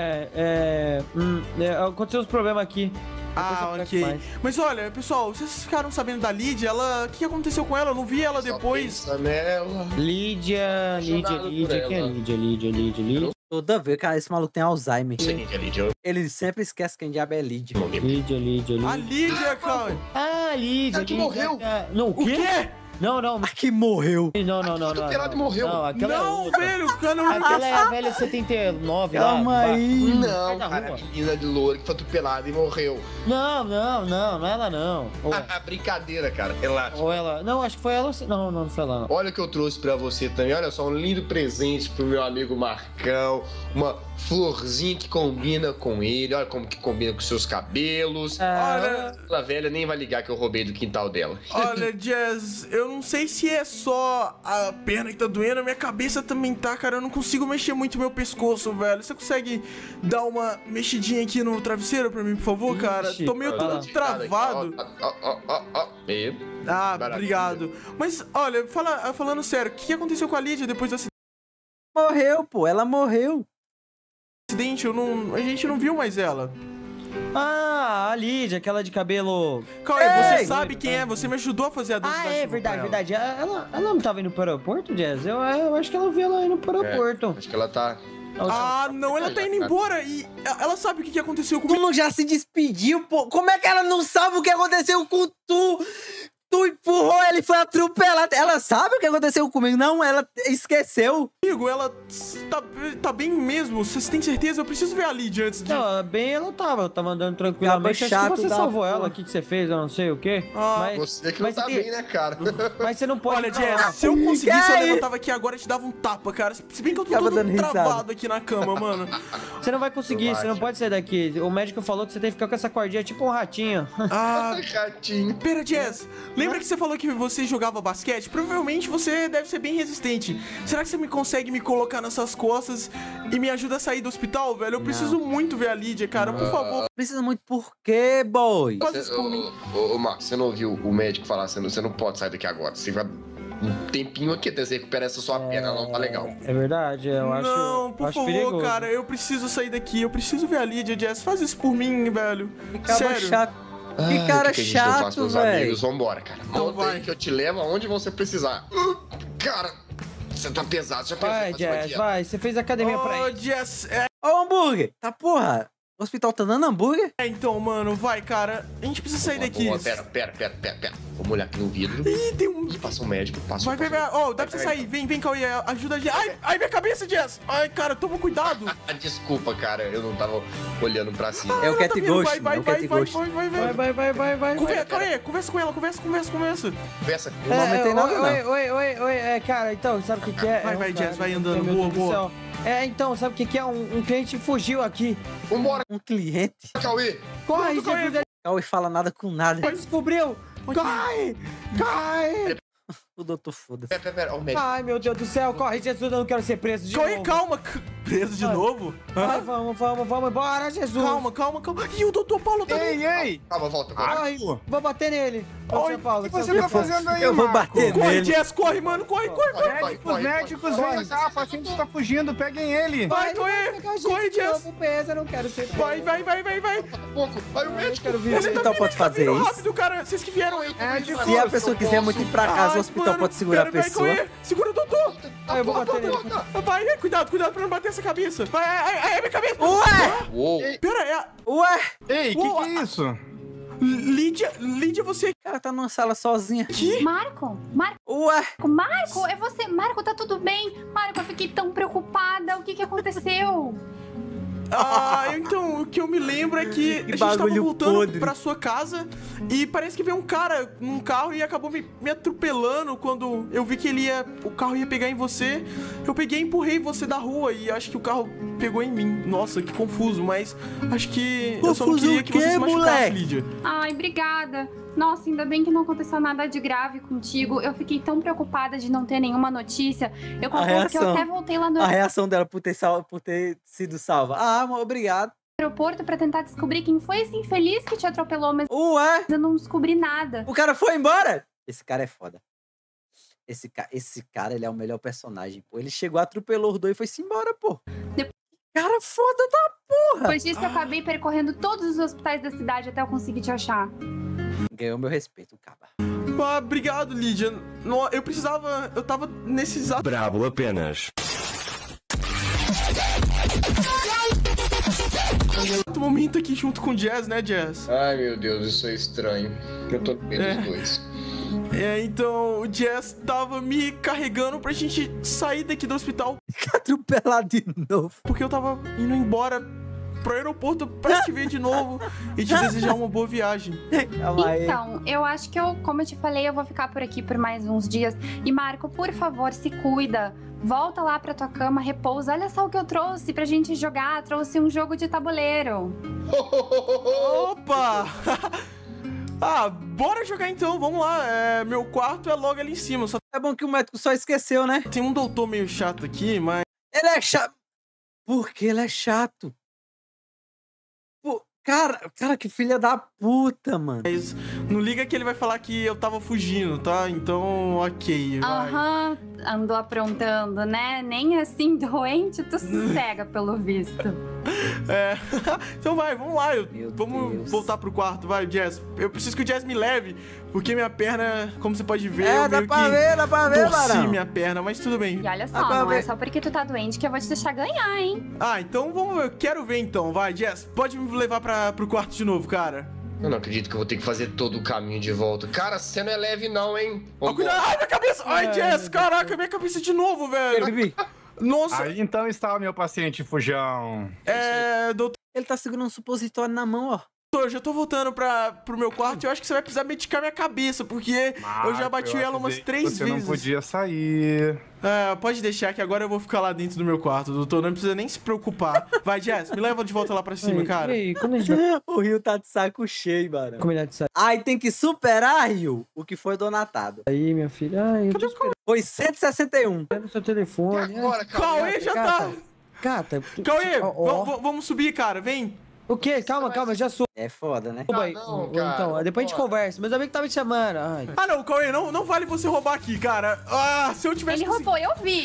Aconteceu uns problemas aqui. Ok. Mas olha, pessoal, vocês ficaram sabendo da Lídia? Ela... O que aconteceu com ela? Eu não vi ela depois. Lídia. Quem é Lídia? Toda vez, cara, esse maluco tem Alzheimer. Não sei quem que é Lídia. Ele sempre esquece quem diabo é Lídia. Lídia. A Lídia, cara. Ah, Lídia. que morreu. Não, o quê? Não. A que morreu. Não. Atropelado e morreu. Não, aquela Não, é outra. velho, cara. Aquela é a velha 79 lá. Calma aí. Não, da cara, rua. a menina de louro que foi atropelada e morreu. Não é ela não. Brincadeira, cara. Relaxa. Ou ela. Não, acho que foi ela. Não foi ela não. Olha o que eu trouxe pra você também. Olha só, um lindo presente pro meu amigo Marcão. Uma florzinha que combina com ele. Olha como que combina com seus cabelos. Olha, A velha nem vai ligar que eu roubei do quintal dela. olha, Jazz, eu não sei se é só a perna que tá doendo, a minha cabeça também tá, cara. Eu não consigo mexer muito meu pescoço, velho. Você consegue dar uma mexidinha aqui no travesseiro pra mim, por favor, cara? Ixi, Tô meio todo travado. Ah, Maravilha. obrigado. Mas, olha, falando sério, o que aconteceu com a Lídia depois do Morreu, pô. Ela morreu. acidente? A gente não viu mais ela. Ah, a Lídia, aquela de cabelo. Cauê, você sabe quem é? Você me ajudou a fazer a dança. Ah, é verdade. Ela não tava indo pro aeroporto, Jazz? Eu acho que ela viu ela indo pro aeroporto. Acho que ela tá... Ah, não, ela tá indo embora e ela sabe o que aconteceu Tu comigo. não já se despediu, pô? Como é que ela não sabe o que aconteceu com tu? Tu empurrou ela e foi atropelada. Ela sabe o que aconteceu comigo? Não, ela esqueceu. Ela tá bem mesmo. Vocês têm certeza? Eu preciso ver a Lídia antes de... Não, bem ela tava andando tranquilamente. Acho chato que você da salvou porra. ela, o que você fez, eu não sei o quê. Você que não tá bem, né, cara? Mas você não pode... Olha, Jess, se eu conseguisse, eu levantava aqui agora e te dava um tapa, cara. Se bem que eu tô Tava todo dando risada. travado aqui na cama, mano. Você não vai conseguir, você não pode sair daqui. O médico falou que você tem que ficar com essa cordinha tipo um ratinho. Ah, Gatinho. pera, Jess. Lembra que você falou que você jogava basquete? Provavelmente você deve ser bem resistente. Será que você consegue me colocar nessas costas e me ajuda a sair do hospital, velho? Eu preciso muito ver a Lídia, cara. Por favor, Precisa muito por quê, boy? faz isso por mim. Ô, Marcos, você não ouviu o médico falar? Você não pode sair daqui agora. Você vai um tempinho aqui até você recuperar essa sua perna. Ela não tá legal. É verdade, eu acho. Não, por acho favor, perigoso. cara. Eu preciso sair daqui. Eu preciso ver a Lídia, Jess. Faz isso por mim, velho. Ficava Sério. chato. Ai, Que cara o que a gente não faz chato, pros velho. amigos? Vambora, cara. Então Monta vai. aí que eu te levo aonde você precisar. Cara, você tá pesado. Já pensou Vai, em fazer uma Jazz, dieta? vai. Você fez academia pra Ô, isso. Jess, Ó, hambúrguer. Tá porra. O hospital tá dando hambúrguer? então, mano, vai, cara. A gente precisa sair daqui. Pera. Vamos olhar aqui no vidro. Ih, tem um... Ih, passa um médico, passa Vai. Ó, dá pra você sair. Vem, Cauê. Ajuda a gente. Ai, minha cabeça, Jess. Ai, cara, toma cuidado. Ah, desculpa, cara, eu não tava olhando pra cima. É o Tá Cat vindo, Ghost. vai, É o Cat Ghost. vai. Vai. Cauê, conversa com ela, conversa. Conversa. Eu não aumentei nada, não. Oi, cara, então, sabe o que é? Vai, Jess, vai andando. Meu Deus do Boa. céu. Então, sabe o que é? Um cliente fugiu aqui. Vambora, Um cliente. Cauê. Corre, Cauê. Jesus, Cauê fala nada com nada. ele descobriu. Corre! O doutor foda-se. Pera, ó, o médico. Ai, meu Deus do céu, corre, Jesus, eu não quero ser preso de Cauê, novo. calma. Preso de novo? Ai, vamos embora, Jesus. Calma. Ih, o doutor Paulo também. Ei! Calma, volta. Ai, vou bater nele. Ô, seu Paulo, O que você tá fazendo aí, Eu vou Marco? bater Corre, nele. Jess, corre, mano. Corre. Médicos, vem cá, o paciente está fugindo, peguem ele. Vai, Cauê. Corre, Jess. Peso, eu não quero ser preso. Vai. Pouco. Vai o médico. Quero ver. O hospital pode fazer Viram isso? rápido, cara. Vocês que vieram aí. Se a pessoa quiser muito ir pra casa, Ai, o hospital mano, pode segurar a pera, vai, pessoa. Cauê. Segura o doutor. Eu vou bater nele. Vai, cuidado pra não bater essa cabeça. Vai, minha cabeça. Ué! Uou. Pera, Ué! Ei, que é isso? Lídia, você... O cara tá numa sala sozinha. Que? Marco, Ué, é você. Marco, tá tudo bem? Marco, eu fiquei tão preocupada. O que aconteceu? Então, o que eu me lembro é que a gente tava bagulho voltando podre. pra sua casa e parece que veio um cara num carro e acabou me atropelando quando eu vi que o carro ia pegar em você. Eu peguei e empurrei você da rua e acho que o carro pegou em mim. Nossa, que confuso, mas acho que eu só não Confuso queria o que você quê, se machucasse, moleque? Lídia. Ai, obrigada. Nossa, ainda bem que não aconteceu nada de grave contigo. Eu fiquei tão preocupada de não ter nenhuma notícia. Eu confesso que eu reação. até voltei lá no a reação dela por ter sido salva. Ah, obrigado. aeroporto pra tentar descobrir quem foi esse infeliz que te atropelou, mas Ué, eu não descobri nada. o cara foi embora? Esse cara é foda. Esse cara, ele é o melhor personagem, pô. Ele chegou, atropelou os dois e foi-se embora, pô. Cara foda da porra. Depois disso, eu acabei percorrendo todos os hospitais da cidade até eu conseguir te achar. Ganhou meu respeito, caba. Obrigado, Lídia. Eu tava nesse exato Brabo apenas. momento aqui junto com o Jazz, né, Jazz? Ai, meu Deus, isso é estranho. Eu tô com medo dos dois. Então o Jazz tava me carregando pra gente sair daqui do hospital. Atropelado de novo. Porque eu tava indo embora pro aeroporto pra te ver de novo e te desejar uma boa viagem. Calma aí. Então, eu acho que como eu te falei, eu vou ficar por aqui por mais uns dias. E Marco, por favor, se cuida. Volta lá pra tua cama, repousa. Olha só o que eu trouxe pra gente jogar. Trouxe um jogo de tabuleiro. Opa! Bora jogar então, vamos lá. Meu quarto é logo ali em cima. É bom que o médico só esqueceu, né? Tem um doutor meio chato aqui, mas... Ele é chato. Por que ele é chato? Pô, cara, que filha da puta, mano. Mas não liga que ele vai falar que eu tava fugindo, tá? Então, ok, vai. Aham, andou aprontando, né? Nem assim doente, tu sossega pelo visto. Então vai, vamos lá. Vamos Deus. voltar pro quarto, vai, Jazz. Eu preciso que o Jazz me leve, porque minha perna, como você pode ver, eu dá meio pra que ver, torci Barão. minha perna, mas tudo bem. E olha só, Dá pra não é ver. só porque tu tá doente que eu vou te deixar ganhar, hein? Então vamos, eu quero ver então, vai, Jazz. Pode me levar pro quarto de novo, cara. Eu não acredito que eu vou ter que fazer todo o caminho de volta. Cara, você não é leve não, hein? Cuidado, ai, minha cabeça! Ai, Jazz, caraca, minha cabeça de novo, velho. Bibi, Nossa, Aí então está o meu paciente fujão. doutor, ele tá segurando um supositório na mão, ó. eu já tô voltando pro meu quarto e eu acho que você vai precisar medicar minha cabeça, porque eu já bati ela umas 3 Você vezes. não podia sair. Pode deixar que agora eu vou ficar lá dentro do meu quarto, doutor. Não precisa nem se preocupar. Vai, Jazz, me leva de volta lá pra cima, cara. E aí, como a gente vai O Rio tá de saco cheio, Barão. combinar de sair Aí tem que superar, Rio, o que foi donatado. aí, minha filha? Ai, eu tô esperando Foi 161. no seu telefone. Agora, Cauê já tá... Gata, Cauê, ó. vamos subir, cara, vem. O quê? Calma, já sou. É foda, né? não, cara, Então, depois a gente bora. conversa. Meus amigos tá me chamando. Ai. Não, Cauê, não vale você roubar aqui, cara. Se eu tivesse... Ele roubou, eu vi.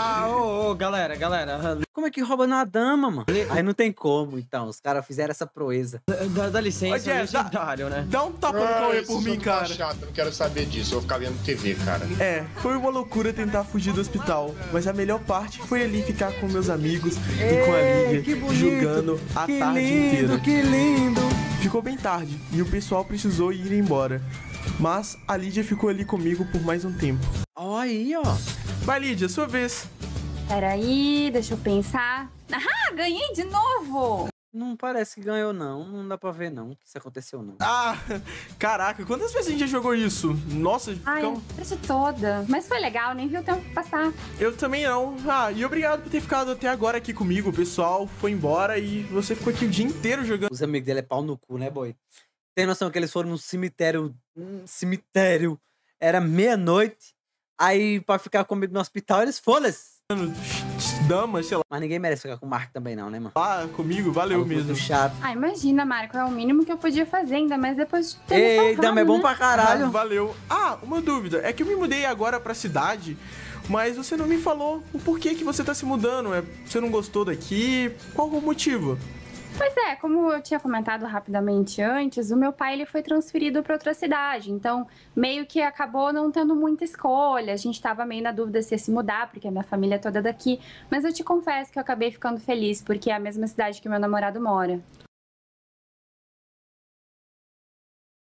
Galera. Como é que rouba na dama, mano? Aí não tem como, então. Os caras fizeram essa proeza. Dá licença, Ô, Jess, legendário, né? Dá um tapa no Cauê esse por mim, jogo tá cara. chato, eu não quero saber disso. Eu vou ficar vendo TV, cara. Foi uma loucura tentar fugir do hospital, mas a melhor parte foi ali ficar com meus amigos e com a que Lívia, bonito, jogando a que tarde lindo, inteira. que lindo. Ficou bem tarde e o pessoal precisou ir embora, mas a Lídia ficou ali comigo por mais um tempo. Ó aí, ó. Vai, Lídia, sua vez. Peraí, deixa eu pensar. Ganhei de novo! Não parece que ganhou, não. Não dá pra ver, não, que isso aconteceu, não. Caraca, quantas vezes a gente já jogou isso? Nossa, Ai, ficamos... a tarde toda. Mas foi legal, nem vi o tempo passar. Eu também não. E obrigado por ter ficado até agora aqui comigo. O pessoal foi embora e você ficou aqui o dia inteiro jogando. Os amigos dele é pau no cu, né, boy? Tem noção que eles foram num cemitério. Cemitério. Era meia-noite. Aí, pra ficar comigo no hospital, eles foda-se. Damas, sei Mas ninguém merece ficar com o Marco também, não, né, mano? lá, comigo, valeu Maluco mesmo. muito chato. Imagina, Marco, é o mínimo que eu podia fazer, ainda mais depois de ter Ei, me salvado, Dama, é bom né? pra caralho. Valeu. Uma dúvida. É que eu me mudei agora pra cidade, mas você não me falou o porquê que você tá se mudando. Você não gostou daqui? Qual o motivo? Pois é, como eu tinha comentado rapidamente antes, o meu pai ele foi transferido para outra cidade, então meio que acabou não tendo muita escolha. A gente estava meio na dúvida se ia se mudar, porque a minha família é toda daqui, mas eu te confesso que eu acabei ficando feliz, porque é a mesma cidade que meu namorado mora.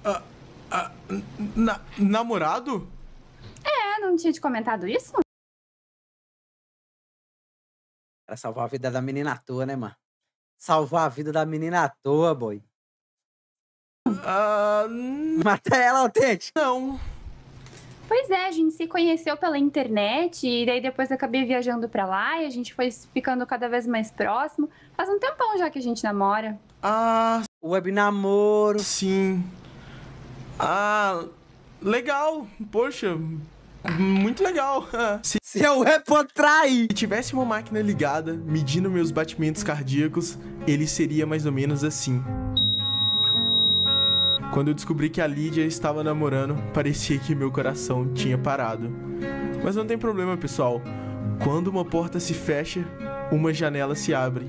Namorado? É, não tinha te comentado isso? Pra salvar a vida da menina à toa, né, mano? Salvar a vida da menina à toa, boy. Mata ela, autêntico. Não. Pois é, a gente se conheceu pela internet e daí depois eu acabei viajando pra lá e a gente foi ficando cada vez mais próximo. Faz um tempão já que a gente namora. Web namoro. Sim. Legal. Poxa, muito legal. Se eu é pra trair. Se tivesse uma máquina ligada, medindo meus batimentos cardíacos, ele seria mais ou menos assim. Quando eu descobri que a Lídia estava namorando, parecia que meu coração tinha parado. Mas não tem problema, pessoal. Quando uma porta se fecha, uma janela se abre.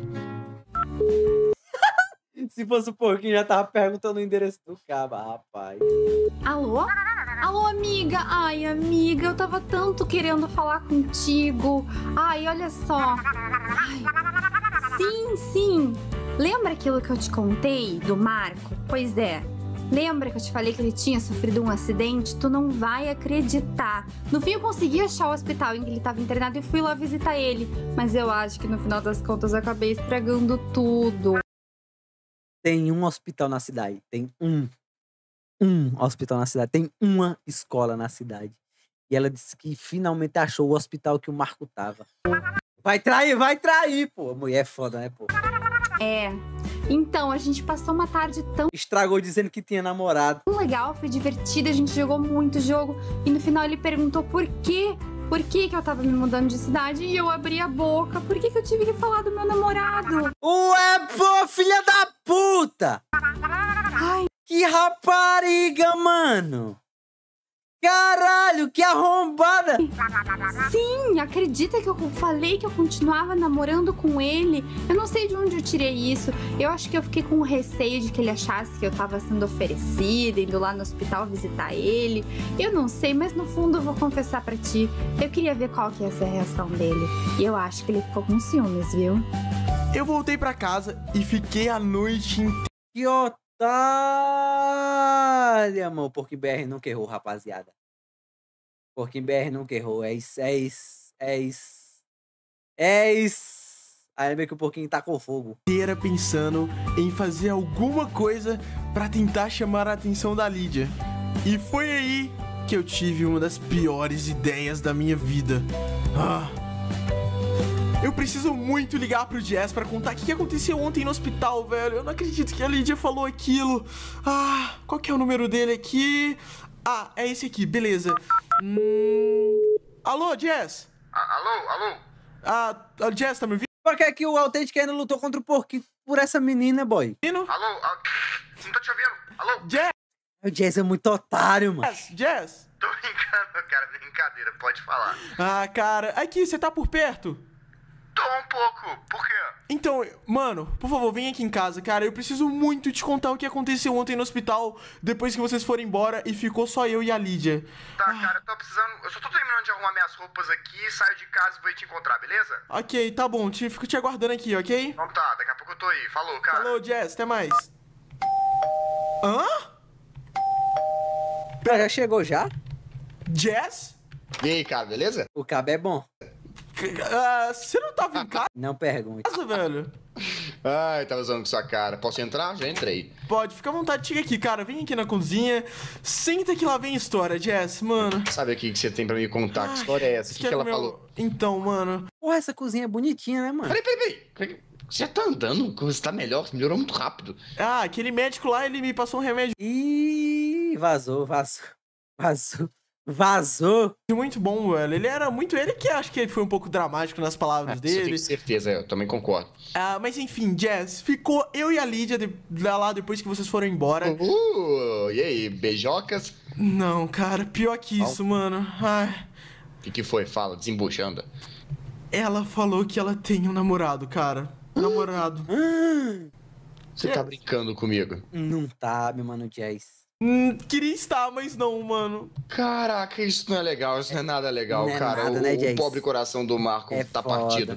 Se fosse o porquinho, já tava perguntando o endereço do caba, rapaz. Alô? Alô, amiga? Ai, amiga, eu tava tanto querendo falar contigo. Ai, olha só. Ai. Sim. Lembra aquilo que eu te contei do Marco? Pois é. Lembra que eu te falei que ele tinha sofrido um acidente? Tu não vai acreditar. No fim, eu consegui achar o hospital em que ele estava internado e fui lá visitar ele. Mas eu acho que no final das contas eu acabei estragando tudo. Tem um hospital na cidade. Tem um hospital na cidade. Tem uma escola na cidade. E ela disse que finalmente achou o hospital que o Marco tava. Vai trair, pô. A mulher é foda, né, pô? É. Então, a gente passou uma tarde tão... Estragou dizendo que tinha namorado. Legal, foi divertido, a gente jogou muito jogo. E no final ele perguntou por quê? Por que eu tava me mudando de cidade e eu abri a boca? Por que eu tive que falar do meu namorado? Ué, pô, filha da puta! Ai. Que rapariga, mano! Caralho, que arrombada! Sim, acredita que eu falei que eu continuava namorando com ele? Eu não sei de onde eu tirei isso. Eu acho que eu fiquei com receio de que ele achasse que eu tava sendo oferecida, indo lá no hospital visitar ele. Eu não sei, mas no fundo eu vou confessar pra ti. Eu queria ver qual que ia ser a reação dele. E eu acho que ele ficou com ciúmes, viu? Eu voltei pra casa e fiquei a noite inteira. Que otária, mano. Porquinho BR nunca errou, rapaziada. Porquinho BR nunca errou. É isso. Aí vê que o porquinho tá com fogo. Inteira pensando em fazer alguma coisa pra tentar chamar a atenção da Lídia. E foi aí que eu tive uma das piores ideias da minha vida. Eu preciso muito ligar pro Jazz pra contar o que aconteceu ontem no hospital, velho. Eu não acredito que a Lídia falou aquilo. Qual que é o número dele aqui? É esse aqui, beleza. Alô, Jazz? Alô? Jazz, tá me ouvindo? Por que é que o Autêntico ainda lutou contra o porquinho por essa menina, boy? Alô? Não tô te ouvindo. Alô? Jazz? O Jazz é muito otário, mano. Jazz? Tô brincando, cara. Brincadeira, pode falar. Cara, aqui, você tá por perto? Tô um pouco. Por quê? Então, mano, por favor, vem aqui em casa, cara. Eu preciso muito te contar o que aconteceu ontem no hospital, depois que vocês foram embora e ficou só eu e a Lídia. Tá, cara, eu tô precisando... Eu só tô terminando de arrumar minhas roupas aqui, saio de casa e vou te encontrar, beleza? Ok, tá bom. Fico te aguardando aqui, ok? Então tá, daqui a pouco eu tô aí. Falou, cara. Falou, Jazz. Até mais. Já chegou já? Jazz? E aí, cara, beleza? O cabo é bom. Você não tava em casa, Não pergunte. velho? Ai, tava usando com sua cara. Posso entrar? Já entrei. Pode, fica à vontade. Chega aqui, cara. Vem aqui na cozinha. Senta que lá vem a história, Jazz, mano. Sabe aqui que você tem pra me contar? Que história é essa? O que ela falou? Então, mano. Porra, essa cozinha é bonitinha, né, mano? Peraí. Você já tá andando? Você tá melhor? Você melhorou muito rápido. Aquele médico lá, ele me passou um remédio. Ih, vazou. Muito bom, velho. Ele era muito... Ele que acho que ele foi um pouco dramático nas palavras dele. Eu tenho certeza, eu também concordo. Mas enfim, Jazz, ficou eu e a Lídia lá depois que vocês foram embora. E aí, beijocas? Não, cara, pior que isso, mano. O que foi? Fala, desembuchando. Ela falou que ela tem um namorado, cara. Namorado. Você tá brincando comigo? Não tá, meu mano Jazz. Queria estar, mas não, mano. Caraca, isso não é legal, isso não é nada legal, não é cara. Nada, né, o pobre coração do Marco tá foda, partido.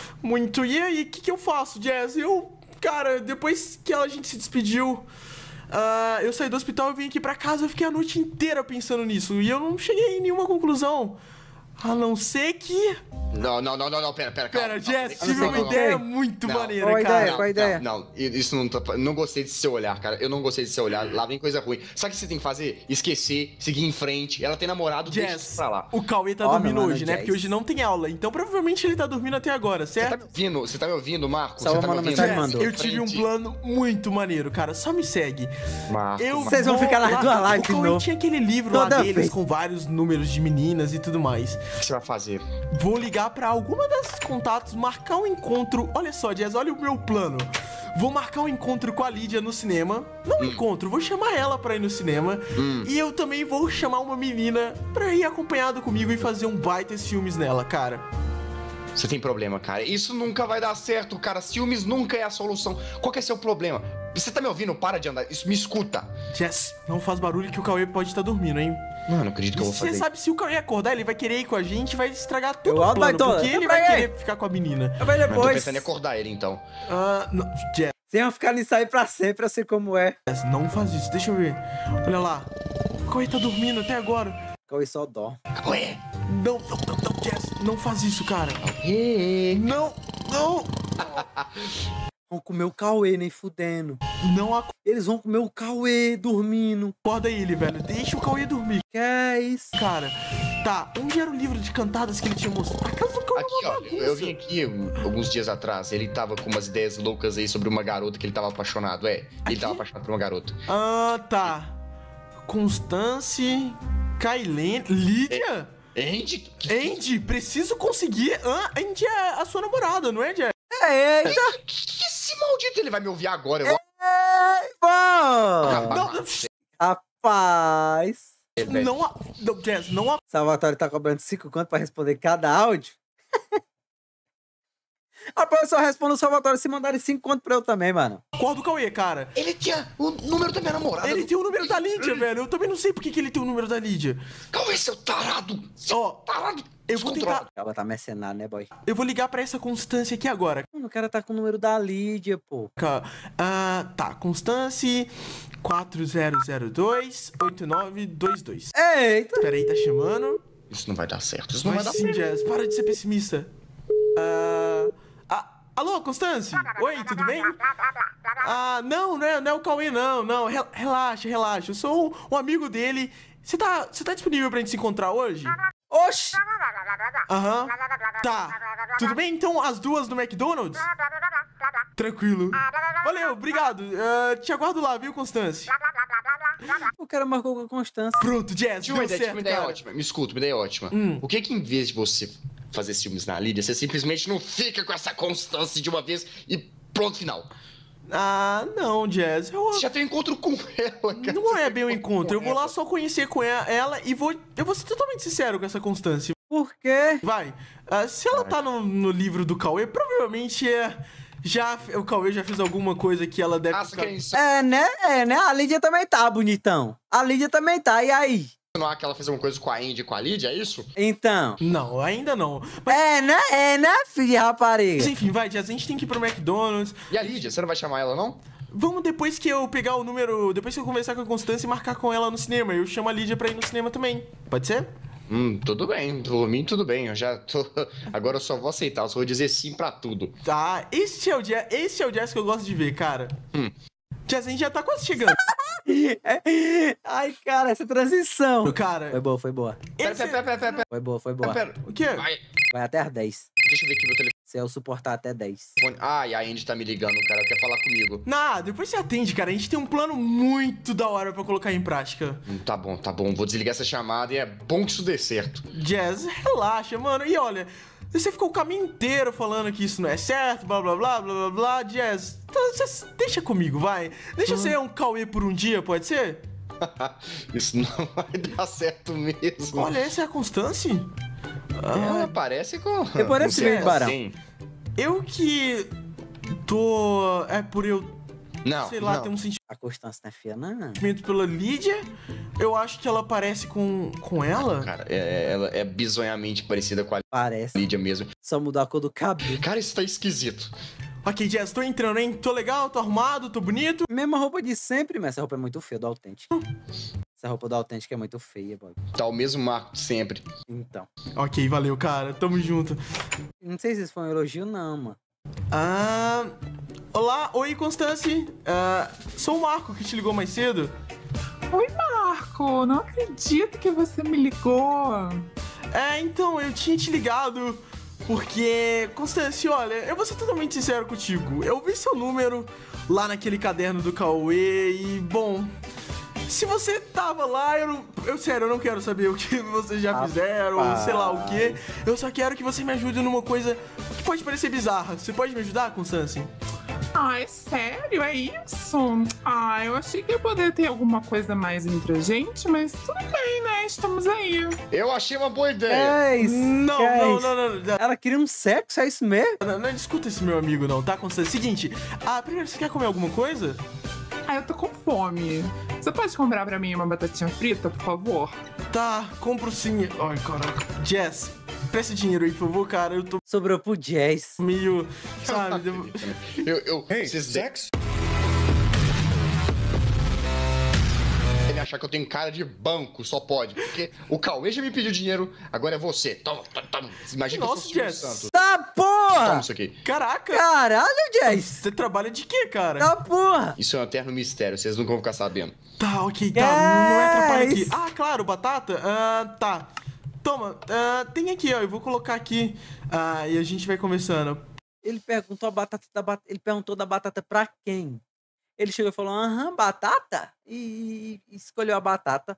Muito. E aí, o que eu faço, Jazz? Cara, depois que a gente se despediu, Eu saí do hospital, eu vim aqui pra casa, eu fiquei a noite inteira pensando nisso. E eu não cheguei em nenhuma conclusão. A não ser que... Não, pera, calma. Pera, Jess, tive uma ideia muito maneira, Qual a cara. ideia? Qual a ideia? Não, isso não tá... Não gostei desse seu olhar, cara. Eu não gostei desse seu olhar. Lá vem coisa ruim. Sabe o que você tem que fazer? Esquecer, seguir em frente. Ela tem namorado, deixa isso Jess, pra lá. o Cauê tá dormindo hoje, né? Porque hoje não tem aula. Então, provavelmente, ele tá dormindo até agora, certo? Você tá me ouvindo, Marcos? Só Você tá me manda ouvindo? mensagem, mandou. Eu tive um plano muito maneiro, cara. Só me segue. Marcos, Vocês vão ficar nas duas lives O de Cauê novo. tinha aquele livro lá Toda deles vez. com vários números de meninas e tudo mais. o que você vai fazer? Vou ligar pra alguma das contatos, marcar um encontro. Olha só, Jazz, olha o meu plano. Vou marcar um encontro com a Lídia no cinema. Não um encontro, vou chamar ela pra ir no cinema. E eu também vou chamar uma menina pra ir acompanhado comigo e fazer um baita filmes nela, cara. Você tem problema, cara. Isso nunca vai dar certo, cara. Ciúmes nunca é a solução. Qual que é seu problema? Você tá me ouvindo? Para de andar. Isso me escuta. Jess, não faz barulho que o Cauê pode estar dormindo, hein? Mano, não acredito que eu vou Você fazer. sabe, se o Cauê acordar, ele vai querer ir com a gente, vai estragar tudo Eu o alto vai plano, toda. porque ele Eu vai vai. querer ficar com a menina. Eu vou Eu tô depois. pensando em acordar ele, então. Não, Jess, Vocês vão ficar nisso aí pra sempre, eu sei como é. não faz isso, deixa eu ver. Olha lá, o Cauê tá dormindo até agora. Cauê só dó. Ué? Não, Jess, não faz isso, cara. Não. Vão comer o Cauê, nem fudendo. Não Eles vão comer o Cauê dormindo. acorda ele, velho. Deixa o Cauê dormir. Que é isso? Cara, tá, onde era o livro de cantadas que ele tinha mostrado? A casa do Cauê é Aqui, uma ó. bagunça. Eu vim aqui alguns dias atrás. Ele tava com umas ideias loucas aí sobre uma garota que ele tava apaixonado. Ele tava apaixonado por uma garota. Tá. Constance, Kailene, Lídia? Andy, preciso conseguir. Andy é a sua namorada, não é, Jack? Eita! Que esse maldito ele vai me ouvir agora? Eu vou... Bom! Rapaz! Não, Jess, não. Salvatore tá cobrando 5 conto pra responder cada áudio? Rapaz, eu só respondo o Salvatore se mandarem 5 conto pra eu também, mano. Acorda o Cauê, cara. Ele tinha o número da minha namorada. Ele tem o número da Lídia, velho. Eu também não sei por que ele tem o número da Lídia. Cauê, seu tarado. Tarado. Eu vou tentar. Acaba tá mercenário, né, boy? Eu vou ligar pra essa Constância aqui agora. Mano, o cara tá com o número da Lídia, pô. Tá, Constance 4002-8922. Eita! Peraí, tá chamando. Isso não vai dar certo. Isso não vai dar sim, certo. Jazz, para de ser pessimista. Alô, Constance? Oi, tudo bem? Não é o Cauê, não. Relaxa. Eu sou um amigo dele. Você tá disponível pra gente se encontrar hoje? Oxi! Aham. Tá. Tudo bem? Então, as duas no McDonald's? Tranquilo. Valeu, obrigado. Te aguardo lá, viu, Constance? O cara marcou com a Constância. Pronto, Jazz, Tive uma deu ideia, certo, uma ideia cara. ótima. Me escuta, uma ideia ótima. Hum. Por que em vez de você fazer ciúmes na Lídia, você simplesmente não fica com essa Constância de uma vez e pronto, final? Não, Jazz. Você já tem um encontro com ela, cara. Não é bem um encontro. Eu vou lá só conhecer com ela e eu vou ser totalmente sincero com essa Constância. Por quê? Vai. Se ela tá no livro do Cauê, provavelmente o Cauê já fez alguma coisa que ela deve ficar... É, né? A Lídia também tá, bonitão. A Lídia também tá, e aí? Não que ela fez alguma coisa com a Andy e com a Lídia, é isso? Então. Não, ainda não. Mas... É, né, filho de rapariga? Mas enfim, vai, Jazz, a gente tem que ir pro McDonald's. E a Lídia, você não vai chamar ela, não? Vamos depois que eu pegar o número... Depois que eu conversar com a Constância e marcar com ela no cinema. Eu chamo a Lídia pra ir no cinema também. Pode ser? Tudo bem. Por mim, tudo bem. Eu já tô... Agora eu só vou aceitar. Eu só vou dizer sim pra tudo. Tá, esse é o Jazz que eu gosto de ver, cara. Jazz, a gente já tá quase chegando. Ai, cara, essa transição. Cara... Foi boa. Pera. Foi boa. Pera. O quê? Vai até as 10. Deixa eu ver aqui meu telefone. Se eu suportar até 10. Ai, a Andy tá me ligando, cara. Quer falar comigo. Depois você atende, cara. A gente tem um plano muito da hora pra colocar em prática. Tá bom. Vou desligar essa chamada e é bom que isso dê certo. Jazz, relaxa, mano. E olha, você ficou o caminho inteiro falando que isso não é certo, blá, blá, blá, blá, blá, blá. Jazz, deixa comigo, vai. Deixa eu ser um Cauê por um dia, pode ser? Isso não vai dar certo mesmo. Olha, essa é a Constância? Ela parece com... Eu parece meio barão. Eu que tô... por eu... Não, sei lá, não. tem um A Constância não é fia, não. sentimento pela Lídia. Eu acho que ela parece com ela. Cara, ela é bizonhamente parecida com a Parece. Lídia mesmo. Só mudou a cor do cabelo. Cara, isso tá esquisito. Ok, Jess, tô entrando, hein? Tô legal, tô arrumado, tô bonito. Mesma roupa de sempre, mas essa roupa é muito feia do autêntico. Essa roupa do autêntico é muito feia, boy. Tá o mesmo Marco de sempre. Então. Ok, valeu, cara. Tamo junto. Não sei se isso foi um elogio, não, mano. Olá, oi, Constance. Sou o Marco que te ligou mais cedo. Oi, Marco. Não acredito que você me ligou. Então, eu tinha te ligado porque, Constance, olha, eu vou ser totalmente sincero contigo. Eu vi seu número lá naquele caderno do Cauê e, bom, se você tava lá, sério, eu não quero saber o que vocês já fizeram, ou sei lá o quê. Eu só quero que você me ajude numa coisa que pode parecer bizarra. Você pode me ajudar, Constance? É sério? É isso? Eu achei que ia poder ter alguma coisa mais entre a gente, mas tudo bem, né? Estamos aí. Eu achei uma boa ideia. Não. Ela queria um sexo, é isso mesmo? Não discuta esse meu amigo, não, tá, Constance? Seguinte, primeiro, você quer comer alguma coisa? Eu tô com fome. Você pode comprar pra mim uma batatinha frita, por favor? Tá, compro sim. Ai, caraca. Jess, presta dinheiro aí, por favor, cara. Eu tô... Sobrou pro Jazz. Meio, sabe... Sex? Ele achar que eu tenho cara de banco, só pode. Porque o Cauê já me pediu dinheiro, agora é você. Toma. Imagina que eu sou o Silvio Santos. Tá, porra! Toma isso aqui. Caraca! Caralho, Jazz! Você trabalha de quê, cara? Tá, porra! Isso é um eterno mistério, vocês nunca vão ficar sabendo. Tá, ok, tá. Não é atrapalho aqui. Claro, batata? Tá. Toma, tem aqui, ó. Eu vou colocar aqui e a gente vai conversando. Ele perguntou ele perguntou da batata pra quem? Ele chegou e falou, batata? E escolheu a batata.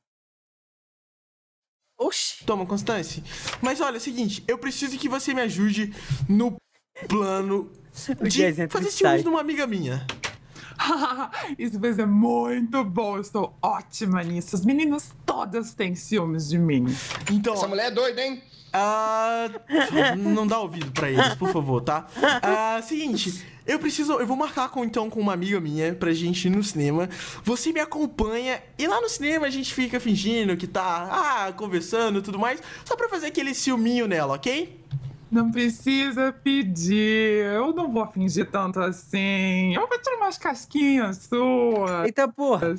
Oxi. Toma, Constance. Mas olha, é o seguinte, eu preciso que você me ajude no plano de fazer ciúmes numa amiga minha. Isso vai ser muito bom, eu estou ótima nisso. As meninas todas têm ciúmes de mim. Então, essa mulher é doida, hein? Não dá ouvido pra eles, por favor, tá? Seguinte, eu vou marcar com uma amiga minha pra gente ir no cinema. Você me acompanha e lá no cinema a gente fica fingindo que tá, conversando e tudo mais, só pra fazer aquele ciúminho nela, ok? Não precisa pedir, eu não vou fingir tanto assim. Eu vou tirar umas casquinhas suas. Eita porra.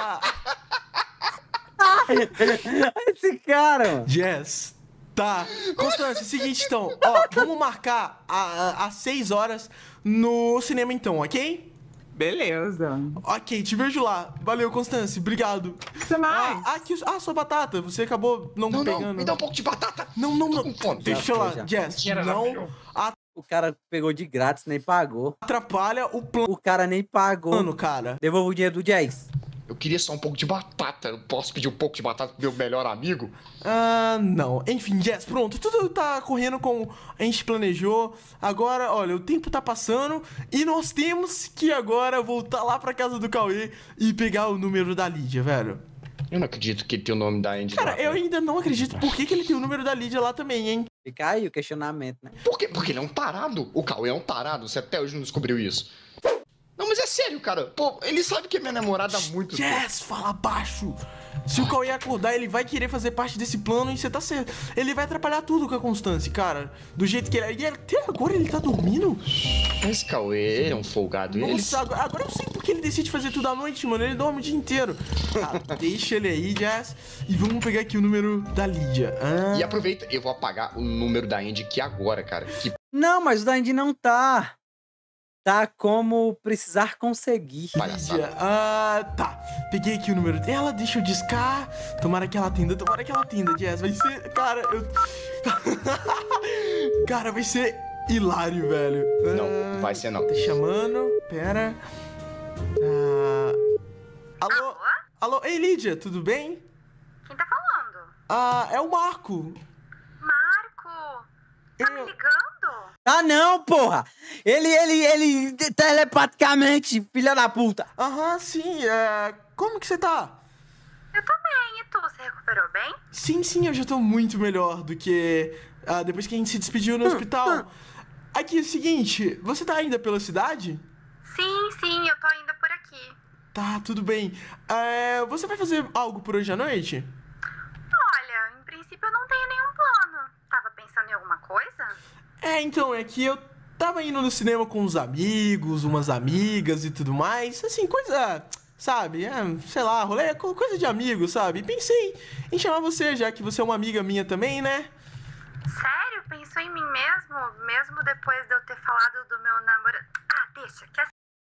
Esse cara, mano. Jess. Tá, Constância, é o seguinte então, vamos marcar às 6 horas no cinema então, ok? Beleza. Ok, te vejo lá. Valeu, Constância, obrigado. Até mais. Aqui, sua batata, você acabou não pegando. Não, me dá um pouco de batata. Não. Deixa lá, Jess, não. O cara pegou de grátis, nem pagou. Atrapalha o plano. O cara nem pagou. Cara. Devolva o dinheiro do Jazz. Eu queria só um pouco de batata. Eu posso pedir um pouco de batata pro meu melhor amigo? Não. Enfim, Jess, pronto. Tudo tá correndo como a gente planejou. Agora, olha, o tempo tá passando e nós temos que agora voltar lá pra casa do Cauê e pegar o número da Lídia, velho. Eu não acredito que ele tem o nome da Andy Cara, lá. eu ainda não acredito por que ele tem o número da Lídia lá também, hein? Fica aí o questionamento, né? Por quê? Porque ele é um tarado. O Cauê é um tarado. Você até hoje não descobriu isso. Não, mas é sério, cara. Pô, ele sabe que é minha namorada há muito tempo. Jess, fala baixo. Se o Cauê acordar, ele vai querer fazer parte desse plano e você tá certo. Ele vai atrapalhar tudo com a Constância, cara. Do jeito que ele é. E até agora ele tá dormindo. Esse Cauê é um folgado. Nossa, agora eu sei porque ele decide fazer tudo à noite, mano. Ele dorme o dia inteiro. Deixa ele aí, Jess. E vamos pegar aqui o número da Lídia. E aproveita, eu vou apagar o número da Andy aqui agora, cara. Não, mas o da Andy não tá. Tá como precisar conseguir. Lídia. Tá. Peguei aqui o número dela, deixa eu discar. Tomara que ela atenda, Jess. Vai ser. Cara, Cara, vai ser hilário, velho. Não, vai ser não. Tá chamando. Pera. Alô? Ei, Lídia, tudo bem? Quem tá falando? É o Marco. Marco? Tá me ligando? Não, porra! Ele telepaticamente, filha da puta! Sim, como que você tá? Eu tô bem, e tu? Você recuperou bem? Sim, eu já tô muito melhor do que depois que a gente se despediu no hospital. Aqui, é o seguinte, você tá ainda pela cidade? Sim, eu tô ainda por aqui. Tá, tudo bem. Você vai fazer algo por hoje à noite? Olha, em princípio eu não tenho nenhum plano. Tava pensando em alguma coisa? Então, é que eu tava indo no cinema com uns amigos, umas amigas e tudo mais. Assim, coisa, sabe? Sei lá, rolê, coisa de amigo, sabe? Pensei em chamar você, já que você é uma amiga minha também, né? Sério? Pensou em mim mesmo? Mesmo depois de eu ter falado do meu namorado? Ah, deixa, que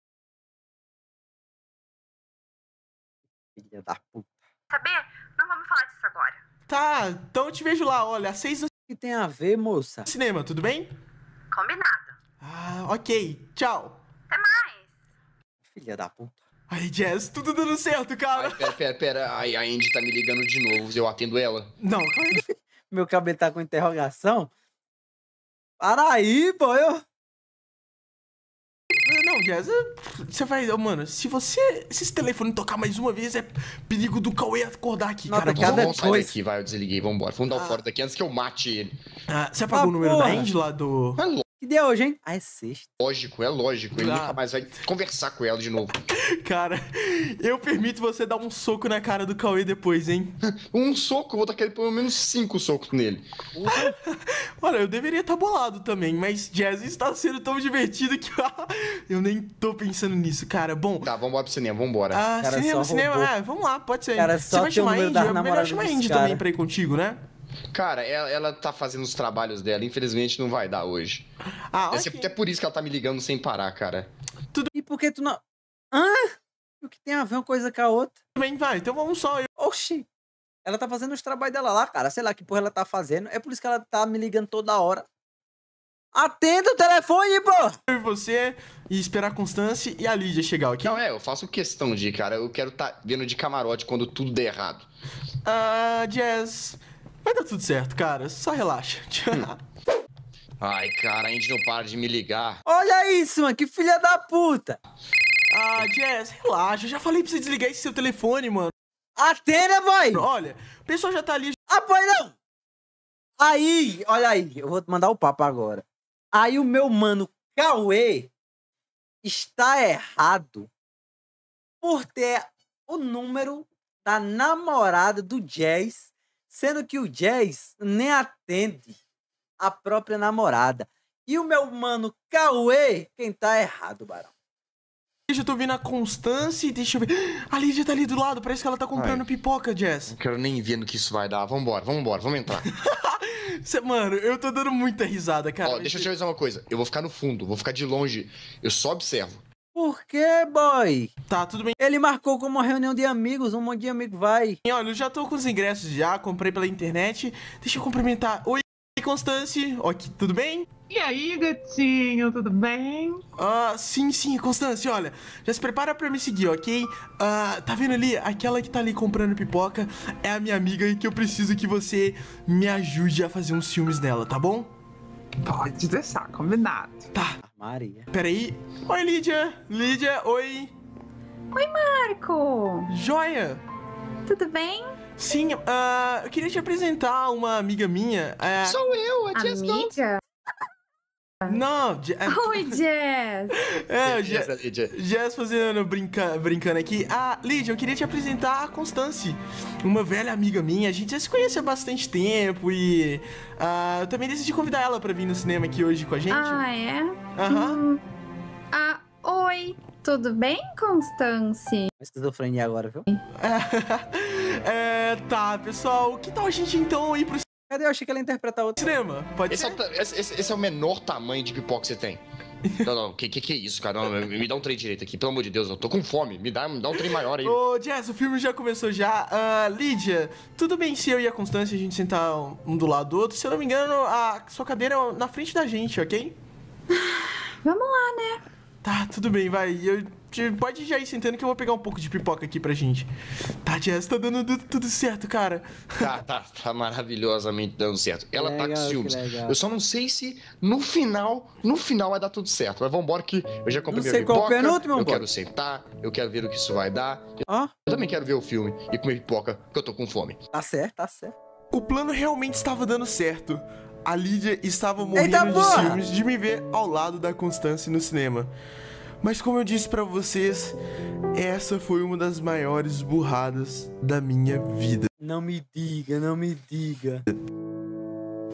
Filha da puta. saber? Não vamos falar disso agora. Tá, então eu te vejo lá, olha, às 6 no O que tem a ver, moça? cinema, tudo bem? Combinado. Ah, ok, tchau. Até mais. Filha da puta. Aí, Jazz, tudo dando certo, cara. Pera. A Andy tá me ligando de novo. Eu atendo ela. Não, calma aí. Meu cabelo tá com interrogação? Para aí, pô, eu... Não, Jazz, você vai... Mano, se esse telefone tocar mais uma vez, é perigo do Cauê acordar aqui, Nota cara. cada Vamos sair coisa. daqui, vai. Eu desliguei, vambora. Vamos dar o fora daqui antes que eu mate ele. Você apagou o número porra. da Andy lá do... Que dia é hoje, hein? Ah, é sexta. É lógico. Ele Ah. nunca mais vai conversar com ela de novo. Cara, eu permito você dar um soco na cara do Cauê depois, hein? Um soco, eu vou tacar pelo menos 5 socos nele. Olha, eu deveria estar bolado também, mas Jazz está sendo tão divertido que eu nem tô pensando nisso, cara. Bom... Tá, vambora pro cinema, vambora. Ah, Cara, cinema, só cinema. roubou. Vamos lá, pode ser. Cara, Você só vai tem o chamar a número Andy? das É melhor namoradas chamar a desse Andy cara. também pra ir contigo, né? Cara, ela tá fazendo os trabalhos dela. Infelizmente não vai dar hoje. Ah, Deve ser ok. até por isso que ela tá me ligando sem parar, cara. E por que tu não... Hã? O que tem a ver uma coisa com a outra? Tudo bem, vai. Então vamos só. Oxi. Ela tá fazendo os trabalhos dela lá, cara. Sei lá que porra ela tá fazendo. É por isso que ela tá me ligando toda hora. Atenda o telefone, pô! Eu e você e esperar a Constância e a Lídia chegar, ok? Não, eu faço questão de ir, cara. Eu quero tá vendo de camarote quando tudo der errado. Ah, Jazz... Vai dar tudo certo, cara. Só relaxa. Ai, cara, a Andy não para de me ligar. Olha isso, mano. Que filha da puta. Ah, Jazz, relaxa. Eu já falei pra você desligar esse seu telefone, mano. Atenda, boy! Olha, o pessoal já tá ali. Ah, boy, não! Aí, olha aí. Eu vou te mandar o papo agora. Aí o meu mano Cauê está errado por ter o número da namorada do Jazz, sendo que o Jazz nem atende a própria namorada. E o meu mano Cauê, quem tá errado, Barão. Eu tô vendo a Constância e deixa eu ver. A Lídia tá ali do lado, parece que ela tá comprando Ai. pipoca, Jazz. Não quero nem ver no que isso vai dar. Vambora, vamos entrar. Mano, eu tô dando muita risada, cara. Ó, deixa eu te avisar uma coisa. Eu vou ficar no fundo, vou ficar de longe. Eu só observo. Por que, boy? Tá, tudo bem. Ele marcou como uma reunião de amigos, um monte de amigo vai. Olha, eu já tô com os ingressos já, comprei pela internet. Deixa eu cumprimentar. Oi, Constância. Ok, tudo bem? E aí, gatinho, tudo bem? Ah, sim, Constância, olha. Já se prepara pra me seguir, ok? Tá vendo ali? Aquela que tá ali comprando pipoca é a minha amiga e que eu preciso que você me ajude a fazer uns filmes dela, tá bom? Pode deixar, combinado. Tá. Maria. Peraí. Oi, Lídia. Lídia, oi. Oi, Marco! Joia. Tudo bem? Sim, eu queria te apresentar uma amiga minha. Sou eu, a Jess Gold. Amiga? Não, Oi, Jess! Beleza, Lídia. Jess fazendo, brincando aqui. Ah, Lídia, eu queria te apresentar a Constância, uma velha amiga minha. A gente já se conhece há bastante tempo e eu também decidi convidar ela pra vir no cinema aqui hoje com a gente. Ah, é? Aham. Oi, tudo bem, Constância? Esquizofrenia agora, viu? Tá, pessoal, que tal a gente então ir pro Cadê? Eu achei que ela ia interpretar outro cinema? Pode Esse ser? é o menor tamanho de pipoca que você tem. Não, que é isso, cara? Não, me dá um trem direito aqui, pelo amor de Deus, eu tô com fome. Me dá um trem maior aí. Ô, Jess, o filme já começou já. Lídia, tudo bem se eu e a Constância a gente sentar um do lado do outro? Se eu não me engano, a sua cadeira é na frente da gente, ok? Vamos lá, né? Tá, tudo bem, vai. Pode já ir sentando que eu vou pegar um pouco de pipoca aqui pra gente. Tá, Jess, tá dando tudo certo, cara. Tá maravilhosamente dando certo. Ela tá com Legal, ciúmes. que legal. Eu só não sei se no final vai dar tudo certo. Mas vambora que eu já comprei Não minha sei qual pipoca. é o penúltimo, eu amor. quero sentar, eu quero ver o que isso vai dar. Ó, Eu também quero ver o filme e comer pipoca, porque eu tô com fome. tá certo, tá certo. O plano realmente estava dando certo. A Lídia estava morrendo Eita, de porra! ciúmes de me ver ao lado da Constância no cinema. Mas como eu disse pra vocês, essa foi uma das maiores burradas da minha vida. Não me diga, não me diga.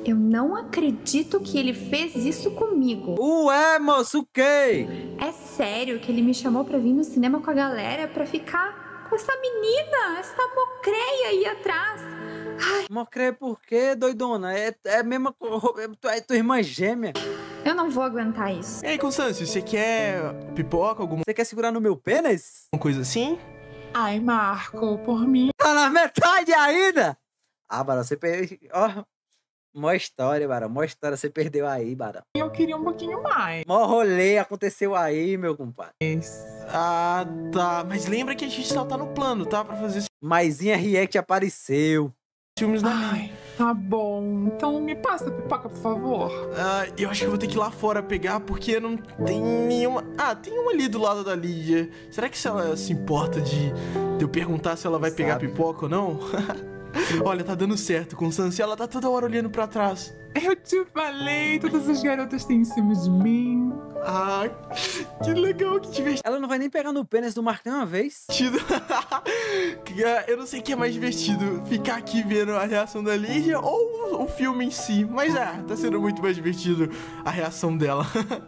Eu não acredito que ele fez isso comigo. Ué, moço, o quê? É sério que ele me chamou pra vir no cinema com a galera pra ficar com essa menina, essa mocreia aí atrás. Mocreia por quê, doidona? É a mesma... É tua irmã gêmea. Eu não vou aguentar isso. Ei, Constância, você quer pipoca, alguma Você quer segurar no meu pênis? coisa assim? Ai, Marco, por mim. Tá na metade ainda? Ah, Barão, você perdeu... Ó, mó história, Barão. Mó história você perdeu aí, Barão. Eu queria um pouquinho mais. Mó rolê aconteceu aí, meu compadre. Ah, tá. Mas lembra que a gente só tá no plano, tá? Pra fazer Maisinha React apareceu. filmes na Ai, tá bom. Então me passa a pipoca, por favor. Eu acho que eu vou ter que ir lá fora pegar, porque não tem nenhuma... Ah, tem uma ali do lado da Lídia. Será que se ela se importa de eu perguntar se ela vai pegar a pipoca ou não? Olha, tá dando certo, Constância. Ela tá toda hora olhando pra trás. Eu te falei, todas as garotas têm em cima de mim. Ah, que legal, que divertido. Ela não vai nem pegar no pênis do Marco nenhuma vez. Eu não sei o que é mais divertido, ficar aqui vendo a reação da Lídia ou o filme em si. Mas tá sendo muito mais divertido a reação dela.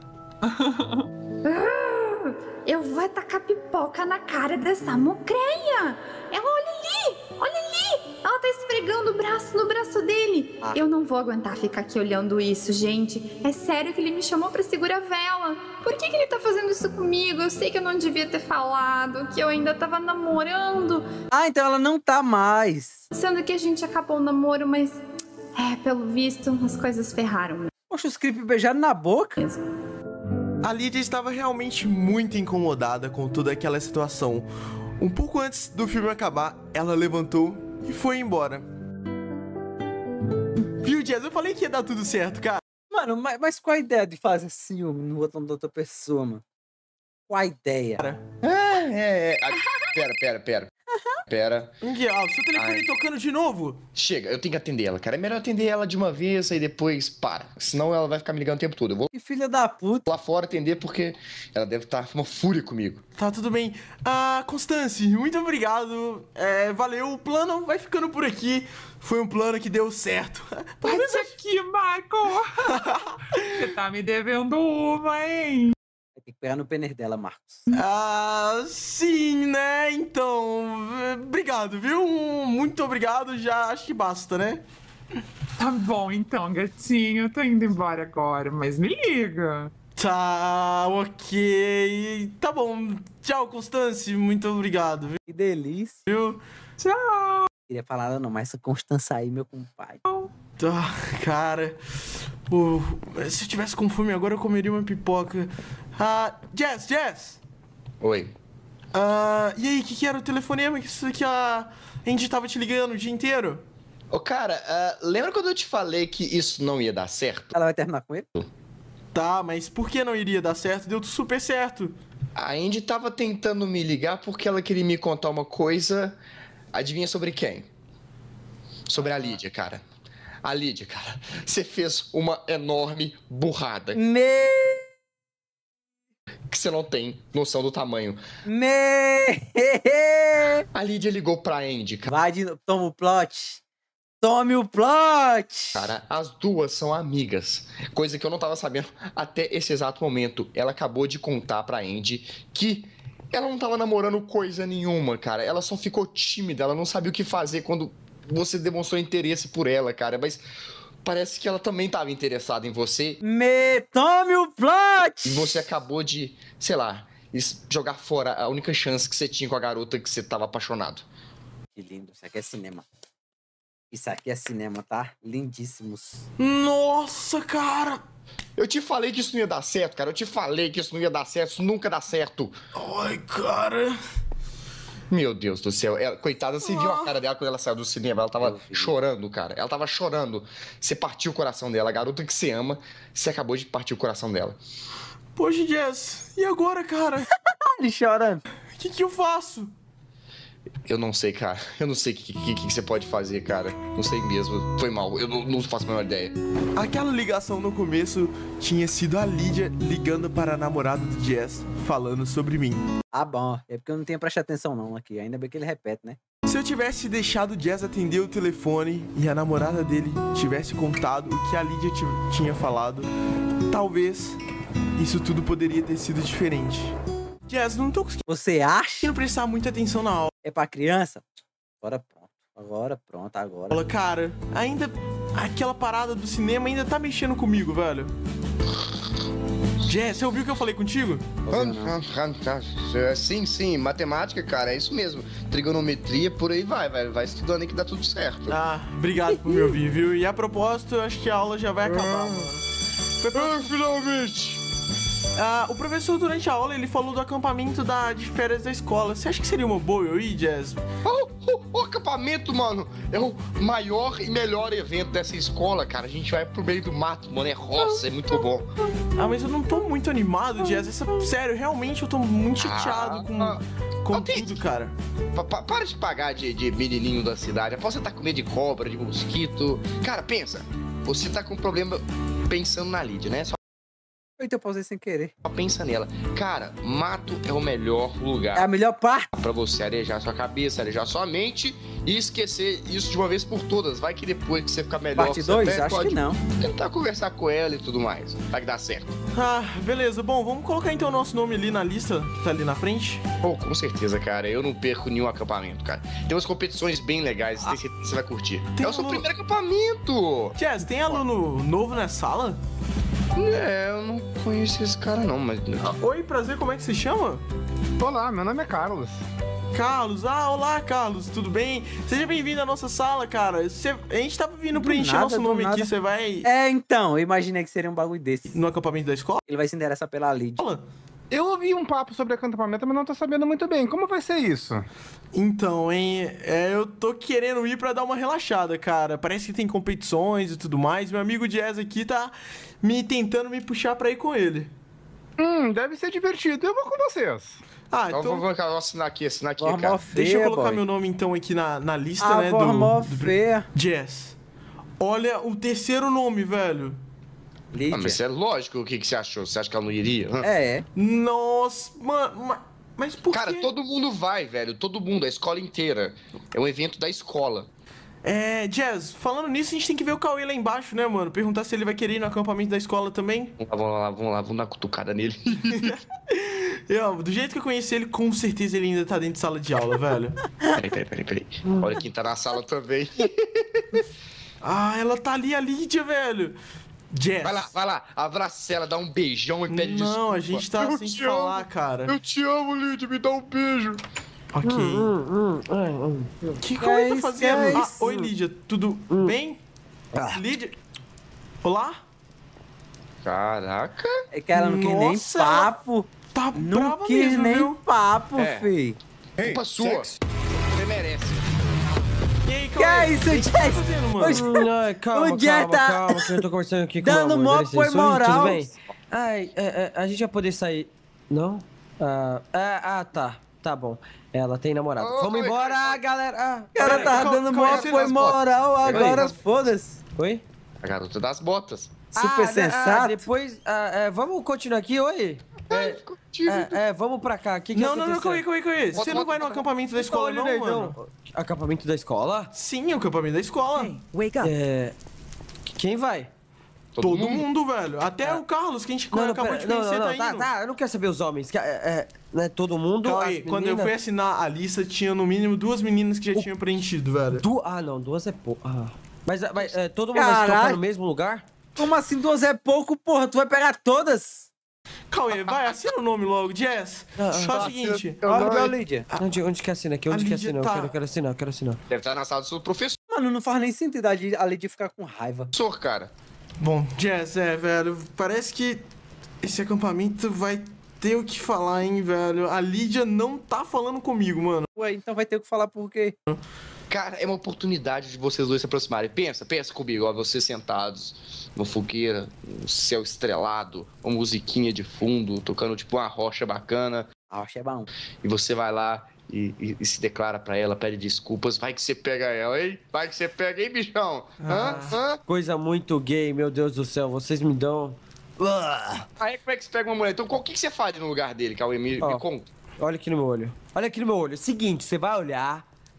Eu vou tacar pipoca na cara dessa mocreia. Ela, olha ali, olha ali. Ela tá esfregando o braço no braço dele. Eu não vou aguentar ficar aqui olhando isso, gente. É sério que ele me chamou pra segurar a vela. Por que ele tá fazendo isso comigo? Eu sei que eu não devia ter falado, que eu ainda tava namorando. Ah, então ela não tá mais. Sendo que a gente acabou o namoro, mas... pelo visto, as coisas ferraram. Poxa, os creepy beijaram na boca? A Lídia estava realmente muito incomodada com toda aquela situação. Um pouco antes do filme acabar, ela levantou e foi embora. Viu, Jazz? Eu falei que ia dar tudo certo, cara. Mano, mas qual a ideia de fazer ciúme no botão da outra pessoa, mano? Qual a ideia? Pera. Seu telefone tocando de novo? Chega, eu tenho que atender ela, cara. É melhor atender ela de uma vez e depois para. Senão ela vai ficar me ligando o tempo todo. Eu vou Que filha da puta. lá fora atender porque ela deve estar uma fúria comigo. Tá, tudo bem. Constância, muito obrigado. Valeu, o plano vai ficando por aqui. Foi um plano que deu certo. Bate aqui, Marco. Você tá me devendo uma, hein? Tem que pegar no pênis dela, Marcos. Sim, né? Então, obrigado, viu? Muito obrigado, já acho que basta, né? Tá bom, então, gatinho. Eu tô indo embora agora, mas me liga. Tá, ok. Tá bom. Tchau, Constância. Muito obrigado, viu? Que delícia. Viu? Tchau. Queria falar não, mas essa Constância aí, meu compadre. Tá, cara. Se eu tivesse com fome agora, eu comeria uma pipoca. Jazz! Oi. E aí, o que era o telefonema que a Andy tava te ligando o dia inteiro? Cara, lembra quando eu te falei que isso não ia dar certo? Ela vai terminar com ele? Tá, mas por que não iria dar certo? Deu super certo. A Andy tava tentando me ligar porque ela queria me contar uma coisa. Adivinha sobre quem? Sobre a Lídia, cara. A Lídia, cara. Você fez uma enorme burrada. Que você não tem noção do tamanho. A Lídia ligou pra Andy, cara. Vai de novo. Toma o plot. Tome o plot! Cara, as duas são amigas. Coisa que eu não tava sabendo até esse exato momento. Ela acabou de contar pra Andy que ela não tava namorando coisa nenhuma, cara. Ela só ficou tímida. Ela não sabia o que fazer quando você demonstrou interesse por ela, cara. Mas parece que ela também tava interessada em você. Tome o plot! E você acabou de, sei lá, jogar fora a única chance que você tinha com a garota que você tava apaixonado. Que lindo. Isso aqui é cinema. Isso aqui é cinema, tá? Lindíssimos. Nossa, cara! Eu te falei que isso não ia dar certo, cara. Eu te falei que isso não ia dar certo. Isso nunca dá certo. Ai, cara. Meu Deus do céu. Coitada, você viu a cara dela quando ela saiu do cinema. Ela tava chorando, cara. Ela tava chorando. Você partiu o coração dela. A garota que você ama, você acabou de partir o coração dela. Poxa, Jess. E agora, cara? Ele chorando. O que eu faço? Eu não sei, cara. Eu não sei o que você pode fazer, cara. Não sei mesmo. Foi mal. Eu não faço a menor ideia. Aquela ligação no começo tinha sido a Lídia ligando para a namorada do Jazz, falando sobre mim. Ah, bom. É porque eu não tinha prestado atenção não aqui. Ainda bem que ele repete, né? Se eu tivesse deixado o Jazz atender o telefone e a namorada dele tivesse contado o que a Lídia tinha falado, talvez isso tudo poderia ter sido diferente. Jazz, não tô conseguindo. Você acha? Prestar muita atenção na aula. É pra criança? Agora pronto. Cara, ainda aquela parada do cinema ainda tá mexendo comigo, velho. Jess, você ouviu o que eu falei contigo? Sim, matemática, cara, é isso mesmo. Trigonometria, por aí vai estudando aí que dá tudo certo. Ah, obrigado por me ouvir, viu? E a propósito, eu acho que a aula já vai acabar, mano. Finalmente! O professor, durante a aula, ele falou do acampamento de férias da escola. Você acha que seria uma boa eu ir, Jazz? O acampamento, mano, é o maior e melhor evento dessa escola, cara. A gente vai pro meio do mato, mano, é roça, é muito bom. Mas eu não tô muito animado, Jazz. Sério, realmente eu tô muito chateado com tudo, cara. Para de pagar de menininho da cidade. Após você tá com medo de cobra, de mosquito. Cara, pensa, você tá com um problema pensando na Lídia, né? Eita, eu pausei sem querer. Só pensa nela. Cara, mato é o melhor lugar. É a melhor parte. Pra você arejar sua cabeça, arejar sua mente e esquecer isso de uma vez por todas. Vai que depois que você ficar melhor... Parte 2? Acho que não. Tentar conversar com ela e tudo mais. Vai que dá certo. Beleza. Bom, vamos colocar então o nosso nome ali na lista, que tá ali na frente. Com certeza, cara. Eu não perco nenhum acampamento, cara. Tem umas competições bem legais, tem certeza que você vai curtir. É o seu primeiro acampamento! Jazz, tem aluno novo na sala? Eu não conheço esse cara não, mas... Oi, prazer, como é que você chama? Olá, meu nome é Carlos. Carlos, olá Carlos, tudo bem? Seja bem-vindo à nossa sala, cara. A gente tava vindo preencher nosso nome aqui, você vai... Então, eu imaginei que seria um bagulho desse. No acampamento da escola? Ele vai se interessar pela Lídia. Eu ouvi um papo sobre acampamento, mas não tô sabendo muito bem. Como vai ser isso? Então, eu tô querendo ir pra dar uma relaxada, cara. Parece que tem competições e tudo mais. Meu amigo Jazz aqui tá tentando me puxar pra ir com ele. Deve ser divertido. Eu vou com vocês. Então... Vamos assinar aqui, cara. Deixa eu colocar meu nome, então, aqui na lista, né? Jazz. Olha o terceiro nome, velho. Lídia. Mas é lógico, o que você achou? Você acha que ela não iria? Nossa, mano, mas por quê? Cara, todo mundo vai, velho, todo mundo, a escola inteira. É um evento da escola. Jazz, falando nisso, a gente tem que ver o Cauê lá embaixo, né, mano? Perguntar se ele vai querer ir no acampamento da escola também. Vamos lá, vamos dar uma cutucada nele. Do jeito que eu conheci ele, com certeza ele ainda tá dentro de sala de aula, velho. Peraí. Olha quem tá na sala também. Ela tá ali, a Lídia, velho. Jazz. Vai lá, abraça ela, dá um beijão e pede desculpa. Não, a gente tá sem falar, cara. Eu te amo, Lídia, me dá um beijo. Ok. O que Cauê tá fazendo? Oi, Lídia, tudo bem? Lídia? Olá? Caraca. É que ela não quis nem papo. Tá não brava quis mesmo, nem viu? papo, fi. Culpa sua. Você merece. E aí, que é isso, Jazz? Calma, que eu tô conversando aqui com dando mó foi moral. Tudo bem? A gente vai poder sair... Não? Tá bom. Ela tem namorado. Vamos embora, galera. O cara tava dando mó foi moral, agora foda-se. Oi? A garota das botas. Super sensato. Depois, vamos continuar aqui, oi? Vamos pra cá. Não, Cauê. Você não vai no acampamento da escola, não, mano? Acampamento da escola? Sim, é o acampamento da escola. Hey, wake up. Quem vai? Todo mundo, velho. Até o Carlos, que a gente acabou de conhecer, tá indo. Eu não quero saber os homens. Né, todo mundo. Cauê, quando eu fui assinar a lista, tinha no mínimo 2 meninas que já tinham preenchido, velho. Não, 2 é pouco. Mas todo mundo vai ficar no mesmo lugar? Como assim 2 é pouco, porra? Tu vai pegar todas? Cauê, vai, assina o nome logo, Jazz. Faz o seguinte. Olha a Lídia. Onde que assina aqui? Onde que assina? Eu quero assinar. Deve estar na sala do seu professor. Mano, não faz nem sentido a Lídia ficar com raiva. Professor, cara. Bom, Jazz, velho, parece que esse acampamento vai ter o que falar, hein, velho. A Lídia não tá falando comigo, mano. Ué, então vai ter o que falar por quê? Cara, é uma oportunidade de vocês dois se aproximarem. Pensa comigo, ó, vocês sentados, uma fogueira, um céu estrelado, uma musiquinha de fundo, tocando tipo uma rocha bacana. A rocha é bom. E você vai lá e se declara pra ela, pede desculpas. Vai que você pega ela, hein? Vai que você pega, hein, bichão? Coisa muito gay, meu Deus do céu. Vocês me dão... Aí como é que você pega uma mulher? Então o que você faz no lugar dele, Cauê? Me conta. Olha aqui no meu olho. Seguinte, você vai olhar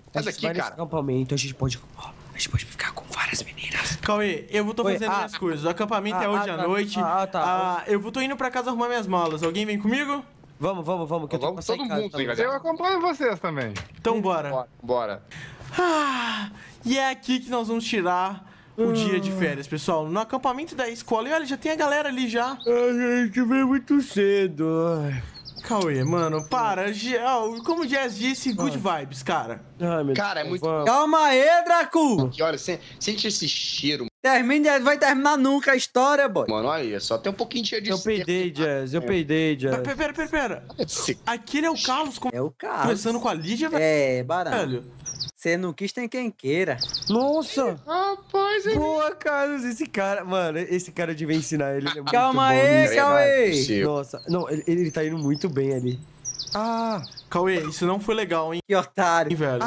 Sai daqui, vai nesse cara. acampamento, a gente pode ficar com várias meninas. Cauê, eu tô fazendo minhas coisas. O acampamento é hoje à noite. Eu tô indo pra casa arrumar minhas malas. Alguém vem comigo? Vamos, que eu tenho que passar em casa também. Eu acompanho vocês também. Então bora. Bora. E é aqui que nós vamos tirar o dia de férias, pessoal. No acampamento da escola. E olha, já tem a galera ali já. A gente veio muito cedo. Cauê, mano, para. Como o Jazz disse, good vibes, cara. Cara, é muito... Calma aí, Draco! Aqui, olha, sente esse cheiro. Vai terminar nunca a história, boy. Mano, olha só, tem um pouquinho de cheiro de... Eu peidei, Jazz. Pera. Aquele é o Carlos. É o Carlos. Conversando com a Lídia, velho. É, Barão. Você não quis, tem quem queira. Nossa! Rapaz, boa, Carlos, esse cara... Mano, esse cara devia ensinar ele. Ele é muito Calma bom aí, nisso. Cauê. Nossa, não, ele tá indo muito bem ali. Cauê, isso não foi legal, hein? Que otário. Velho.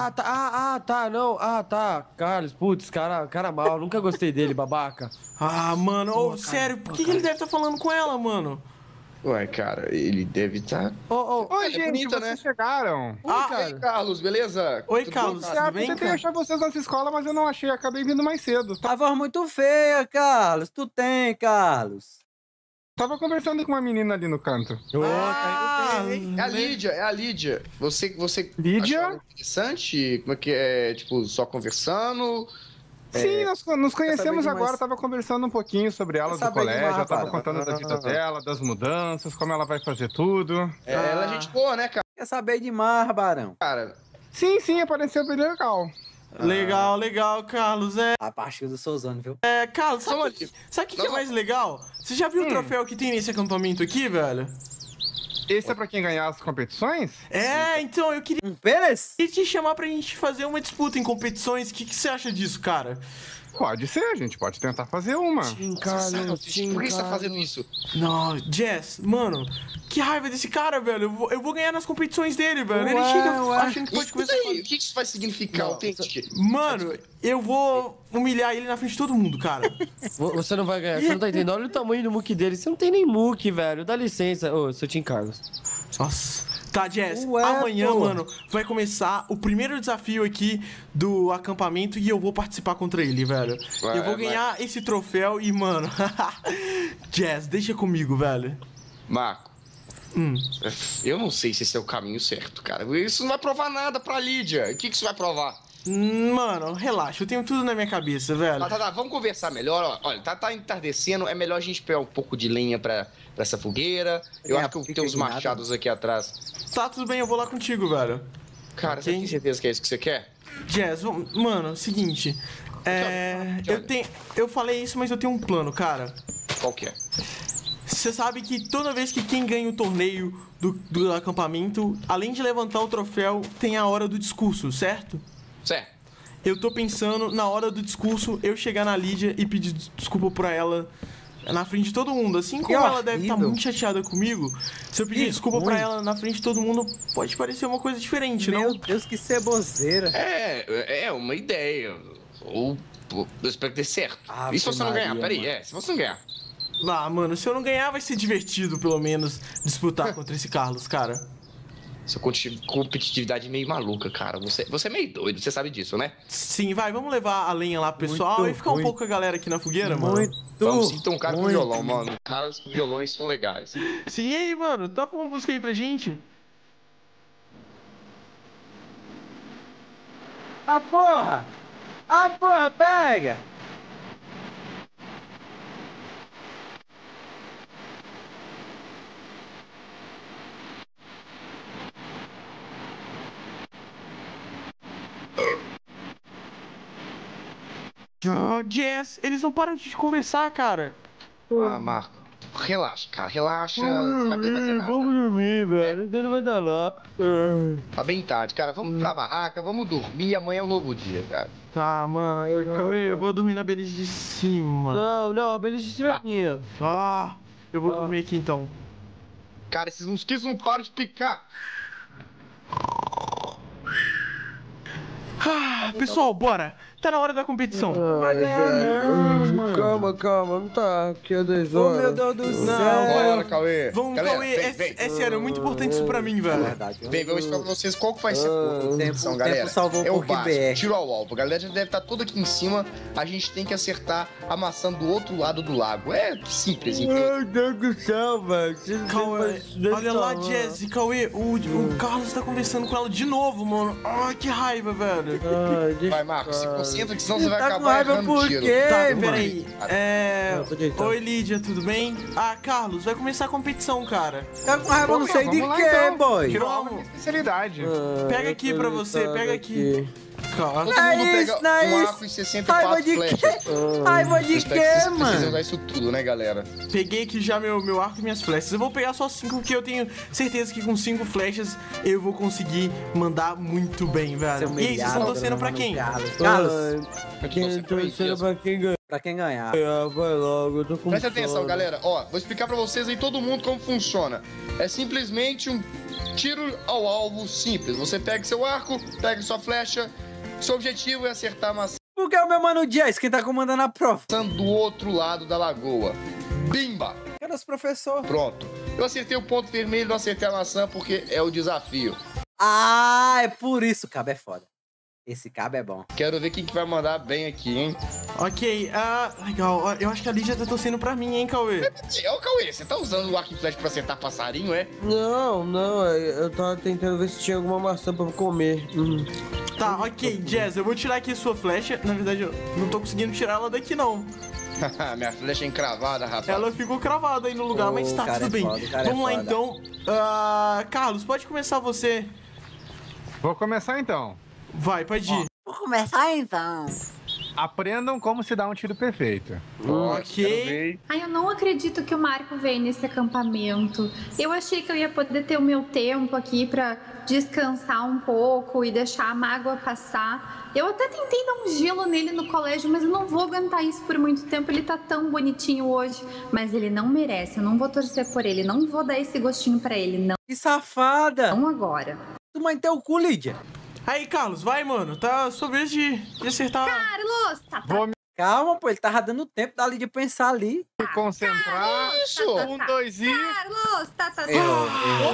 Carlos, putz, cara mal, nunca gostei dele, babaca. Mano, sério, por que ele deve estar falando com ela, mano? Ué, cara, ele deve estar... Oi, gente, bonita, vocês né? chegaram. Oi, Carlos, beleza? Oi, Tudo Carlos, bom, tudo Eu bem, tentei cara? achar vocês nessa escola, mas eu não achei. Acabei vindo mais cedo. A voz muito feia, Carlos. Tu tem, Carlos. Tava conversando com uma menina ali no canto. É a Lídia. Você Lídia? achou ela interessante? Como é que é? Tipo, só conversando? Sim, nós nos conhecemos saber agora. demais. Tava conversando um pouquinho sobre ela Quer do saber colégio. demais, Ela tava cara. contando da vida dela, das mudanças, como ela vai fazer tudo. Ela é gente boa, né, cara? Quer saber demais, Barão? Cara, Sim, apareceu bem legal. Legal, Carlos. A partir do Souzano, viu? Carlos, sabe o que é mais legal? Você já viu o troféu que tem nesse acampamento aqui, velho? Esse é pra quem ganhar as competições? Então, eu queria Pérez? te chamar pra gente fazer uma disputa em competições. O que você acha disso, cara? Pode ser, a gente pode tentar fazer uma. por que você tá fazendo isso? Não, Jess, mano, que raiva desse cara, velho. Eu vou ganhar nas competições dele, velho. Ele chega achando que pode conversar com O que isso vai significar, autêntico? Mano, eu vou humilhar ele na frente de todo mundo, cara. Você não vai ganhar, você não tá entendendo. Olha o tamanho do muque dele. Você não tem nem muque, velho. Dá licença. Ô, seu Tim Carlos. Nossa. Tá, Jess, amanhã, mano, vai começar o primeiro desafio aqui do acampamento e eu vou participar contra ele, velho. Eu vou ganhar esse troféu e, mano... Jess, deixa comigo, velho. Marco, eu não sei se esse é o caminho certo, cara. Isso não vai provar nada pra Lídia. O que isso vai provar? Mano, relaxa, eu tenho tudo na minha cabeça, velho. Tá, vamos conversar melhor. Olha, tá entardecendo, é melhor a gente pegar um pouco de lenha pra essa fogueira. Eu acho que eu tenho uns machados aqui atrás. Tá, tudo bem, eu vou lá contigo, velho. Cara, você tem certeza que é isso que você quer? Jazz, mano, seguinte. Eu falei isso, mas eu tenho um plano, cara. Qual que é? Você sabe que toda vez que quem ganha o torneio do acampamento, além de levantar o troféu, tem a hora do discurso, certo? Certo. Eu tô pensando, na hora do discurso, eu chegar na Lídia e pedir desculpa pra ela na frente de todo mundo. Assim como ela deve estar muito chateada comigo, se eu pedir desculpa pra ela na frente de todo mundo, pode parecer uma coisa diferente, não? Meu Deus, que ceboseira. É uma ideia. Ou eu espero que dê certo. E se você não ganhar? Peraí, se você não ganhar? Mano, se eu não ganhar, vai ser divertido, pelo menos, disputar contra esse Carlos, cara. Essa competitividade meio maluca, cara. Você é meio doido, você sabe disso, né? Sim, vamos levar a lenha lá pro pessoal e ficar um pouco com a galera aqui na fogueira, mano. Vamos sim, tem um cara com violão, mano. Caras com violões são legais. Sim, e aí, mano, toca uma música aí pra gente. A porra, pega! Jess, eles não param de conversar, cara. Marco, relaxa, cara, relaxa. Vamos dormir, velho. Não vai dar lá. Tá bem tarde, cara. Vamos pra barraca, vamos dormir. Amanhã é um novo dia, cara. Tá, mano, eu vou dormir na beliche de cima. Não, a beliche de cima é minha. Eu vou dormir aqui então. Cara, esses mosquitos não param de picar. Pessoal, bora. Tá na hora da competição. Calma, não tá. Aqui é 10 Oh, horas. meu Deus do céu. Bora, Cauê. Vamos, Galera, Cauê. vem. É sério, é muito importante isso pra mim, velho. Vem, vamos explicar pra vocês qual que vai ser a competição, o galera. tempo salvou É o um pouquinho básico, BR. tiro ao alvo. A galera já deve estar toda aqui em cima. A gente tem que acertar a maçã do outro lado do lago. É simples, entendeu? Meu Deus do céu, velho. Cauê, olha lá, Jazzy, Cauê, o Carlos tá conversando com ela de novo, mano. Ai, que raiva, velho. Vai, Marcos, se concentra que senão você vai Tá com acabar raiva errando por tiro. quê, Tá, mano? peraí. Oi, Lídia, tudo bem? Ah, Carlos, vai começar a competição, cara. Tá com raiva, não sei de Vamos lá, quê, então. boy. Tirou algo da minha especialidade. Pega aqui pra você, pega aqui. Cara. Todo mundo pega um arco e 64 Raiva de flechas. quê? Raiva de Espero que quê, vocês precisem mano? usar isso tudo, né, galera? Peguei aqui já meu arco e minhas flechas. Eu vou pegar só 5, porque eu tenho certeza que com 5 flechas eu vou conseguir mandar muito bem, velho. E aí, vocês estão torcendo pra quem? Carlos, Quem torcendo pra quem ganhar? pra quem ganhar. Vai logo, eu tô com Presta atenção, sono. galera. Ó, vou explicar pra vocês aí todo mundo como funciona. É simplesmente um tiro ao alvo simples. Você pega seu arco, pega sua flecha. Seu objetivo é acertar a maçã Porque é o meu mano Jazz quem tá comandando a prova. do outro lado da lagoa. Bimba! Cadê os professores? Pronto. Eu acertei o ponto vermelho, não acertei a maçã porque é o desafio. Ah, é por isso. O cabo é foda. Esse cabo é bom. Quero ver quem que vai mandar bem aqui, hein? Ok, legal. Eu acho que a Lídia tá torcendo pra mim, hein, Cauê? Ô, Cauê, você tá usando o arco e flecha pra acertar passarinho, é? Não, eu tava tentando ver se tinha alguma maçã pra comer. Tá, ok, Jazz, eu vou tirar aqui a sua flecha. Na verdade, eu não tô conseguindo tirar ela daqui, não. Minha flecha é encravada, rapaz. Ela ficou cravada aí no lugar, mas tá, tudo bem. Vamos lá, então. Carlos, pode começar você. Vou começar então. Vai, pode ir. Vou começar então. Aprendam como se dá um tiro perfeito. Ok. Ai, eu não acredito que o Marco veio nesse acampamento. Eu achei que eu ia poder ter o meu tempo aqui pra descansar um pouco e deixar a mágoa passar. Eu até tentei dar um gelo nele no colégio, mas eu não vou aguentar isso por muito tempo. Ele tá tão bonitinho hoje, mas ele não merece. Eu não vou torcer por ele, não vou dar esse gostinho pra ele, não. Que safada. Não agora. Tu mãe teu cu, Lídia. Aí, Carlos, vai, mano. Tá sua vez de acertar. Carlos, Calma, pô. Ele tava dando tempo da Lídia pensar ali. Se concentrar. Isso! 1, 2 e... Carlos, Errou.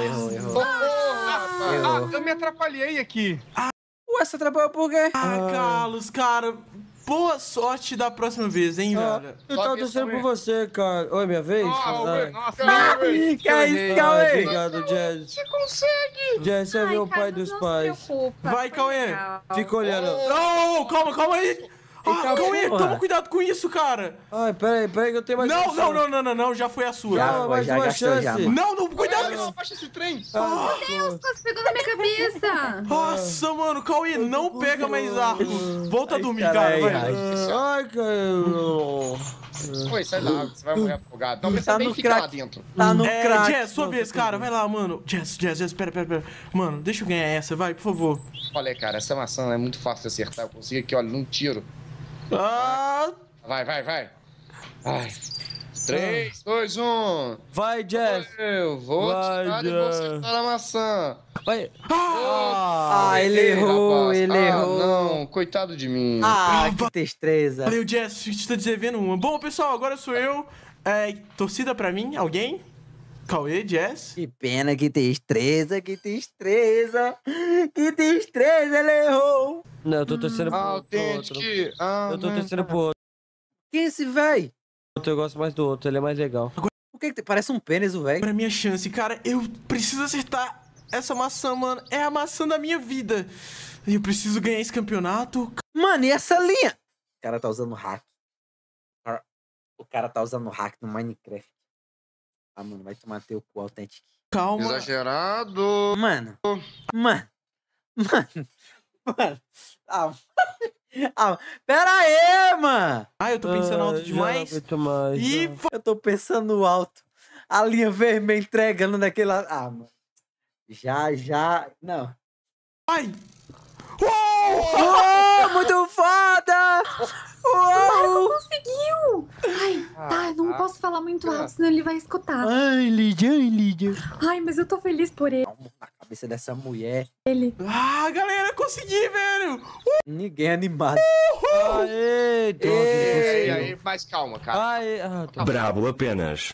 eu me atrapalhei aqui. Ué, você atrapalhou por quê? Carlos, cara. Boa sorte da próxima vez, hein, velho? Eu tava torcendo por você, cara. Oi, minha vez? Nossa, Que é isso, Cauê? Obrigado, Jazz. Você consegue! Jazz, você é meu pai dos pais. Vai, Cauê. Fica olhando. Não, calma aí. Cauê, porra. toma cuidado com isso, cara. Ai, peraí que eu tenho mais uma chance. Não, já foi a sua. Já Não, foi, mais já uma gastou chance. já, mano. Não, cuidado com isso. Abaixa esse trem! Meu Deus, quase pegou na minha cabeça. Nossa, mano, Cauê, não pega mais arco. Volta a dormir, cara. caralho, Vai. Ai, cara. Oi, sai da água, você vai morrer afogado. Não, Tá pensa bem no fica lá crack. dentro. Tá no crack. Jazz, sua vez, cara. Vai lá, mano. Jazz, pera. Mano, deixa eu ganhar essa, vai, por favor. Olha, cara, essa maçã é muito fácil de acertar. Eu consigo aqui, olha, num tiro. Vai. Ai. 3, 2, 1. Vai, Jazz. Eu vou Vai, tirar e vou acertar a maçã. Vai. Ele errou, ele errou. Não, coitado de mim. Que destreza. Valeu, Jazz, estou te devendo uma. Bom, pessoal, agora sou eu. Torcida pra mim, alguém? Cauê, Jazz? Que pena, que destreza. Que destreza, ele errou. Não, eu tô torcendo pro outro. Autêntico. Eu tô torcendo pro outro. Quem é esse véi? Eu gosto mais do outro, ele é mais legal. Por que parece um pênis, o véi? Pra minha chance, cara, eu preciso acertar essa maçã, mano. É a maçã da minha vida. E eu preciso ganhar esse campeonato. Mano, e essa linha? O cara tá usando hack. O cara tá usando hack no Minecraft. Ah, mano, vai tomar teu cu autêntico. Calma. Exagerado. Mano. Pera aí, mano. Eu tô pensando alto demais. Eu tô pensando alto. A linha vermelha entregando naquela... mano. Já. Não. Ai. Uou, muito foda! Marco conseguiu! Ai, não posso falar muito alto, senão ele vai escutar. Ai, Lídia. Ai, mas eu tô feliz por ele. cabeça dessa mulher. Ah, galera, consegui, velho! Ninguém é animado. Aê, Doug, E aí, mas calma, cara. Aê, Brabo apenas.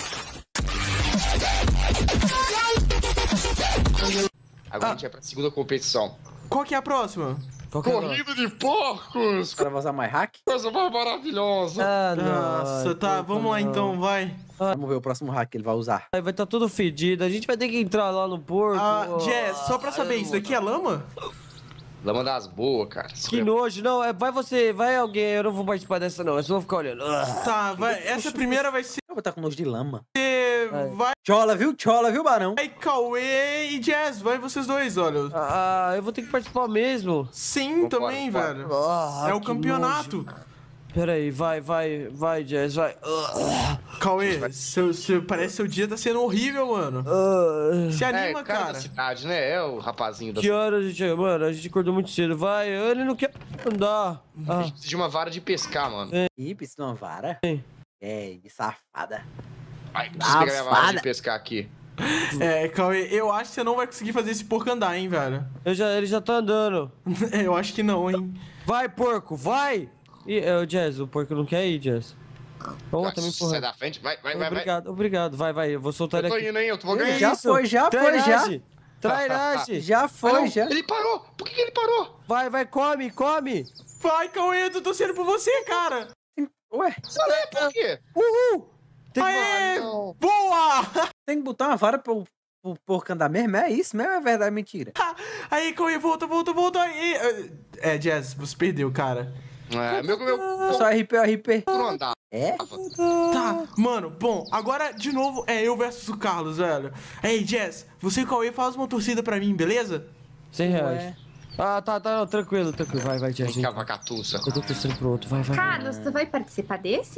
Agora a gente vai pra segunda competição. Qual que é a próxima? Corrida de porcos! O cara vai usar mais hack? Coisa mais maravilhosa! Nossa, tá, vamos lá então, vai. Vamos ver o próximo hack que ele vai usar. Vai estar tudo fedido, a gente vai ter que entrar lá no porco. Jazz, só pra saber, isso daqui é lama? Lama das boas, cara. Que nojo, não, vai alguém, eu não vou participar dessa não, eu só vou ficar olhando. Tá, vai, essa primeira vai ser... Eu vou estar com nojo de lama. Vai... Chola, viu, Barão? Vai, Cauê e Jazz, vai vocês dois, olha. Eu vou ter que participar mesmo. Sim, também, velho. É o campeonato. Pera aí, vai, Jazz, vai. Cauê, parece que seu dia tá sendo horrível, mano. Se anima, cara. Da cidade, né? É o rapazinho da Que hora a gente... Mano, a gente acordou muito cedo, vai. Ele não quer andar. A gente precisa de uma vara de pescar, mano. Ih, precisa de uma vara? É, safada. Ai, preciso pegar minha vara de pescar aqui. Cauê, eu acho que você não vai conseguir fazer esse porco andar, hein, velho. Ele já tá andando. Eu acho que não, hein. Vai, porco, vai! O Jazz, o porco não quer ir, Jazz. Tá me empurrando. Sai da frente, vai. Obrigado, vai, eu vou soltar ele aqui. Eu tô indo, hein, eu vou ganhar. Já foi. Trairagem. Já foi. Ele parou, por que ele parou? Vai, come. Vai, Cauê, eu tô torcendo por você, cara. Ué? Por quê? Uhul! Aê, boa! Tem que botar uma vara pro porco andar mesmo? É isso mesmo ou é verdade mentira? Aí, Cauê, volta aí. Jazz, você perdeu, cara. Meu. Só RP. Não andar. É? Tá, mano, bom, agora de novo é eu versus o Carlos, velho. Ei, Jazz, você e o Cauê faz uma torcida pra mim, beleza? R$100. Tá, não, tranquilo. Vai, Jazz. Vem cá, vacatuça. Eu tô torcendo pro outro, vai. Carlos, tu vai participar desse?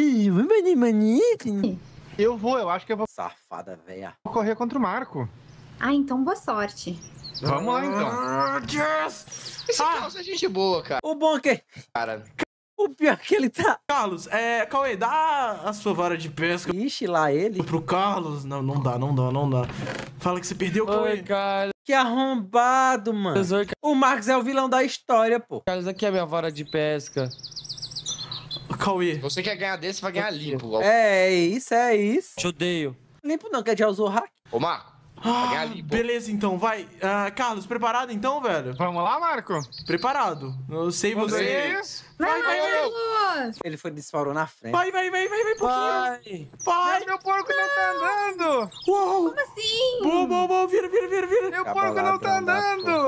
Eu vou, eu acho que eu vou Safada, velha. correr contra o Marco. Então boa sorte. Vamos lá, então. Jazz! Esse Carlos é gente boa, cara. O bom é que... Cara. O pior que ele tá... Carlos, Cauê, dá a sua vara de pesca. Ixi, lá ele. Pro Carlos. Não dá. Fala que você perdeu, Cauê. Oi, Carlos. Que arrombado, mano. O Marcos é o vilão da história, pô. Carlos, aqui é a minha vara de pesca. Cauê. Você quer ganhar desse, vai ganhar limpo. É isso. Te odeio. Limpo não, que já usou hack. Ô, Marco. Vai ganhar limpo. Beleza, então, vai. Carlos, preparado então, velho? Vamos lá, Marco? Preparado. Eu sei você. Vai. Ele foi disparou na frente. Vai, pouquinho. Vai. Meu porco não tá andando. Uou. Como assim? Boa, vira. Meu porco não tá andando.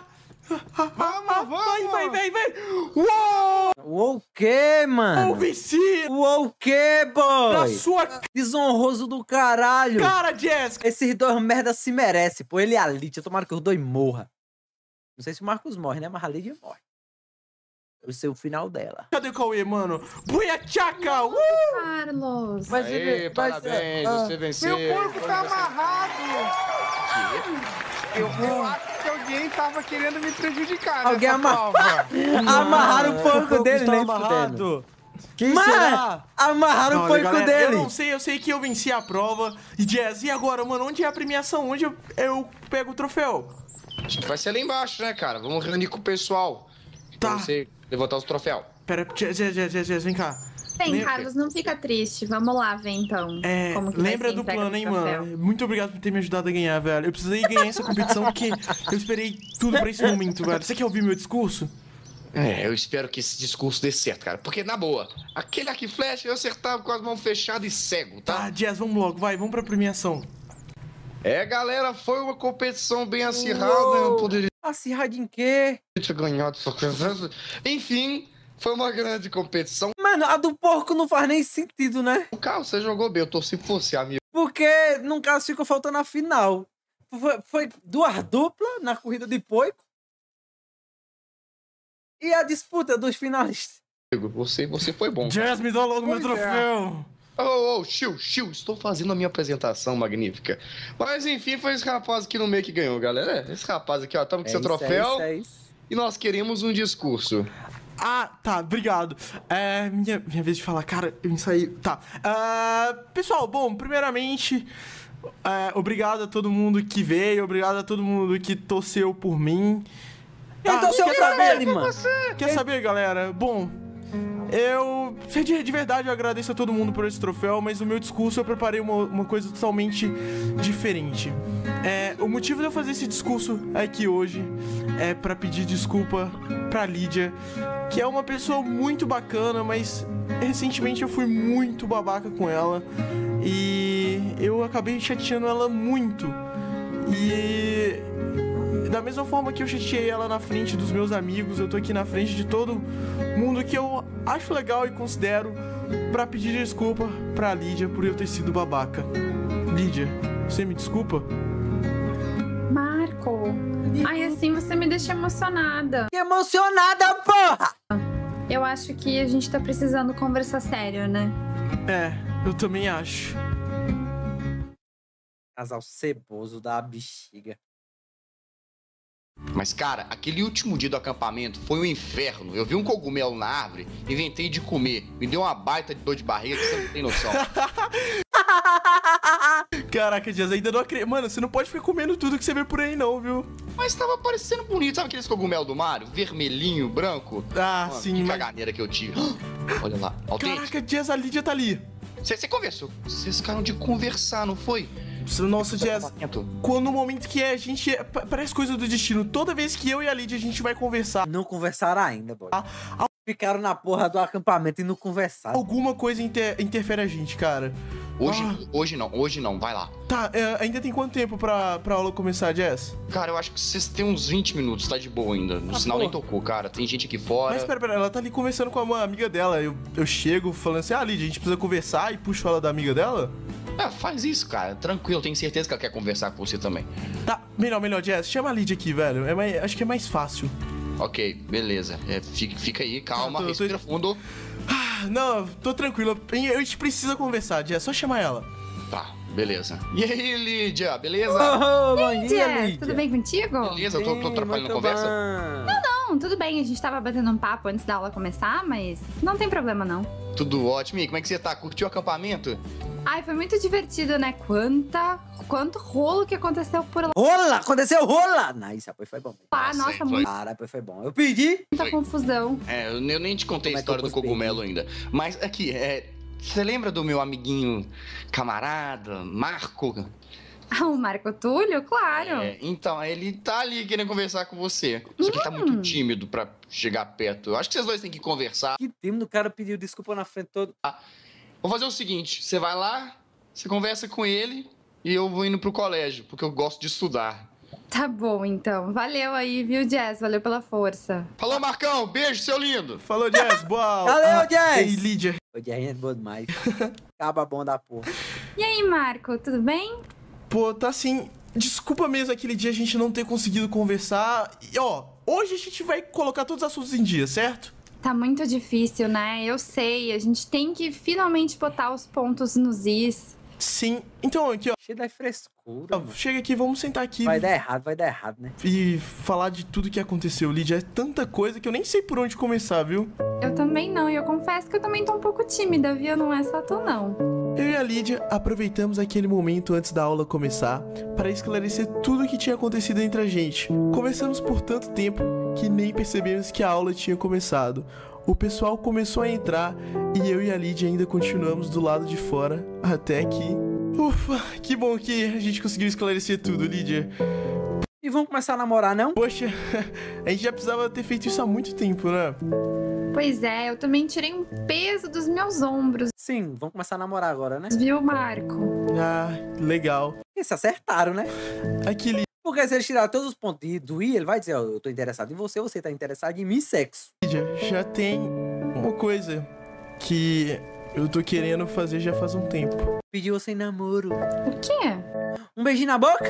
Vai. Uou. O quê, mano? Eu venci. O quê, boy? Na sua... Desonroso do caralho. Cara, Jazz. Esses dois merda se merecem, pô. Ele e a Lídia. Tomara que os dois morram. Não sei se o Marcos morre, né? Mas a Lídia morre. Eu sei o final dela. Cadê o Cauê, mano? Buiachaca! Carlos. Mas parabéns, você venceu. Meu porco tá amarrado. Eu acho que alguém tava querendo me prejudicar. Alguém amarraram o porco dele, nem amarrado. Quem será? Amarraram o porco dele. Eu não sei, eu sei que eu venci a prova. E Jazz, e agora, mano? Onde é a premiação? Onde eu pego o troféu? Acho que vai ser lá embaixo, né, cara? Vamos reunir com o pessoal. Tá. Pra você levantar os troféus. Pera, Jazz, vem cá. Bem, Carlos, não fica triste. Vamos lá ver, então. Como que lembra vai ser do a entrega plano, hein, troféu. mano? Muito obrigado por ter me ajudado a ganhar, velho. Eu precisei ganhar essa competição porque eu esperei tudo pra esse momento, velho. Você quer ouvir meu discurso? Eu espero que esse discurso dê certo, cara. Porque, na boa, aquele arco e flecha eu acertava com as mãos fechadas e cego, tá? Tá, Jazz, vamos logo, vamos pra premiação. Galera, foi uma competição bem acirrada. Eu poderia Acirrada em quê? ter ganhado só que... Enfim, foi uma grande competição. Mano, a do porco não faz nem sentido, né? O Carlos, você jogou bem, eu torci por você, amigo. Porque, no caso, ficou faltando a final. Foi duas duplas na corrida de porco. E a disputa dos finalistas. Você foi bom. Jazz, me dá logo meu troféu. Chiu, estou fazendo a minha apresentação magnífica. Mas enfim, foi esse rapaz aqui no meio que ganhou, galera. Esse rapaz aqui, ó, tamo com seu troféu. E nós queremos um discurso. Tá, obrigado. Minha vez de falar, cara, eu ensaiei. Tá. Pessoal, bom, primeiramente, Obrigado a todo mundo que veio, obrigado a todo mundo que torceu por mim. Quem torceu pra ele, mano? Quer saber, galera? Bom, de verdade, eu agradeço a todo mundo por esse troféu, mas o meu discurso eu preparei uma coisa totalmente diferente. O motivo de eu fazer esse discurso aqui hoje é pra pedir desculpa pra Lídia, que é uma pessoa muito bacana, mas recentemente eu fui muito babaca com ela e eu acabei chateando ela muito. E da mesma forma que eu chateei ela na frente dos meus amigos, eu tô aqui na frente de todo mundo que eu acho legal e considero pra pedir desculpa pra Lídia por eu ter sido babaca. Lídia, você me desculpa? Marco, ai, assim você me deixa emocionada. Que emocionada, porra! Eu acho que a gente tá precisando conversar sério, né? Eu também acho. Casal ceboso da bexiga. Mas, cara, aquele último dia do acampamento foi um inferno. Eu vi um cogumelo na árvore, inventei de comer. Me deu uma baita de dor de barriga que você não tem noção. Caraca, Dias, ainda não acredito. Mano, você não pode ficar comendo tudo que você vê por aí não, viu? Mas tava parecendo bonito. Sabe aqueles cogumelos do Mario? Vermelhinho, branco? Mano, sim, que caganeira que eu tive. Olha lá, autêntico. Caraca, Dias, a Lídia tá ali. Você conversou? Vocês ficaram de conversar, não foi? Nossa, Jazz, quando o momento que a gente... Parece coisa do destino. Toda vez que eu e a Lídia a gente vai conversar... Não conversaram ainda, boy. Ficaram na porra do acampamento e não conversaram. Alguma coisa interfere a gente, cara. Hoje não, vai lá. Tá, ainda tem quanto tempo pra aula começar, Jazz? Cara, eu acho que vocês têm uns 20 minutos, tá de boa ainda. O sinal nem tocou, cara. Tem gente aqui fora. Mas pera, ela tá ali conversando com uma amiga dela. Eu chego falando assim, Lídia, a gente precisa conversar e puxo ela da amiga dela? Faz isso, cara. Tranquilo, tenho certeza que ela quer conversar com você também. Tá, melhor, Jazz. Chama a Lídia aqui, velho. Acho que é mais fácil. Ok, beleza. Fica aí, calma, respira fundo. Não, tô tranquilo. A gente precisa conversar, Jazz. Só chamar ela. Tá, beleza. E aí, Lídia, beleza? Bom dia, Lídia. Tudo bem contigo? Beleza, eu tô atrapalhando a conversa? Não, tudo bem. A gente tava batendo um papo antes da aula começar, mas não tem problema, não. Tudo ótimo. E como é que você tá? Curtiu o acampamento? Ai, foi muito divertido, né? Quanto rolo que aconteceu por lá. Rola! Aconteceu rola! Nice, apoio foi bom. Nossa, muito. Cara, apoio foi bom. Eu pedi. Muita confusão. Eu nem te contei a história do cogumelo ainda. Mas aqui, você lembra do meu amiguinho, camarada, Marco? O Marco Túlio? Claro. Então, ele tá ali querendo conversar com você. Só que ele tá muito tímido pra chegar perto. Eu acho que vocês dois têm que conversar. Que tímido, o cara pediu desculpa na frente todo. Vou fazer o seguinte, você vai lá, você conversa com ele e eu vou indo pro colégio, porque eu gosto de estudar. Tá bom, então. Valeu aí, viu, Jazz? Valeu pela força. Falou, Marcão. Beijo, seu lindo. Falou, Jazz. Boa. Valeu, Jazz. Ei, Lídia. O Jazz é bom demais. Acaba bom da porra. E aí, Marco, tudo bem? Pô, tá assim... Desculpa mesmo aquele dia a gente não ter conseguido conversar. E, hoje a gente vai colocar todos os assuntos em dia, certo? Tá muito difícil, né? Eu sei. A gente tem que finalmente botar os pontos nos is. Sim. Então, aqui, ó. Cheio da frescura. Chega aqui, vamos sentar aqui. Vai dar errado, né? E falar de tudo que aconteceu, Lídia. É tanta coisa que eu nem sei por onde começar, viu? Eu também não. E eu confesso que eu também tô um pouco tímida, viu? Não é só tu, não. Eu e a Lídia aproveitamos aquele momento antes da aula começar para esclarecer tudo o que tinha acontecido entre a gente. Conversamos por tanto tempo que nem percebemos que a aula tinha começado. O pessoal começou a entrar e eu e a Lídia ainda continuamos do lado de fora até que... Ufa, que bom que a gente conseguiu esclarecer tudo, Lídia. E vamos começar a namorar, não? Poxa, a gente já precisava ter feito isso há muito tempo, né? Pois é, eu também tirei um peso dos meus ombros. Sim, vamos começar a namorar agora, né? Viu, Marco? Legal. E se acertaram, né? Aqui, Lídia. Porque se eles tiraram todos os pontos do I, ele vai dizer, eu tô interessado em você, você tá interessado em mim, sexo. Lídia, já tem uma coisa que eu tô querendo fazer já faz um tempo. Pediu você em namoro. O quê? Um beijinho na boca?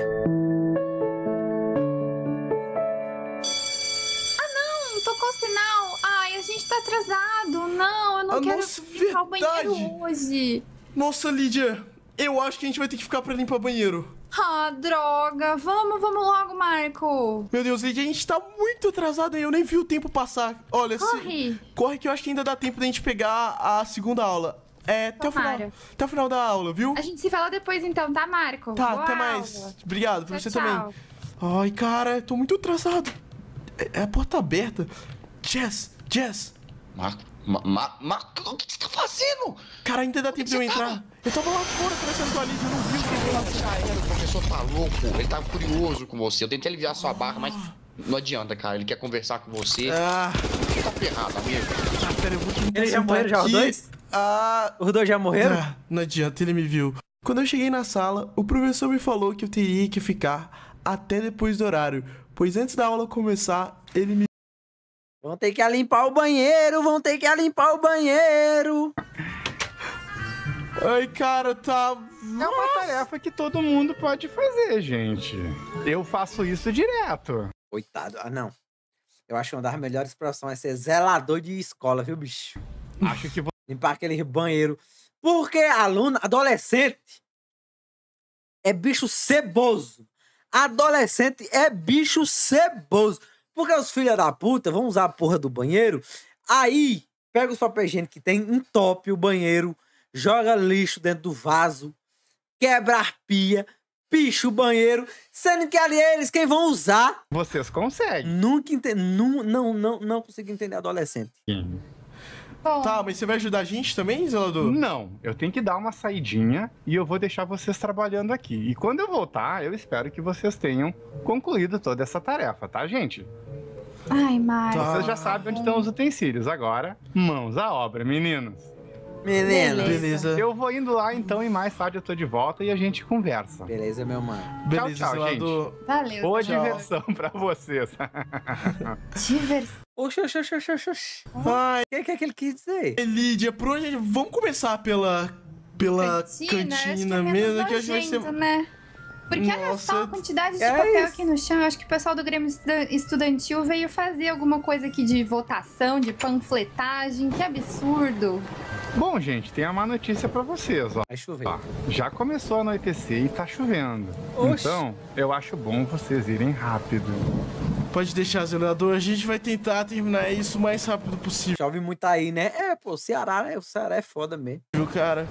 Tocou o sinal. Ai, a gente tá atrasado. Não, eu não quero limpar o banheiro hoje. Nossa, Lídia, eu acho que a gente vai ter que ficar pra limpar o banheiro. Droga. Vamos logo, Marco. Meu Deus, Lídia, a gente tá muito atrasado e eu nem vi o tempo passar. Olha, corre. Corre que eu acho que ainda dá tempo da gente pegar a segunda aula. até o final da aula, viu? A gente se fala depois então, tá, Marco? Tá, Boa até mais. aula. Obrigado, pra Tchau, você tchau. também. Ai, cara, eu tô muito atrasado. É a porta aberta. Jess. Marco, o que você tá fazendo? Cara, ainda dá tempo de eu entrar. Eu tava lá fora conversando com a Lídia, eu não vi o que eu Já era, o professor tá louco. Ele tava curioso com você. Eu tentei aliviar sua barra, mas não adianta, cara. Ele quer conversar com você. Você tá ferrado, amigo. Pera, eu vou tentar. Eles já morreram já, os dois? Os dois já morreram? Não adianta, ele me viu. Quando eu cheguei na sala, o professor me falou que eu teria que ficar até depois do horário, pois antes da aula começar, ele me... Vão ter que limpar o banheiro, Ai, cara, tá... É uma tarefa que todo mundo pode fazer, gente. Eu faço isso direto. Coitado. Não. Eu acho que uma das melhores profissões é ser zelador de escola, viu, bicho? Acho que limpar aquele banheiro. Porque aluno, adolescente, é bicho ceboso. Adolescente é bicho ceboso. Porque os filhos da puta vão usar a porra do banheiro, aí pega os papéis higiênicos que tem, entope o banheiro, joga lixo dentro do vaso, quebra a pia, picha o banheiro, sendo que ali é eles quem vão usar. Vocês conseguem. Nunca entendi. Não consigo entender adolescente. Tá, mas você vai ajudar a gente também, zelador? Não, eu tenho que dar uma saidinha e eu vou deixar vocês trabalhando aqui. E quando eu voltar, eu espero que vocês tenham concluído toda essa tarefa, tá, gente? Ai, Marco. Vocês já sabem onde estão os utensílios. Agora, mãos à obra, meninos. Beleza. Eu vou indo lá então e mais tarde eu tô de volta e a gente conversa. Beleza, meu mano. Beleza, tchau, zelador. gente. Valeu. Boa tchau. diversão pra vocês. Diversão. Oxi. Ai, O que é que ele quis dizer? Lídia, por onde... Vamos começar pela cantina mesmo, que acho que vai ser... né? Porque olha só a quantidade de é papel isso. aqui no chão. Eu acho que o pessoal do Grêmio Estudantil veio fazer alguma coisa aqui de votação, de panfletagem. Que absurdo. Bom, gente, tem uma má notícia pra vocês, ó. Vai chover. Ó, já começou a anoitecer e tá chovendo. Oxi. Então, eu acho bom vocês irem rápido. Pode deixar, zelador. A gente vai tentar terminar isso o mais rápido possível. Chove muito aí, né? É, pô, Ceará, né? O Ceará é foda mesmo. Cara.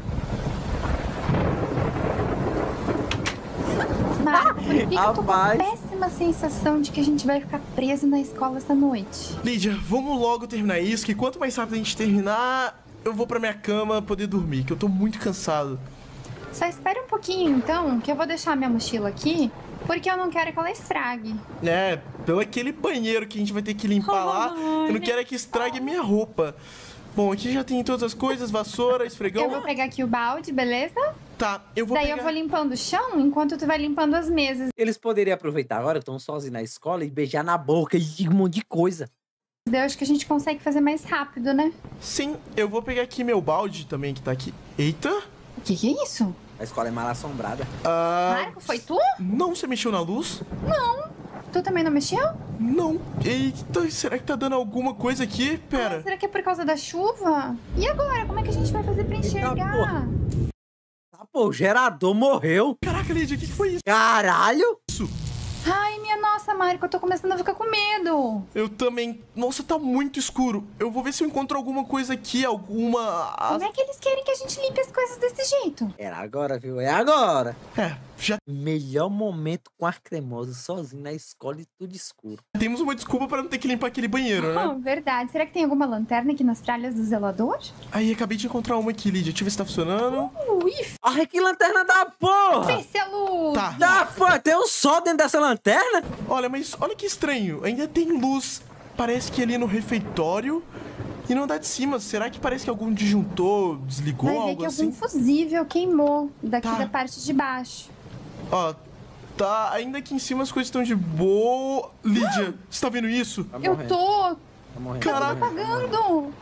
Marco, por que eu tô com a Rapaz. péssima sensação de que a gente vai ficar preso na escola essa noite? Lídia, vamos logo terminar isso, que quanto mais rápido a gente terminar, eu vou pra minha cama poder dormir, que eu tô muito cansado. Só espera um pouquinho, então, que eu vou deixar minha mochila aqui, porque eu não quero que ela estrague. É, pelo aquele banheiro que a gente vai ter que limpar lá, eu não quero que estrague a minha roupa. Bom, aqui já tem todas as coisas, vassoura, esfregão. Eu vou pegar aqui o balde, beleza? Tá, eu vou Daí pegar... eu vou limpando o chão enquanto tu vai limpando as mesas. Eles poderiam aproveitar agora, estão sozinhos na escola, e beijar na boca e um monte de coisa. Daí eu acho que a gente consegue fazer mais rápido, né? Sim, eu vou pegar aqui meu balde também, que tá aqui. Eita! O que é isso? A escola é mal assombrada. Marco, foi tu? Não, você mexeu na luz? Não. Tu também não mexeu? Não. Eita, será que tá dando alguma coisa aqui? Pera. Será que é por causa da chuva? E agora? Como é que a gente vai fazer pra enxergar? Pô, o gerador morreu. Caraca, Lídia, o que foi isso? Caralho! Ai, minha nossa, Marco, eu tô começando a ficar com medo. Eu também. Nossa, tá muito escuro. Eu vou ver se eu encontro alguma coisa aqui, alguma... Como é que eles querem que a gente limpe as coisas desse jeito? Era agora, viu? É agora. É, já... Melhor momento com a cremosa, sozinho na escola e tudo escuro. Temos uma desculpa pra não ter que limpar aquele banheiro, né? Oh, verdade. Será que tem alguma lanterna aqui nas tralhas do zelador? Aí, acabei de encontrar uma aqui, Lídia. Deixa eu ver se tá funcionando. Ai, que lanterna da porra! Vê se é luz! Tá. Da porra, tem um sol dentro dessa lanterna? Olha, mas olha que estranho. Ainda tem luz. Parece que ali no refeitório e no andar de cima. Será que parece que algum disjuntor desligou, Vai ver algo que assim? algum fusível queimou daqui Tá. da parte de baixo. Ó, tá. Ainda aqui em cima as coisas estão de boa. Lídia, você tá vendo isso? Eu tô... Tá morrendo. Caraca. apagando.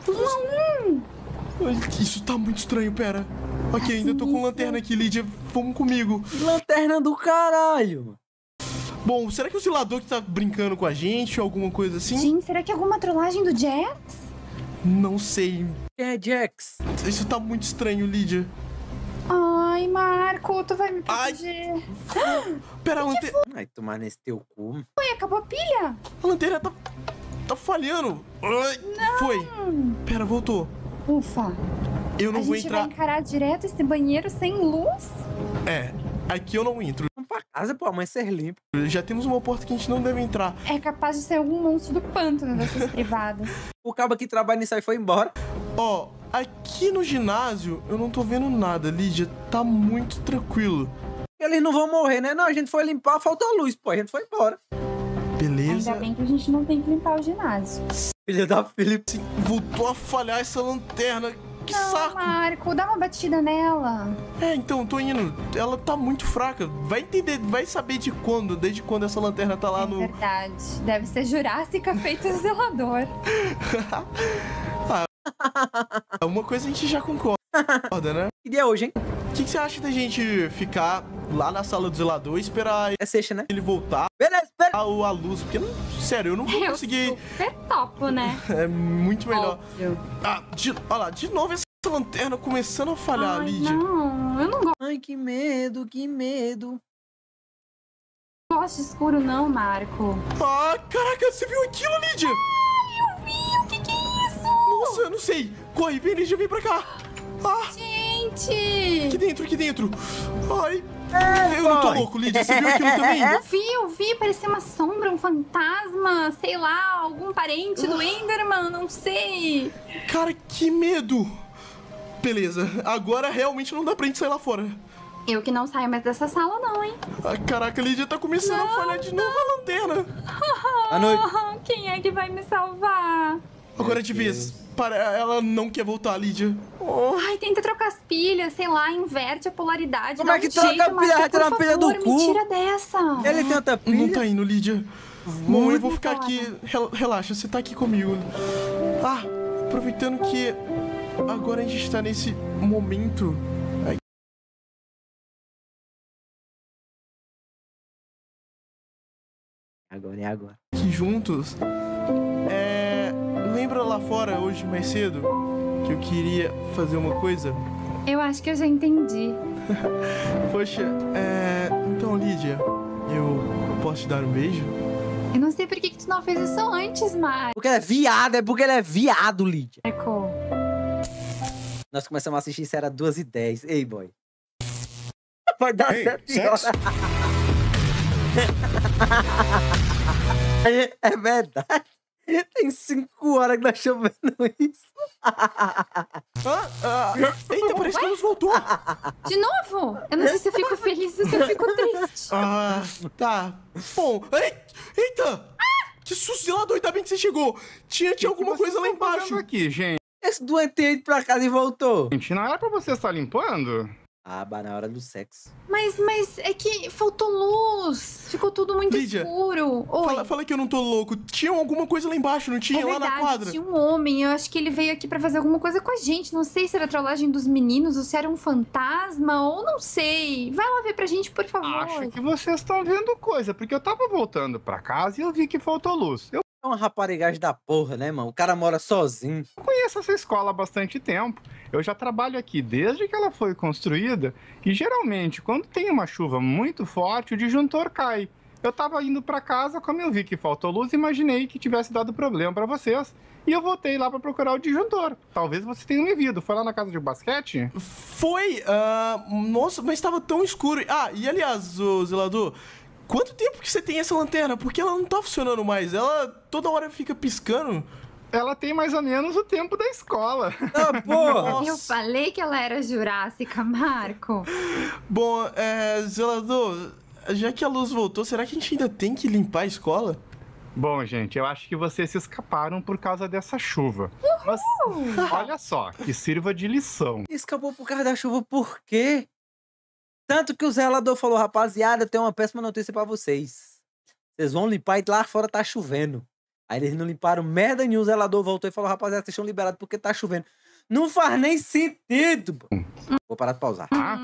Isso tá muito estranho, pera. Ok, ainda tô com lanterna aqui, Lídia. Vamos comigo. Lanterna do caralho. Bom, será que o zelador que tá brincando com a gente ou alguma coisa assim? Gente, será que é alguma trollagem do Jax? Não sei. Quem é Jax? Isso tá muito estranho, Lídia. Ai, Marco, tu vai me proteger. Pera, a lanterna... Ai, tomar nesse teu cu. Oi, acabou a pilha? A lanterna tá falhando. Ai, Não. Foi. Pera, voltou. Ufa. Eu não vou A gente entrar. vai encarar direto esse banheiro sem luz? É, aqui eu não entro. Vamos pra casa, pô, amanhã ser limpo. Já temos uma porta que a gente não deve entrar. É capaz de ser algum monstro do pântano dessas privadas. O cabo que trabalha nisso aí foi embora. Ó, aqui no ginásio eu não tô vendo nada, Lídia. Tá muito tranquilo. Eles não vão morrer, né? Não, a gente foi limpar, faltou luz, pô. A gente foi embora. Beleza. Ainda bem que a gente não tem que limpar o ginásio. Filha da Felipe. Voltou a falhar essa lanterna. Que Não, saco. Marco, dá uma batida nela. É, então, tô indo. Ela tá muito fraca. Vai entender, vai saber desde quando essa lanterna tá lá no... Verdade. Deve ser Jurássica feito zelador. Uma coisa a gente já concorda, né? Que dia é hoje, hein? O que você acha da gente ficar lá na sala do zelador e esperar É sexta, né? ele voltar? Beleza, espera. A luz, porque, sério, eu não vou conseguir... super topo, né? É muito melhor. Óbvio. Olha lá, de novo essa lanterna começando a falhar, Lídia. Não, eu não Ai, que medo, que medo. gosto de escuro não, Marco. Ah, caraca, você viu aquilo, Lídia? Eu vi, o que é isso? Nossa, eu não sei. Corre, vem, Lídia, vem pra cá. Ah, Gente! aqui dentro. Ai, eu não tô louco, Lídia. Você viu aquilo também? Eu vi, parecia uma sombra, um fantasma, sei lá, algum parente do Enderman, não sei. Cara, que medo. Beleza, agora realmente não dá pra gente sair lá fora. Eu que não saio mais dessa sala não, hein? Ah, caraca, Lídia tá começando a falhar de novo a lanterna. À noite. Quem é que vai me salvar? Agora de vez. Ela não quer voltar, Lídia. Ai, tenta trocar as pilhas, sei lá, inverte a polaridade. Como dá é que um troca jeito, a pilha? Marco, Vai tirar por a pilha do favor, cu? Me tira dessa. Ele tem outra pilha? Não tá indo, Lídia. Bom, eu vou ficar fora. aqui. Relaxa, você tá aqui comigo. Ah, aproveitando que agora a gente tá nesse momento. Agora é agora. Aqui juntos. Lembra lá fora hoje mais cedo que eu queria fazer uma coisa? Eu acho que eu já entendi. Poxa, então, Lídia, eu posso te dar um beijo? Eu não sei por que tu não fez isso antes, Marco. Porque ele é viado, é porque ele é viado, Lídia. Marco. Nós começamos a assistir, isso era 2h10. Ei, boy. Vai dar 7 horas. É verdade. Tem 5 horas que nós estamos vendo isso. Eita, parece que a luz voltou. De novo? Eu não sei se eu fico feliz ou se eu fico triste. Ah, tá. Bom, eita! Que susto, zelador, ainda bem que você chegou. Tinha alguma coisa lá embaixo. Aqui, gente. Esse doente ido pra casa e voltou. Gente, não era pra você estar limpando? Ah, na hora do sexo. Mas é que faltou luz. Ficou tudo muito Lídia, escuro. Oi. Fala que eu não tô louco. Tinha alguma coisa lá embaixo, não tinha? É lá verdade, na quadra. tinha um homem. Eu acho que ele veio aqui pra fazer alguma coisa com a gente. Não sei se era trollagem dos meninos ou se era um fantasma ou não sei. Vai lá ver pra gente, por favor. Acho que vocês estão vendo coisa, porque eu tava voltando pra casa e eu vi que faltou luz. Eu É uma raparigagem da porra, né, mano? O cara mora sozinho. conheço essa escola há bastante tempo. Eu já trabalho aqui desde que ela foi construída e geralmente, quando tem uma chuva muito forte, o disjuntor cai. Eu tava indo pra casa, como eu vi que faltou luz, imaginei que tivesse dado problema pra vocês e eu voltei lá pra procurar o disjuntor. Talvez você tenha me visto. Foi lá na casa de basquete? Foi, nossa, mas tava tão escuro. Ah, e aliás, ô zelador, quanto tempo que você tem essa lanterna? Porque ela não tá funcionando mais. Ela toda hora fica piscando. Ela tem mais ou menos o tempo da escola. Ah, porra! Eu falei que ela era Jurássica, Marco. Bom, zelador, já que a luz voltou, será que a gente ainda tem que limpar a escola? Bom, gente, eu acho que vocês se escaparam por causa dessa chuva. Mas olha só, que sirva de lição. Escapou por causa da chuva por quê? Tanto que o zelador falou, rapaziada, tem uma péssima notícia pra vocês. Vocês vão limpar e lá fora tá chovendo. Aí eles não limparam merda nenhuma, o zelador voltou e falou, rapaziada, vocês estão liberados porque tá chovendo. Não faz nem sentido. Vou parar de pausar.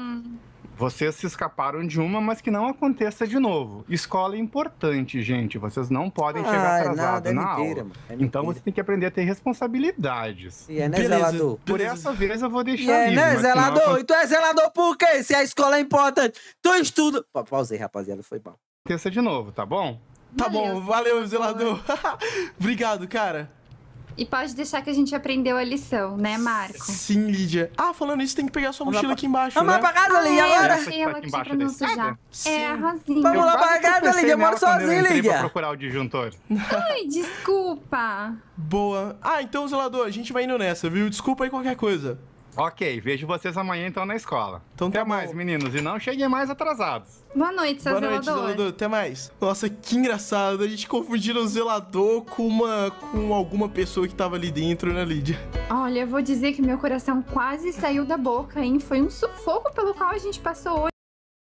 Vocês se escaparam de uma, mas que não aconteça de novo. Escola é importante, gente. Vocês não podem chegar atrasados na mentira, aula. mano. Então você tem que aprender a ter responsabilidades. E é, né, zelador? Por essa vez eu vou E deixar é, livre, né, mas se não zelador? E tu é zelador por quê? Se a escola é importante, tu estuda. Pausei, rapaziada, foi mal. aconteça de novo, tá bom? Tá bom, valeu, zelador. Obrigado, cara. E pode deixar que a gente aprendeu a lição, né, Marco? Sim, Lídia. Ah, falando isso, tem que pegar sua mochila aqui embaixo, Vamos né? lá pra casa, Lídia, agora. Eu deixei ela aqui pra não sujar. É, a Rosinha. Vamos lá pra casa, Lídia. Eu moro sozinho, Pra Lídia. procurar o disjuntor. Ai, desculpa. Boa. Ah, então, zelador, a gente vai indo nessa, viu? Desculpa aí qualquer coisa. Ok, vejo vocês amanhã então na escola. Então Até tá mais, bom. meninos, e não cheguem mais atrasados. Boa noite, seu Boa noite, zelador. Até mais. Nossa, que engraçado. A gente confundindo o zelador com alguma pessoa que tava ali dentro, né, Lídia? Olha, eu vou dizer que meu coração quase saiu da boca, hein? Foi um sufoco pelo qual a gente passou hoje.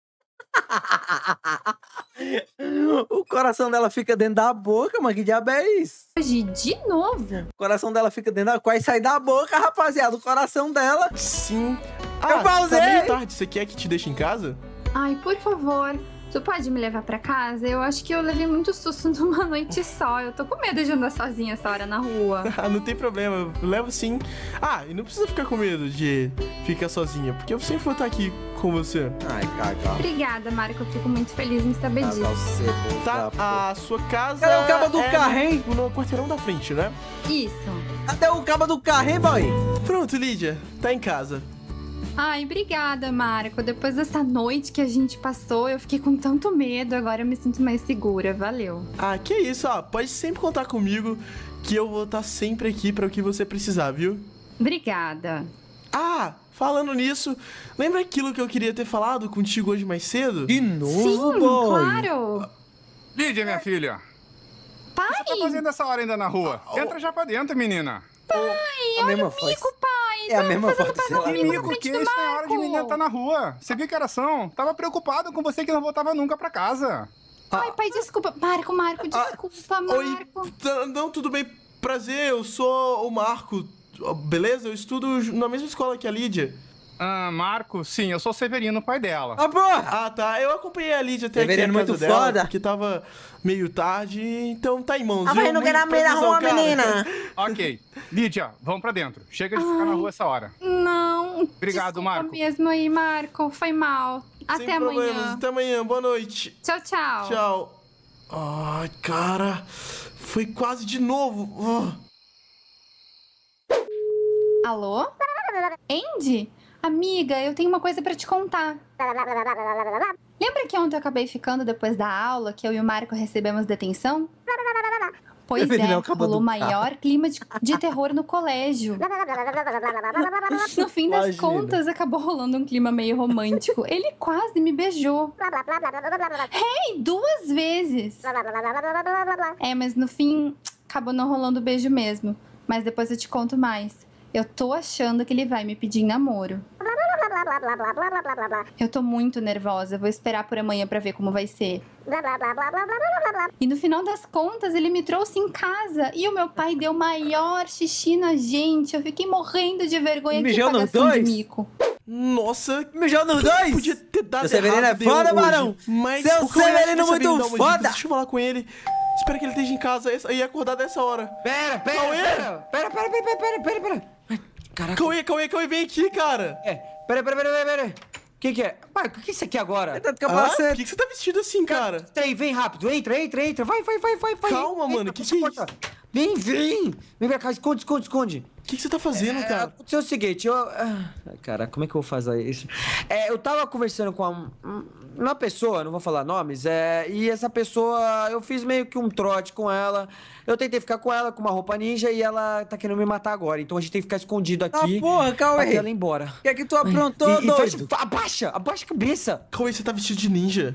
O coração dela fica dentro da boca, mano. Que diabo é isso? Hoje, de novo? O coração dela fica dentro da... Quase sai da boca, rapaziada. O coração dela. Sim. Eu pausei. Tá meio tarde. Você quer que te deixe em casa? Ai, por favor. Tu pode me levar pra casa? Eu acho que eu levei muito susto numa noite só. Eu tô com medo de andar sozinha essa hora na rua. Ah, não tem problema. Eu levo sim. Ah, e não precisa ficar com medo de ficar sozinha, porque eu sempre vou estar aqui com você. Ai, caga. Obrigada, Marco. Eu fico muito feliz em saber disso. Tá, a sua casa... Cadê o cabo do é carro, hein? No quarteirão da frente, né? Isso. Cadê o cabo do carro, hein, boy? Pronto, Lídia. Tá em casa. Ai, obrigada, Marco. Depois dessa noite que a gente passou, eu fiquei com tanto medo. Agora eu me sinto mais segura. Valeu. Ah, que isso, ó. Pode sempre contar comigo, que eu vou estar sempre aqui para o que você precisar, viu? Obrigada. Ah, falando nisso, lembra aquilo que eu queria ter falado contigo hoje mais cedo? De novo, Sim, boy. claro. Lídia, minha filha. Pai! O que você tá fazendo essa hora ainda na rua? Entra já pra dentro, menina. Pai, A olha mesma o voz. mico, pai. É a mesma foto, sei lá. Que mico que isso não é hora de menina tá na rua. Você viu que era ação? Tava preocupado com você que não voltava nunca pra casa. Ai, pai, desculpa. Marco, desculpa, Marco. Oi, não, tudo bem. Prazer, eu sou o Marco. Beleza? Eu estudo na mesma escola que a Lídia. Ah, Marco, sim, eu sou o Severino, pai dela. Ah, porra! Ah, tá. Eu acompanhei a Lídia até Severino aqui na casa muito dela, foda. porque tava meio tarde, então tá em mãos, Ah, viu? mas não quer na Muito meia da rua, prazerzão, cara. menina. Ok. Lídia, vamos pra dentro. Chega de ficar na rua essa hora. Não. Obrigado, desculpa Marco. mesmo aí, Marco. Foi mal. Sem Até problemas. amanhã. Até amanhã. Boa noite. Tchau, tchau. Tchau. Ai, cara. Foi quase de novo. Alô? Andy? Amiga, eu tenho uma coisa pra te contar. Lembra que ontem eu acabei ficando depois da aula, que eu e o Marco recebemos detenção? Pois Severino é, acabou rolou o do maior clima de terror no colégio. No fim das Imagina. contas, acabou rolando um clima meio romântico. Ele quase me beijou. Hey, 2 vezes. É, mas no fim, acabou não rolando o beijo mesmo. Mas depois eu te conto mais. Eu tô achando que ele vai me pedir em namoro. Eu tô muito nervosa. Vou esperar por amanhã pra ver como vai ser. E no final das contas, ele me trouxe em casa. E o meu pai deu maior xixi na gente. Eu fiquei morrendo de vergonha. Que Mijou nos pagação de dois? mico. Nossa, Mijou nos dois? podia ter dado Seu Severino errado é foda, hoje, Barão. Mas Seu o Cauê acha que Severino é muito Severino dá uma foda. dica. Deixa eu falar com ele. Espero que ele esteja em casa e acordar dessa hora. Pera. Caraca. Cauê, vem aqui, cara. Pera. O que é? Marco, o que é isso aqui agora? Tá de Por capacete. que você tá vestido assim, cara? Trem, vem rápido. Entra. Vai. Calma, mano, que é isso? Vem. Vem pra cá, esconde. O que você tá fazendo, cara? Aconteceu o seguinte, cara, como é que eu vou fazer isso? Eu tava conversando com uma pessoa, não vou falar nomes, e essa pessoa, eu fiz meio que um trote com ela. Eu tentei ficar com ela com uma roupa ninja e ela tá querendo me matar agora. Então a gente tem que ficar escondido aqui. porra, Cauê. Até ela ir embora. O que é que tu aprontou, E doido? abaixa a cabeça. Cauê, você tá vestido de ninja?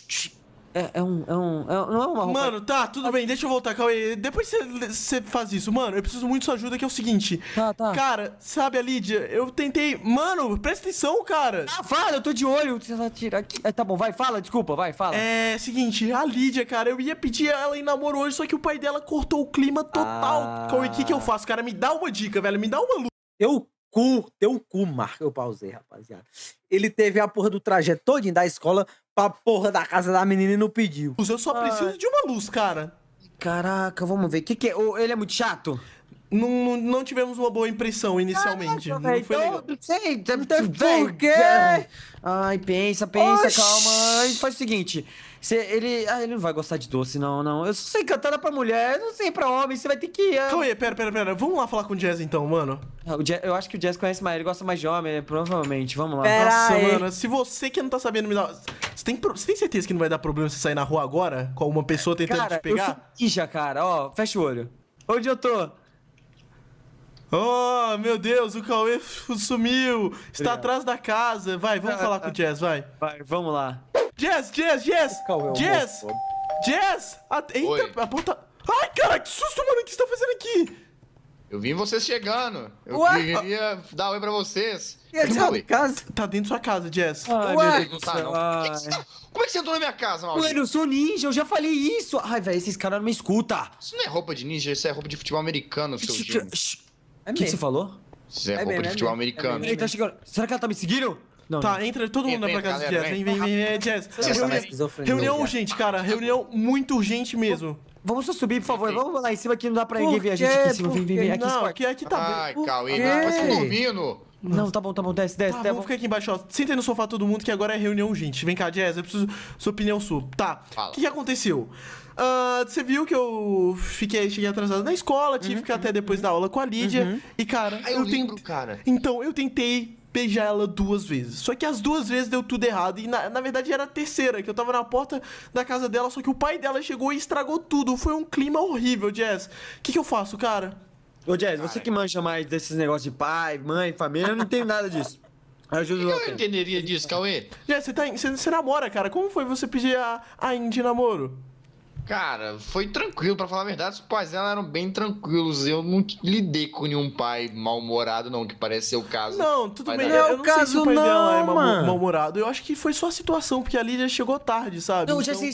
Não é uma roupa... Mano, tá, tudo bem, deixa eu voltar, Cauê. Depois você faz isso. Mano, eu preciso muito de sua ajuda, que é o seguinte. Tá. Cara, sabe a Lídia? Eu tentei... Mano, presta atenção, cara. Fala, eu tô de olho. Se ela tirar aqui... tá bom, vai, fala, desculpa, vai, fala. Seguinte, a Lídia, cara, eu ia pedir ela em namoro hoje, só que o pai dela cortou o clima total. Cauê, o que eu faço, cara? Me dá uma dica, velho, me dá uma luz. Teu cu, Marco. Eu pausei, rapaziada. Ele teve a porra do trajeto todinho da escola pra porra da casa da menina e não pediu. Eu só preciso de uma luz, cara. Caraca, vamos ver. O que é? Ele é muito chato? Não tivemos uma boa impressão inicialmente. Não foi legal. Não sei. Por quê? Ai, pensa, calma. Faz o seguinte. Ele não vai gostar de doce, não. Eu só sei cantar pra mulher, eu não sei pra homem, você vai ter que... Cauê, pera. Vamos lá falar com o Jazz então, mano. Eu acho que o Jazz conhece mais, ele gosta mais de homem, né? Provavelmente. Vamos lá. Nossa, mano, se você que não tá sabendo me dar... Você tem certeza que não vai dar problema se sair na rua agora? Com uma pessoa tentando te pegar? Eu sou ninja, cara. Ó, fecha o olho. Onde eu tô? Oh, meu Deus, o Cauê sumiu. Está atrás da casa. Vai, vamos falar com o Jazz, vai. Vai, vamos lá. Jazz! Eita, a porta... Ai, cara, que susto, mano. O que você tá fazendo aqui? Eu vi vocês chegando. Eu queria dar oi pra vocês. E ele saiu de casa? Tá dentro da sua casa, Jazz. Ai, Ué? meu Deus do Tá, céu. não. Como é que você entrou na minha casa, Maurício? Ué, eu sou ninja, eu já falei isso. Ai, velho, esses caras não me escutam. Isso não é roupa de ninja, isso é roupa de futebol americano, seu Júnior. O que você falou? Isso é roupa de futebol americano. Ele tá chegando. Será que ela tá me seguindo? Não. Tá, entra todo mundo pra casa do Jazz. Vem, Jazz. Reunião urgente, cara. Reunião muito urgente mesmo. Vamos só subir, por favor. Vamos lá em cima que não dá pra ninguém ver a gente aqui em cima. Vem aqui. Não, aqui tá bem. Ai, Cauê, não tá dormindo. Não, tá bom, desce. Vamos ficar aqui embaixo, ó. Senta aí no sofá todo mundo que agora é reunião urgente. Vem cá, Jazz, eu preciso sua opinião sua. Tá, o que aconteceu? Você viu que eu cheguei atrasado na escola, tive que ficar até depois da aula com a Lídia. E, cara, eu lembro, cara. Então, eu tentei beijar ela 2 vezes. Só que as 2 vezes deu tudo errado. E na verdade era a terceira, que eu tava na porta da casa dela, só que o pai dela chegou e estragou tudo. Foi um clima horrível, Jazz. O que eu faço, cara? Ô, Jazz, você que mancha mais desses negócios de pai, mãe, família, eu não entendo nada disso. Ajuda eu entenderia disso, Cauê? Jazz, você namora, cara. Como foi você pedir a Indy namoro? Cara, foi tranquilo, pra falar a verdade, os pais dela eram bem tranquilos. Eu não lidei com nenhum pai mal-humorado, não, que parece ser o caso. Não, tudo bem, não é eu o não sei se caso o pai dela é não, mano. mal-humorado. Eu acho que foi só a situação, porque a Lídia chegou tarde, sabe? Não, já sei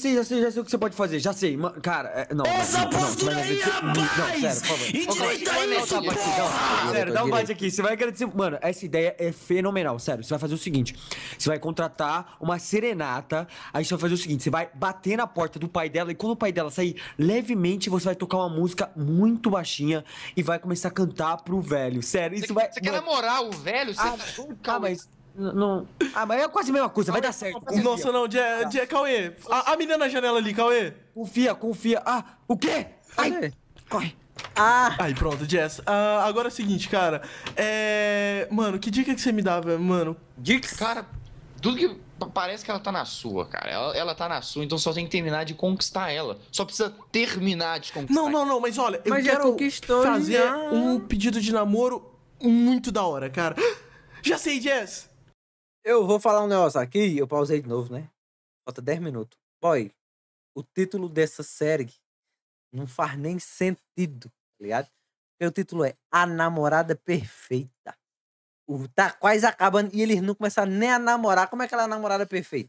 o que você pode fazer, já sei. Cara, não, você vai agradecer. Não, sério, por favor. Sério, dá um bate aqui, você vai agradecer. Mano, essa ideia é fenomenal, sério. Você vai fazer o seguinte, você vai contratar uma serenata, aí você vai fazer o seguinte, você vai bater na porta do pai dela, e quando o pai dela sair levemente, você vai tocar uma música muito baixinha e vai começar a cantar pro velho. Sério, isso vai... Você quer namorar o velho? Mas... Não. Mas é quase a mesma coisa, vai dar certo. Nossa, não, Cauê. A menina na janela ali, Cauê. Confia. O quê? Ai, corre. Aí, pronto, Jazz. Agora é o seguinte, cara. Mano, que dica que você me dava, mano? Dicas? Cara, tudo que... Parece que ela tá na sua, cara. Ela tá na sua, então só tem que terminar de conquistar ela. Só precisa terminar de conquistar. Não, mas olha, eu quero fazer um pedido de namoro muito da hora, cara. Já sei, Jazz. Eu vou falar um negócio aqui, eu pausei de novo, né? Falta 10 minutos. Boy, o título dessa série não faz nem sentido, tá ligado? Porque o título é A Namorada Perfeita. Tá quase acabando e eles não começaram nem a namorar. Como é que ela é a namorada perfeita?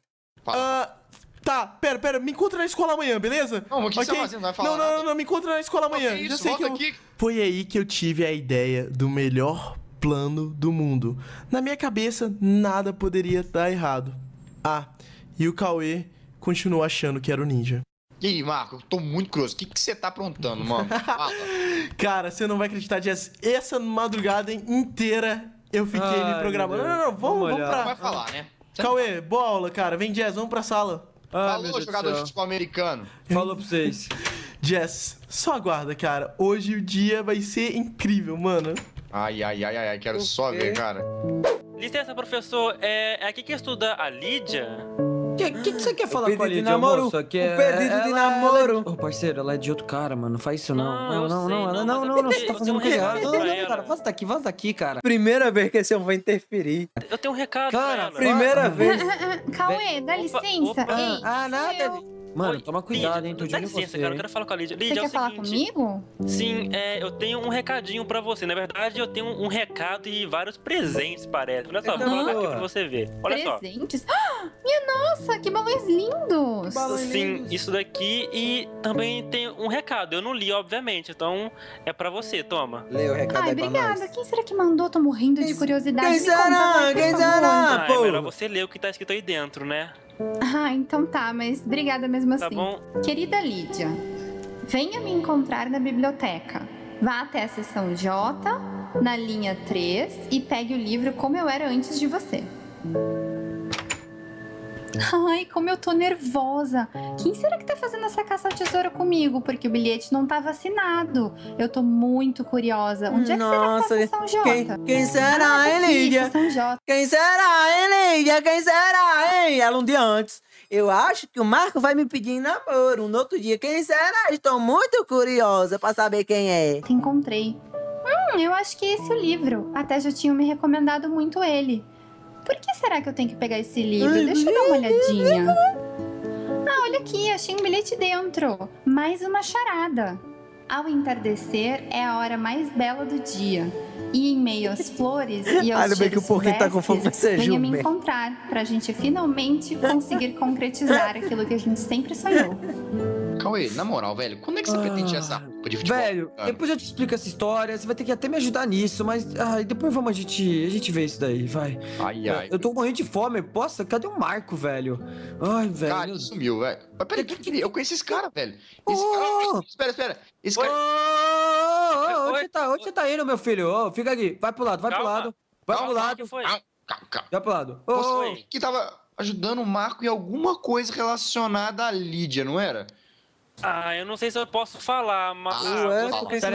Tá, pera, me encontra na escola amanhã, beleza? Não, o que você tá fazendo? Não vai falar Não, me encontra na escola amanhã. Que Já isso? sei Volta que aqui. Foi aí que eu tive a ideia do melhor plano do mundo. Na minha cabeça, nada poderia dar errado. E o Cauê continuou achando que era o ninja. E aí, Marco, eu tô muito curioso. O que você tá aprontando, mano? Fala. Cara, você não vai acreditar, Jess. Essa madrugada inteira eu fiquei me programando. Não, vamos pra... Vai falar, né? Cauê, boa aula, cara. Vem, Jess, vamos pra sala. Falou, jogador de futebol americano. Falou pra vocês. Jess, só aguarda, cara. Hoje o dia vai ser incrível, mano. Ai, quero só ver, cara. Licença, professor. É aqui que estuda a Lídia? O que você quer falar com a Lídia, namoro? moço? O pedido de namoro. Ô, parceiro, ela é de outro cara, mano. Não faz isso, não. Não, você tá fazendo um errado. recado Não, pra ela. cara, vaza daqui, cara. Primeira vez que esse homem vai interferir. Eu tenho um recado Cara, pra ela. Primeira vez. Cauê, dá licença. Ei, nada. Mano, toma cuidado, hein? Tô de Dá olho em licença, você. cara. Eu quero falar com a Lídia. você Lídia, é quer o falar seguinte. comigo? Sim, eu tenho um recadinho pra você. Na verdade, eu tenho um recado e vários presentes, parece. Olha só, vou colocar aqui pra você ver. Olha só. Presentes? Minha nossa, que balões lindos! Sim, isso daqui e também tem um recado. Eu não li, obviamente, então é pra você, toma. Lê o recado Ai, aí pra obrigada. nós. Quem será que mandou? Tô morrendo de curiosidade. Quem Me conta, será? vai, por Quem favor. será? É melhor você ler o que tá escrito aí dentro, né? Então tá, mas obrigada mesmo assim. Tá bom. Querida Lídia, venha me encontrar na biblioteca. Vá até a seção J, na linha 3, e pegue o livro Como Eu Era Antes de Você. Ai, como eu tô nervosa. Quem será que tá fazendo essa caça ao tesouro comigo? Porque o bilhete não tava assinado. Eu tô muito curiosa. Onde é que Nossa, será que tá São Jota? Quem será, hein, Lídia? São Jota. Quem será, hein, Lídia? Quem será, hein? Ela um dia antes. Eu acho que o Marco vai me pedir em namoro no outro dia. Quem será? Estou muito curiosa pra saber quem é. Encontrei. Eu acho que é esse o livro. Até já tinham me recomendado muito ele. Por que será que eu tenho que pegar esse livro? Deixa eu dar uma olhadinha. Ah, olha aqui, achei um bilhete dentro. Mais uma charada. Ao entardecer é a hora mais bela do dia. E em meio às flores e aos Ainda bem que o porquê tá com fome vai ser venha me jumento. encontrar pra gente finalmente conseguir concretizar aquilo que a gente sempre sonhou. Cauê, na moral, velho, quando é que você pretende essa roupa de futebol? Velho, depois eu te explico essa história, você vai ter que até me ajudar nisso, mas depois a gente vê isso daí, vai. Ai. Eu tô morrendo de fome, poxa, cadê o Marco, velho? Ai, velho. Cara, ele sumiu, velho. Mas peraí, eu conheço esse cara, velho. Esse cara... Espera. Esse cara... Onde você tá indo, meu filho? Ô, fica aqui, vai pro lado. Vai pro lado. Calma. Vai pro lado. Você que tava ajudando o Marco em alguma coisa relacionada à Lídia, não era? Ah, eu não sei se eu posso falar, mas... Peraí.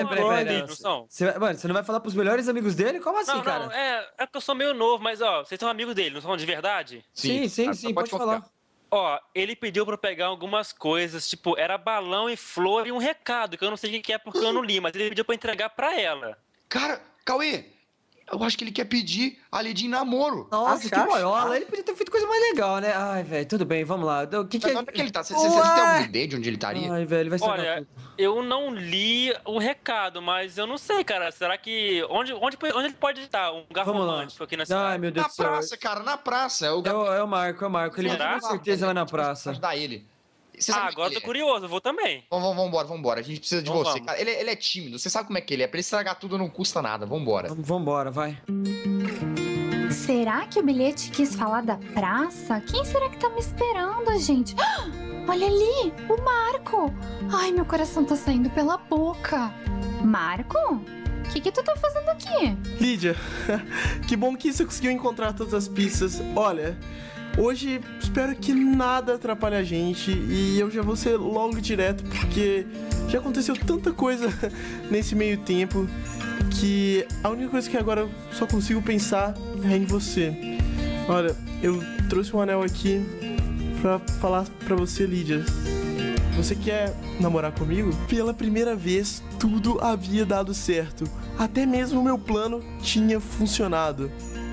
Mano, você não vai falar pros melhores amigos dele? Como assim, cara? Não, é que eu sou meio novo, mas, ó, vocês são amigos dele, não são de verdade? Sim, pode falar. Ó, ele pediu pra eu pegar algumas coisas, tipo, era balão e flor e um recado, que eu não sei o que é porque eu não li, mas ele pediu pra eu entregar pra ela. Cara, Cauê, eu acho que ele quer pedir a Lídia em namoro. Nossa, que boiola. Ele podia ter feito coisa mais legal, né? Ai, velho, tudo bem, vamos lá. Onde é que ele tá? Você tem alguma ideia de onde ele estaria? Ai, velho, vai ser... Olha, eu não li o recado, mas eu não sei, cara. Será que... Onde ele pode estar? Um lugar romântico aqui na cidade? Ai, meu Deus do céu. Na praça, cara, na praça. É o Marco. Ele com certeza vai na praça. Ajudar ele. Agora eu tô curioso, eu vou também. Vambora. A gente precisa de você, cara. Ele é tímido, você sabe como é que ele é. Pra ele estragar tudo não custa nada. Vambora. Vambora, vai. Será que o bilhete quis falar da praça? Quem será que tá me esperando, gente? Olha ali, o Marco. Ai, meu coração tá saindo pela boca. Marco? O que tu tá fazendo aqui? Lídia, que bom que você conseguiu encontrar todas as pistas. Olha... Hoje, espero que nada atrapalhe a gente e eu já vou ser logo direto, porque já aconteceu tanta coisa nesse meio tempo que a única coisa que agora eu só consigo pensar é em você. Olha, eu trouxe um anel aqui pra falar pra você, Lídia. Você quer namorar comigo? Pela primeira vez, tudo havia dado certo. Até mesmo o meu plano tinha funcionado.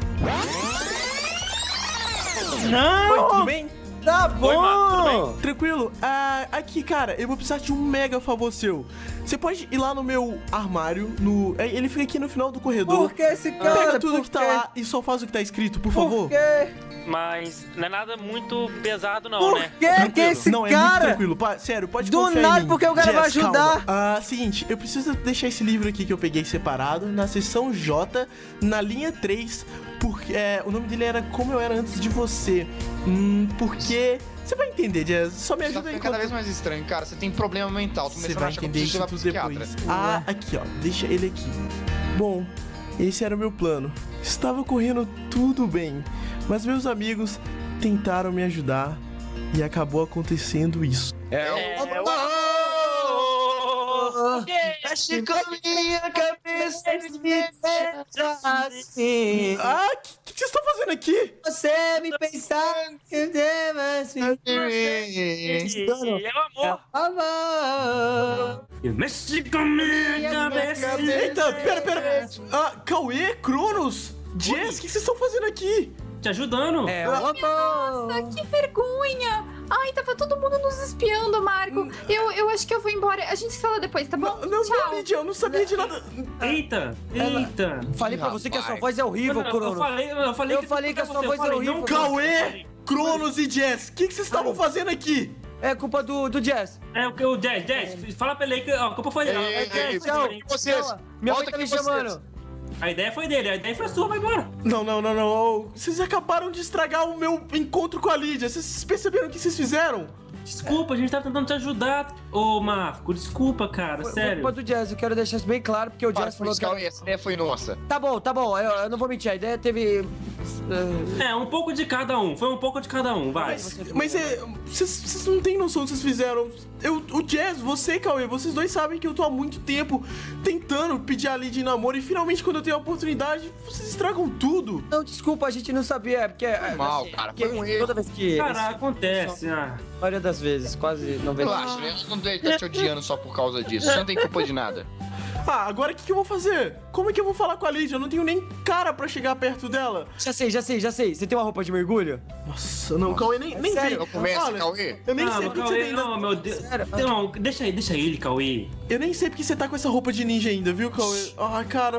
Não! Oi, tudo bem? Tá bom! Oi, Marco, tudo bem? Tranquilo? Aqui, cara, eu vou precisar de um mega favor seu. Você pode ir lá no meu armário, ele fica aqui no final do corredor. Por que esse cara? Pega tudo que tá lá e só faz o que tá escrito, por favor. Por quê? Mas não é nada muito pesado não, Por né? Por que esse não, cara? É muito tranquilo. Sério, pode confiar em mim. Do nada, porque o cara vai Jess, ajudar. Calma. Seguinte, eu preciso deixar esse livro aqui que eu peguei separado na seção J, na linha 3, porque o nome dele era Como Eu Era Antes de Você. Porque... Você vai entender, Jess. Só me ajuda aí. Cada vez mais estranho, cara. Você tem problema mental. Você vai entender isso tudo depois. Aqui, ó. Deixa ele aqui. Bom, esse era o meu plano. Estava correndo tudo bem, mas meus amigos tentaram me ajudar e acabou acontecendo isso. Mexe com minha cabeça e me deixa assim. O que vocês estão fazendo aqui? Você me pensar que deve assim. É o amor. Mexe com minha cabeça. Eita, pera. Cauê, Cronos, Jess, o que vocês estão fazendo aqui? Te ajudando. Nossa, que vergonha. Ai, tava todo mundo nos espiando, Marco. Eu acho que eu vou embora. A gente se fala depois, tá bom? Não, Lídia, eu não sabia de nada. Eita. Falei pra você que a sua voz é horrível, Cronos. Eu falei que a sua voz é horrível. Cauê, Cronos e Jess, o que vocês estavam fazendo aqui? É culpa do Jess. É o Jess. Fala pra ele que a culpa foi dele. Tchau. Minha mãe tá me chamando. A ideia foi dele, a ideia foi sua, vai embora. Não. Vocês acabaram de estragar o meu encontro com a Lídia. Vocês perceberam o que vocês fizeram? Desculpa, a gente tá tentando te ajudar, ô Marco. Desculpa, cara, sério. Foi culpa do Jazz, eu quero deixar isso bem claro, porque o Jazz falou que... Essa ideia foi nossa. Tá bom, eu não vou mentir, a ideia teve É, um pouco de cada um. Foi um pouco de cada um, vai. Mas vocês não têm noção do que vocês fizeram. O Jazz, você, Cauê, vocês dois sabem que eu tô há muito tempo tentando pedir a Lid em namoro e finalmente quando eu tenho a oportunidade, vocês estragam tudo. Não, desculpa, a gente não sabia, é porque... Mal, cara, foi um erro. Toda vez que... Cara, acontece, A maioria das vezes, quase 90%. Relaxa, né? Você não deve estar te odiando só por causa disso. Você não tem culpa de nada. Ah, agora o que eu vou fazer? Como é que eu vou falar com a Lid? Eu não tenho nem cara pra chegar perto dela. Já sei. Você tem uma roupa de mergulho? Nossa, não, Cauê, nem sério? Não começa, Cauê. Eu nem sei porque Cauê, você tem... não, meu Deus. Sério? Não, deixa ele, Cauê. Eu nem sei porque você tá com essa roupa de ninja ainda, viu, Cauê? Ah, cara...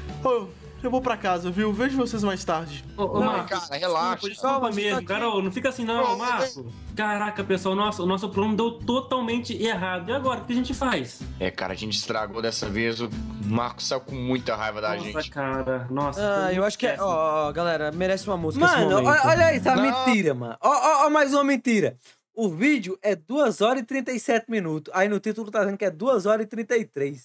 eu vou pra casa, viu? Vejo vocês mais tarde. Ô, Marco, cara, relaxa. Desculpa mesmo, Carol, não fica assim não, Marco. Caraca, pessoal, o nosso plano deu totalmente errado. E agora, o que a gente faz? Cara, a gente estragou dessa vez. O Marco saiu com muita raiva da gente. Nossa, cara, nossa. Eu acho que galera, merece uma música Mano, esse momento. olha isso, a mentira, mano. Ó, mais uma mentira. O vídeo é 2 horas e 37 minutos. Aí no título tá dizendo que é 2 horas e 33.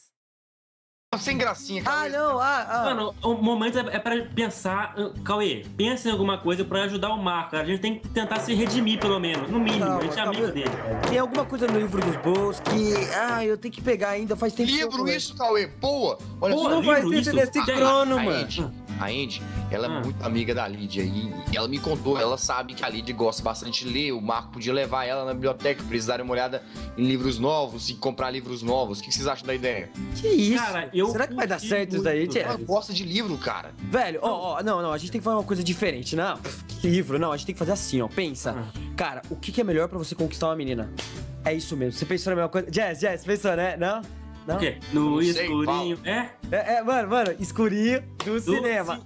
Sem gracinha, Cauê. Mano, o momento é pra pensar... Cauê, pensa em alguma coisa pra ajudar o Marco, cara. A gente tem que tentar se redimir, pelo menos. No mínimo, a gente é amigo dele. Tem alguma coisa no livro dos Bulls que... eu tenho que pegar ainda, faz tempo Livro isso, Cauê. Boa. Olha Pô, não faz sentido desse crono, mano. A Andy, ela é muito amiga da Lídia e ela me contou, ela sabe que a Lídia gosta bastante de ler, o Marco podia levar ela na biblioteca pra eles darem uma olhada em livros novos e comprar livros novos. O que vocês acham da ideia? Que isso? Cara, Será que vai dar certo isso daí, Jess? Ela gosta de livro, cara. Velho, não, a gente tem que fazer uma coisa diferente, não. Que livro? Não, a gente tem que fazer assim, ó, pensa. Cara, o que é melhor pra você conquistar uma menina? É isso mesmo, você pensou na mesma coisa? Jess, pensou, né? Não? O quê? No escurinho, Mano, escurinho do cinema.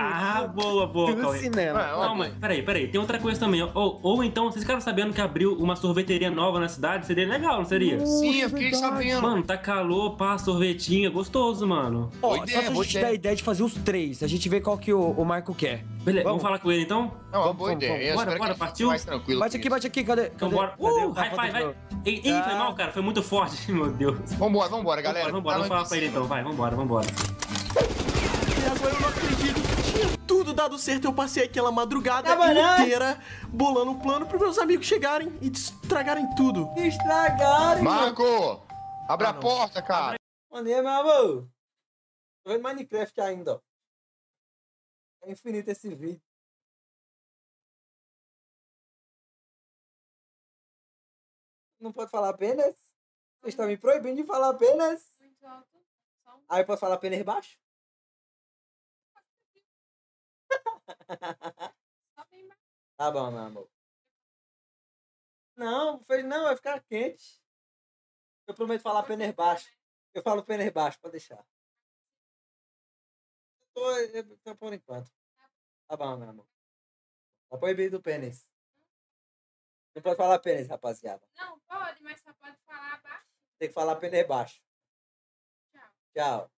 Boa, do Cauê. cinema. Não, mas peraí, tem outra coisa também. Ou então, vocês ficaram sabendo que abriu uma sorveteria nova na cidade? Seria legal, não seria? Sim, eu fiquei sabendo. Mano, tá calor, sorvetinho, é gostoso, mano. Só se a gente der a ideia de fazer os 3, a gente vê qual que o Marco quer. Beleza, vamos falar com ele então? Não, uma boa ideia. Bora, partiu? Mais tranquilo. Bate aqui, cadê? Então bora. High five, vai. Ih, foi mal, cara, foi muito forte, meu Deus. Vambora, galera. Vamos falar pra ele então, vai, vambora. E agora eu não acredito. Tinha tudo dado certo. Eu passei aquela madrugada inteira bolando um plano pros meus amigos chegarem e estragarem tudo. Estragarem, Marco! Abre a porta, cara. Bom dia, meu amor. Tô vendo Minecraft ainda, ó. É infinito esse vídeo. Não pode falar apenas? Vocês estão me proibindo de falar apenas? Aí eu posso falar apenas baixo? Tá bom, meu amor. Não, vai ficar quente. Eu prometo falar apenas baixo. Eu falo apenas baixo, pode deixar. Tô por enquanto. Tá bom, meu amor. Tá proibido o pênis. Não pode falar pênis, rapaziada. Não, pode, mas só pode falar baixo. Tem que falar pênis baixo. Tchau.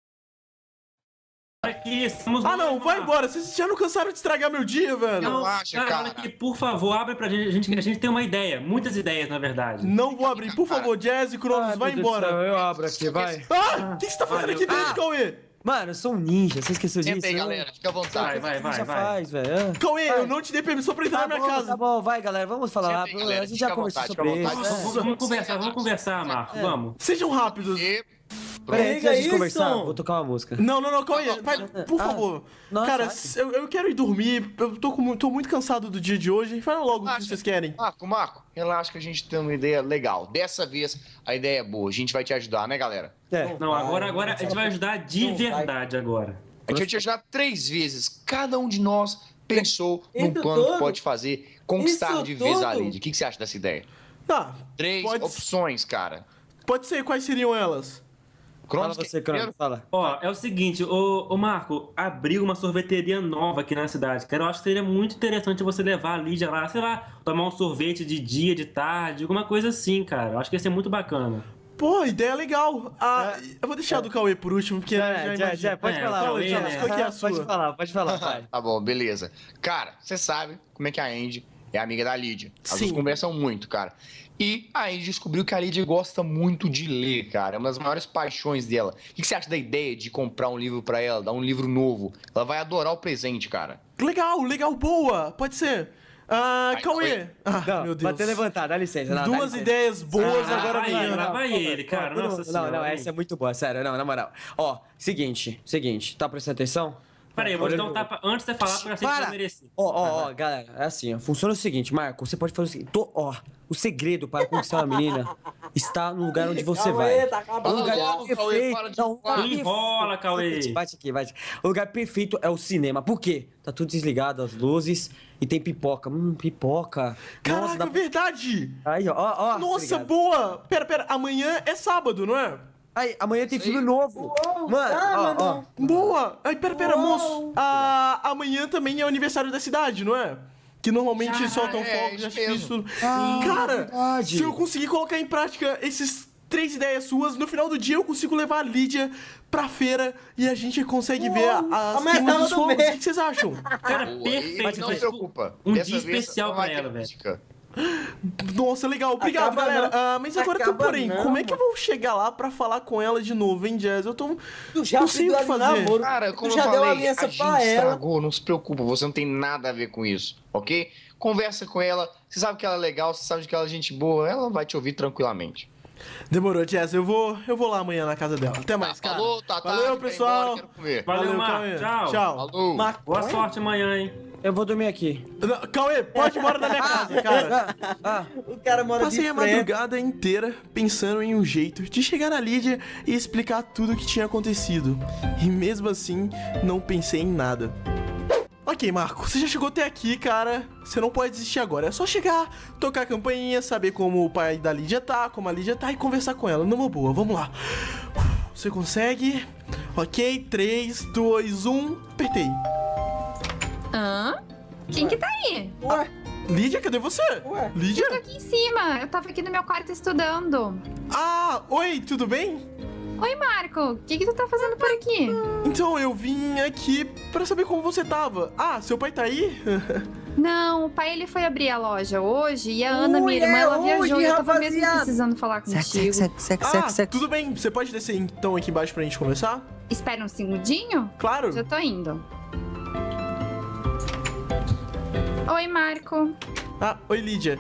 Aqui, estamos não, vai embora. Vocês já não cansaram de estragar meu dia, velho? Não acha, cara. Aqui, por favor, abre pra gente. A gente tem uma ideia. Muitas ideias, na verdade. Não vou abrir. Por favor, Jazz e Cronos, vai embora. Eu abro aqui, vai. O que você tá fazendo aqui dentro, Cauê? Mano, eu sou um ninja, você esqueceu disso? Senta aí, galera. Fica à vontade. Vai. Faz, velho. Cauê, eu não te dei permissão pra entrar na minha casa. Tá bom, vai, galera, vamos falar. Senta aí, galera, a gente já fica à conversou vontade, sobre fica à isso. vontade. Vamos conversar, Marco. Vamos. Sejam rápidos. Peraí, antes da gente conversar, vou tocar uma música. Não, Cauê, vai, por favor. Nossa, cara, eu quero ir dormir. Eu tô muito cansado do dia de hoje. Fala logo o que vocês querem. Marco, relaxa que a gente tem uma ideia legal. Dessa vez, a ideia é boa. A gente vai te ajudar, né, galera? Não, agora a gente vai ajudar de verdade agora. A gente vai te ajudar 3 vezes. Cada um de nós pensou num plano que pode fazer conquistar de vez a Lídia. O que você acha dessa ideia? 3 opções, cara. Pode ser, quais seriam elas? Fala você, Cronos, fala. Ó, é o seguinte, ô Marco, abriu uma sorveteria nova aqui na cidade, cara. Eu acho que seria muito interessante você levar a Lídia lá, sei lá, tomar um sorvete de dia, de tarde, alguma coisa assim, cara. Eu acho que ia ser muito bacana. Pô, ideia legal. Eu vou deixar do Cauê por último, porque já pode falar. Fala, Jonas, qual que é a sua? Pode falar, vai. Tá bom, beleza. Cara, você sabe como é que a Andy é amiga da Lídia. As duas Sim. conversam muito, cara. E aí descobriu que a Lídia gosta muito de ler, cara. É uma das maiores paixões dela. O que você acha da ideia de comprar um livro pra ela, dar um livro novo? Ela vai adorar o presente, cara. Legal, boa. Pode ser. Cauê. Não, meu Deus. Bater levantar, dá licença. Não, dá Duas licença. ideias boas, agora vai, vem. lá vai ele, cara. Nossa senhora. Não, essa é muito boa, sério. Não, na moral. Ó, seguinte. Tá prestando atenção? Peraí, eu vou te dar um tapa antes de você falar pra você que eu mereci. Ó, galera, é assim, ó. Funciona o seguinte, Marco, você pode fazer o seguinte. O segredo para conquistar uma menina está no lugar onde você vai. Tá acabando. O lugar perfeito. Enrola, Cauê. Bate aqui. O lugar perfeito é o cinema. Por quê? Tá tudo desligado, as luzes, e tem pipoca. Pipoca. Caraca, verdade! Aí, ó. Nossa, obrigado. boa! Pera, amanhã é sábado, não é? Aí, amanhã tem filme novo. Mano, ó. Boa! Ai, pera, moço. Amanhã também é o aniversário da cidade, não é? Que normalmente soltam fogos de artifício. Tudo. Cara, verdade. se eu conseguir colocar em prática esses 3 ideias suas, no final do dia eu consigo levar a Lídia pra feira e a gente consegue ver as queimas dos fogos. O que vocês acham? Cara, perfeito. Não se preocupa. Um Dessa dia vez especial não vai pra ter ela, velho. música. Nossa, legal. Obrigado, Acaba galera. não. Mas agora tem um Acaba porém. não, Como é que eu vou chegar lá pra falar com ela de novo, hein, Jazz? Eu tô... Tu já não sei o que pediu fazer. namoro. Cara, como Tu eu já deu a falei, aliança a gente pra ela. estragou, não se preocupa, você não tem nada a ver com isso, ok? Conversa com ela, você sabe que ela é legal, você sabe que ela é gente boa, ela vai te ouvir tranquilamente. Demorou, Jazz. Eu vou lá amanhã na casa dela. Até mais, cara. Falou, tá Valeu, tarde, pessoal. embora, quero comer. Valeu, Marco. Cauê. Tchau. Tchau. Marco, Boa sorte amanhã, hein? Eu vou dormir aqui. Não, Cauê, pode ir embora da minha casa, cara. o cara mora Passei de a frente. madrugada inteira pensando em um jeito de chegar na Lídia e explicar tudo o que tinha acontecido. E mesmo assim, não pensei em nada. Ok, Marco, você já chegou até aqui, cara. Você não pode desistir agora. É só chegar, tocar a campainha, saber como o pai da Lídia tá, como a Lídia tá e conversar com ela. Numa boa, vamos lá. Você consegue? Ok, 3, 2, 1, apertei. Quem que tá aí? Ué, Lídia, cadê você? Ué. Lídia? Eu tô aqui em cima. Eu tava aqui no meu quarto estudando. Oi, tudo bem? Oi, Marco. O que tu tá fazendo por aqui? Então, eu vim aqui pra saber como você tava. Seu pai tá aí? Não, o pai ele foi abrir a loja hoje e a Ana, minha irmã, ela viajou e eu tava mesmo precisando falar contigo. Tudo bem. Você pode descer então aqui embaixo pra gente conversar? Espera um segundinho. Claro. Já tô indo. Oi, Marco. Oi, Lídia.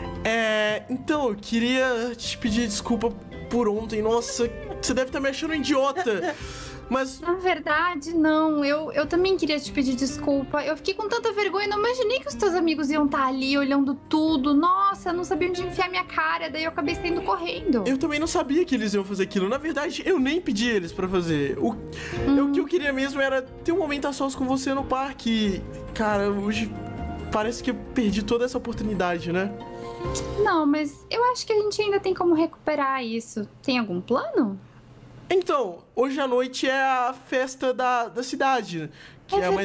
Então, eu queria te pedir desculpa por ontem. Nossa, você deve estar me achando um idiota. Mas... Na verdade, não. Eu também queria te pedir desculpa. Eu fiquei com tanta vergonha, não imaginei que os teus amigos iam estar ali olhando tudo. Nossa, não sabia onde enfiar minha cara, daí eu acabei saindo correndo. Eu também não sabia que eles iam fazer aquilo. Na verdade, eu nem pedi eles pra fazer. O que eu queria mesmo era ter um momento a sós com você no parque. Cara, hoje parece que eu perdi toda essa oportunidade, né? Não, mas eu acho que a gente ainda tem como recuperar isso. Tem algum plano? Então, hoje à noite é a festa da cidade. Que é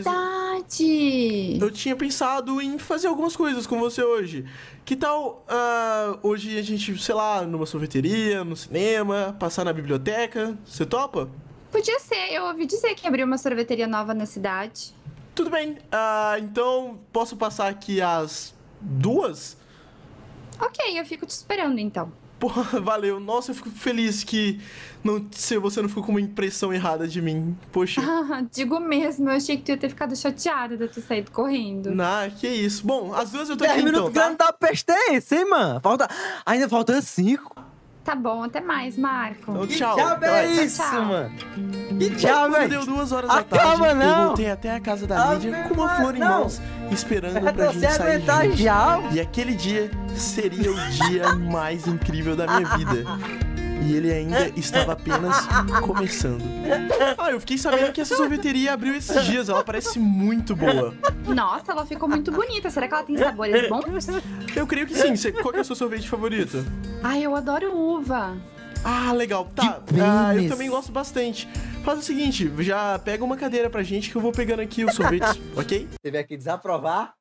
verdade! Eu tinha pensado em fazer algumas coisas com você hoje. Que tal hoje a gente, sei lá, numa sorveteria, no cinema, passar na biblioteca? Você topa? Podia ser. Eu ouvi dizer que abriu uma sorveteria nova na cidade. Tudo bem. Então, posso passar aqui às 2? Ok, eu fico te esperando então. Porra, valeu. Nossa, eu fico feliz que você não ficou com uma impressão errada de mim. Poxa. Digo mesmo, eu achei que tu ia ter ficado chateada de eu ter saído correndo. Que isso. Bom, às 2 eu tô 10 aqui minutos então, grande da peste é esse, hein, mano? Ainda falta 5. Tá bom, até mais, Marco. Então, tchau. Que é isso, Tchau. mano? Que tchau, velho. Deu 2 horas da Acaba, tarde, não. eu voltei até a casa da Lídia com uma flor em mãos, esperando pra gente sair aguentar juntos. já. E aquele dia seria o dia mais incrível da minha vida. E ele ainda estava apenas começando. Eu fiquei sabendo que essa sorveteria abriu esses dias. Ela parece muito boa. Nossa, ela ficou muito bonita. Será que ela tem sabores bons? Eu creio que sim. Qual que é o seu sorvete favorito? Eu adoro uva. Legal. Tá. Eu também gosto bastante. Faz o seguinte, já pega uma cadeira pra gente que eu vou pegando aqui os sorvetes, ok? Você veio aqui desaprovar?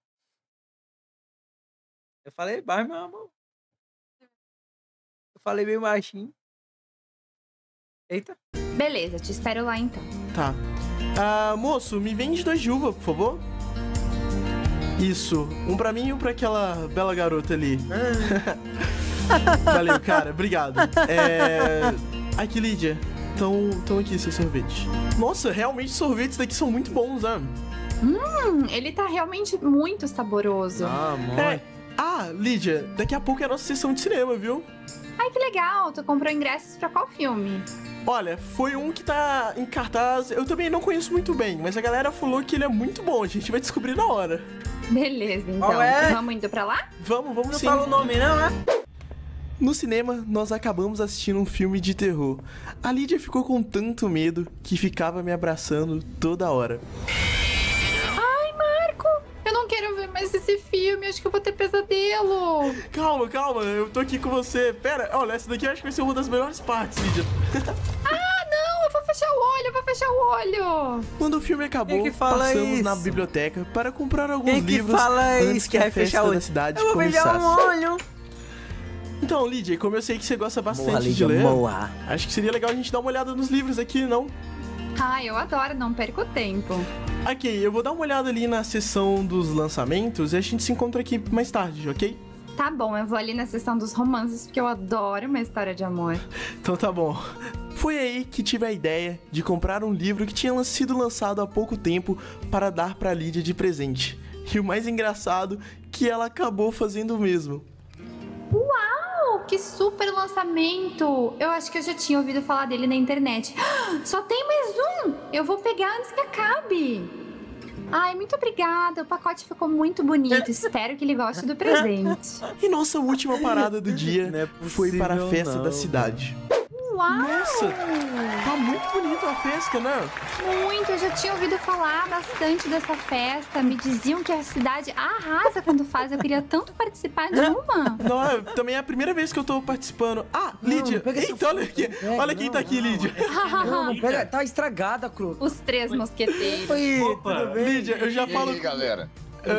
Eu falei baixo, meu amor. Eu falei meio baixinho. Eita. Beleza, te espero lá então. Tá. Moço, me vende 2 de uva, por favor. Isso, um pra mim e um pra aquela bela garota ali. Valeu, cara, obrigado. Aqui, Lídia, tão aqui seu sorvete. Nossa, realmente os sorvetes daqui são muito bons, né? Ele tá realmente muito saboroso. Lídia, daqui a pouco é a nossa sessão de cinema, viu? Ai, que legal. Tu comprou ingressos pra qual filme? Olha, foi um que tá em cartaz, eu também não conheço muito bem, mas a galera falou que ele é muito bom, a gente vai descobrir na hora. Beleza, então. Vamos indo pra lá? Vamos sim. Não fala o nome, não, é? No cinema, nós acabamos assistindo um filme de terror. A Lídia ficou com tanto medo que ficava me abraçando toda hora. Ai, Marco, eu não quero ver mais esse filme, acho que eu vou ter pesadelo. Calma, eu tô aqui com você. Pera, olha, essa daqui eu acho que vai ser uma das melhores partes, Lídia. Não, eu vou fechar o olho. Quando o filme acabou, Quem que fala passamos isso? na biblioteca para comprar alguns Quem que livros fala antes isso que vai a fechar festa o olho? da cidade Eu vou começasse. fechar um olho. Então, Lídia, como eu sei que você gosta bastante Morra, de Lídia, ler, morra. acho que seria legal a gente dar uma olhada nos livros aqui, não? Ai, eu adoro, não perco tempo. Ok, eu vou dar uma olhada ali na seção dos lançamentos e a gente se encontra aqui mais tarde, ok? Tá bom, eu vou ali na seção dos romances, porque eu adoro uma história de amor. Então tá bom. Foi aí que tive a ideia de comprar um livro que tinha sido lançado há pouco tempo para dar pra Lídia de presente. E o mais engraçado, que ela acabou fazendo o mesmo. Uau, que super lançamento! Eu acho que eu já tinha ouvido falar dele na internet. Só tem mais um! Eu vou pegar antes que acabe. Ai, muito obrigada. O pacote ficou muito bonito. Espero que ele goste do presente. E nossa última parada do dia foi para a festa da cidade. Uau! Nossa, tá muito bonita a festa, né? Muito, eu já tinha ouvido falar bastante dessa festa. Me diziam que a cidade arrasa quando faz. Eu queria tanto participar de uma. Não, também é a primeira vez que eu tô participando. Lídia, eita, olha aqui. Olha quem tá aqui, Lídia. Não, pega, tá estragada, Cru. Os três mosqueteiros. Opa, Lídia, eu já falo... E aí, galera?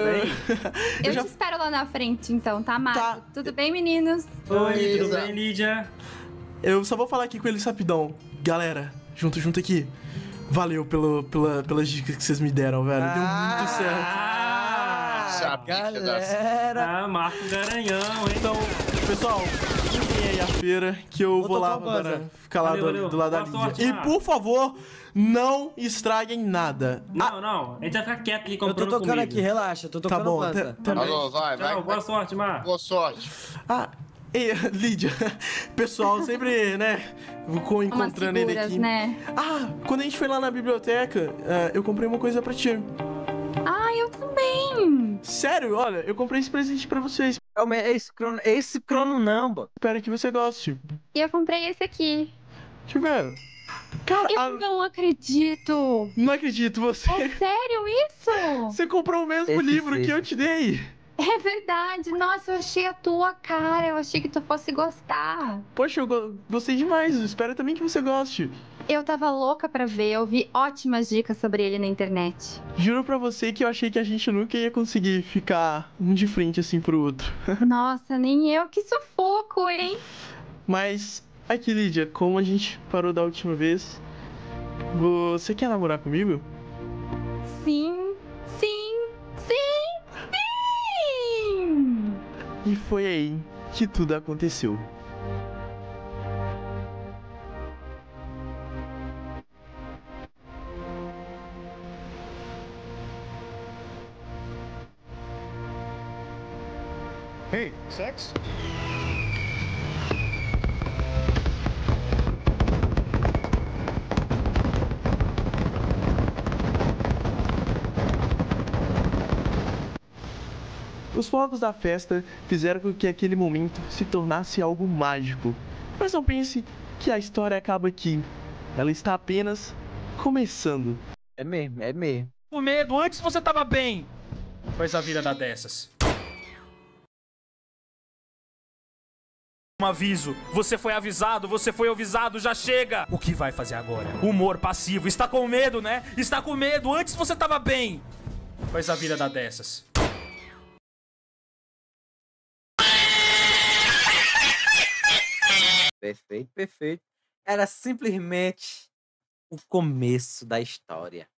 Eu te espero lá na frente, então, tá, Marco? Tá. Tudo bem, meninos? Oi, tudo bem, Lídia? Eu só vou falar aqui com eles rapidão. Galera, junto aqui. Valeu pelas dicas que vocês me deram, velho. Deu muito certo. Galera. Marco Garanhão, hein? Então, pessoal, fiquem aí a feira que eu vou lá para ficar lá do lado da Lídia. E, por favor, não estraguem nada. Não. A gente vai ficar quieto aqui comprando Eu tô tocando comigo. aqui, relaxa. Tô tocando planta. Alô, vai. Boa sorte, Marco. Boa sorte. Ei, Lídia, pessoal, sempre, né, vou encontrando ele aqui. Né? Quando a gente foi lá na biblioteca, eu comprei uma coisa pra ti. Eu também. Sério, olha, eu comprei esse presente pra vocês. Esse crono não, pô. Espero que você goste. E eu comprei esse aqui. Deixa eu ver. Cara, eu não acredito. Não acredito, você... É sério isso? Você comprou o mesmo livro que eu te dei. É verdade. Nossa, eu achei a tua cara. Eu achei que tu fosse gostar. Poxa, eu gostei demais. Eu espero também que você goste. Eu tava louca pra ver. Eu vi ótimas dicas sobre ele na internet. Juro pra você que eu achei que a gente nunca ia conseguir ficar um de frente assim pro outro. Nossa, nem eu. Que sufoco, hein? Mas, aqui, Lídia, como a gente parou da última vez, você quer namorar comigo? Sim. E foi aí que tudo aconteceu. Hey, sex? Os fogos da festa fizeram com que aquele momento se tornasse algo mágico. Mas não pense que a história acaba aqui. Ela está apenas começando. É mesmo. Com medo, antes você tava bem. Pois a vida dá dessas. Um aviso, você foi avisado, já chega! O que vai fazer agora? Humor passivo, está com medo, né? Está com medo, antes você tava bem! Pois a vida dá dessas. Perfeito. Era simplesmente o começo da história.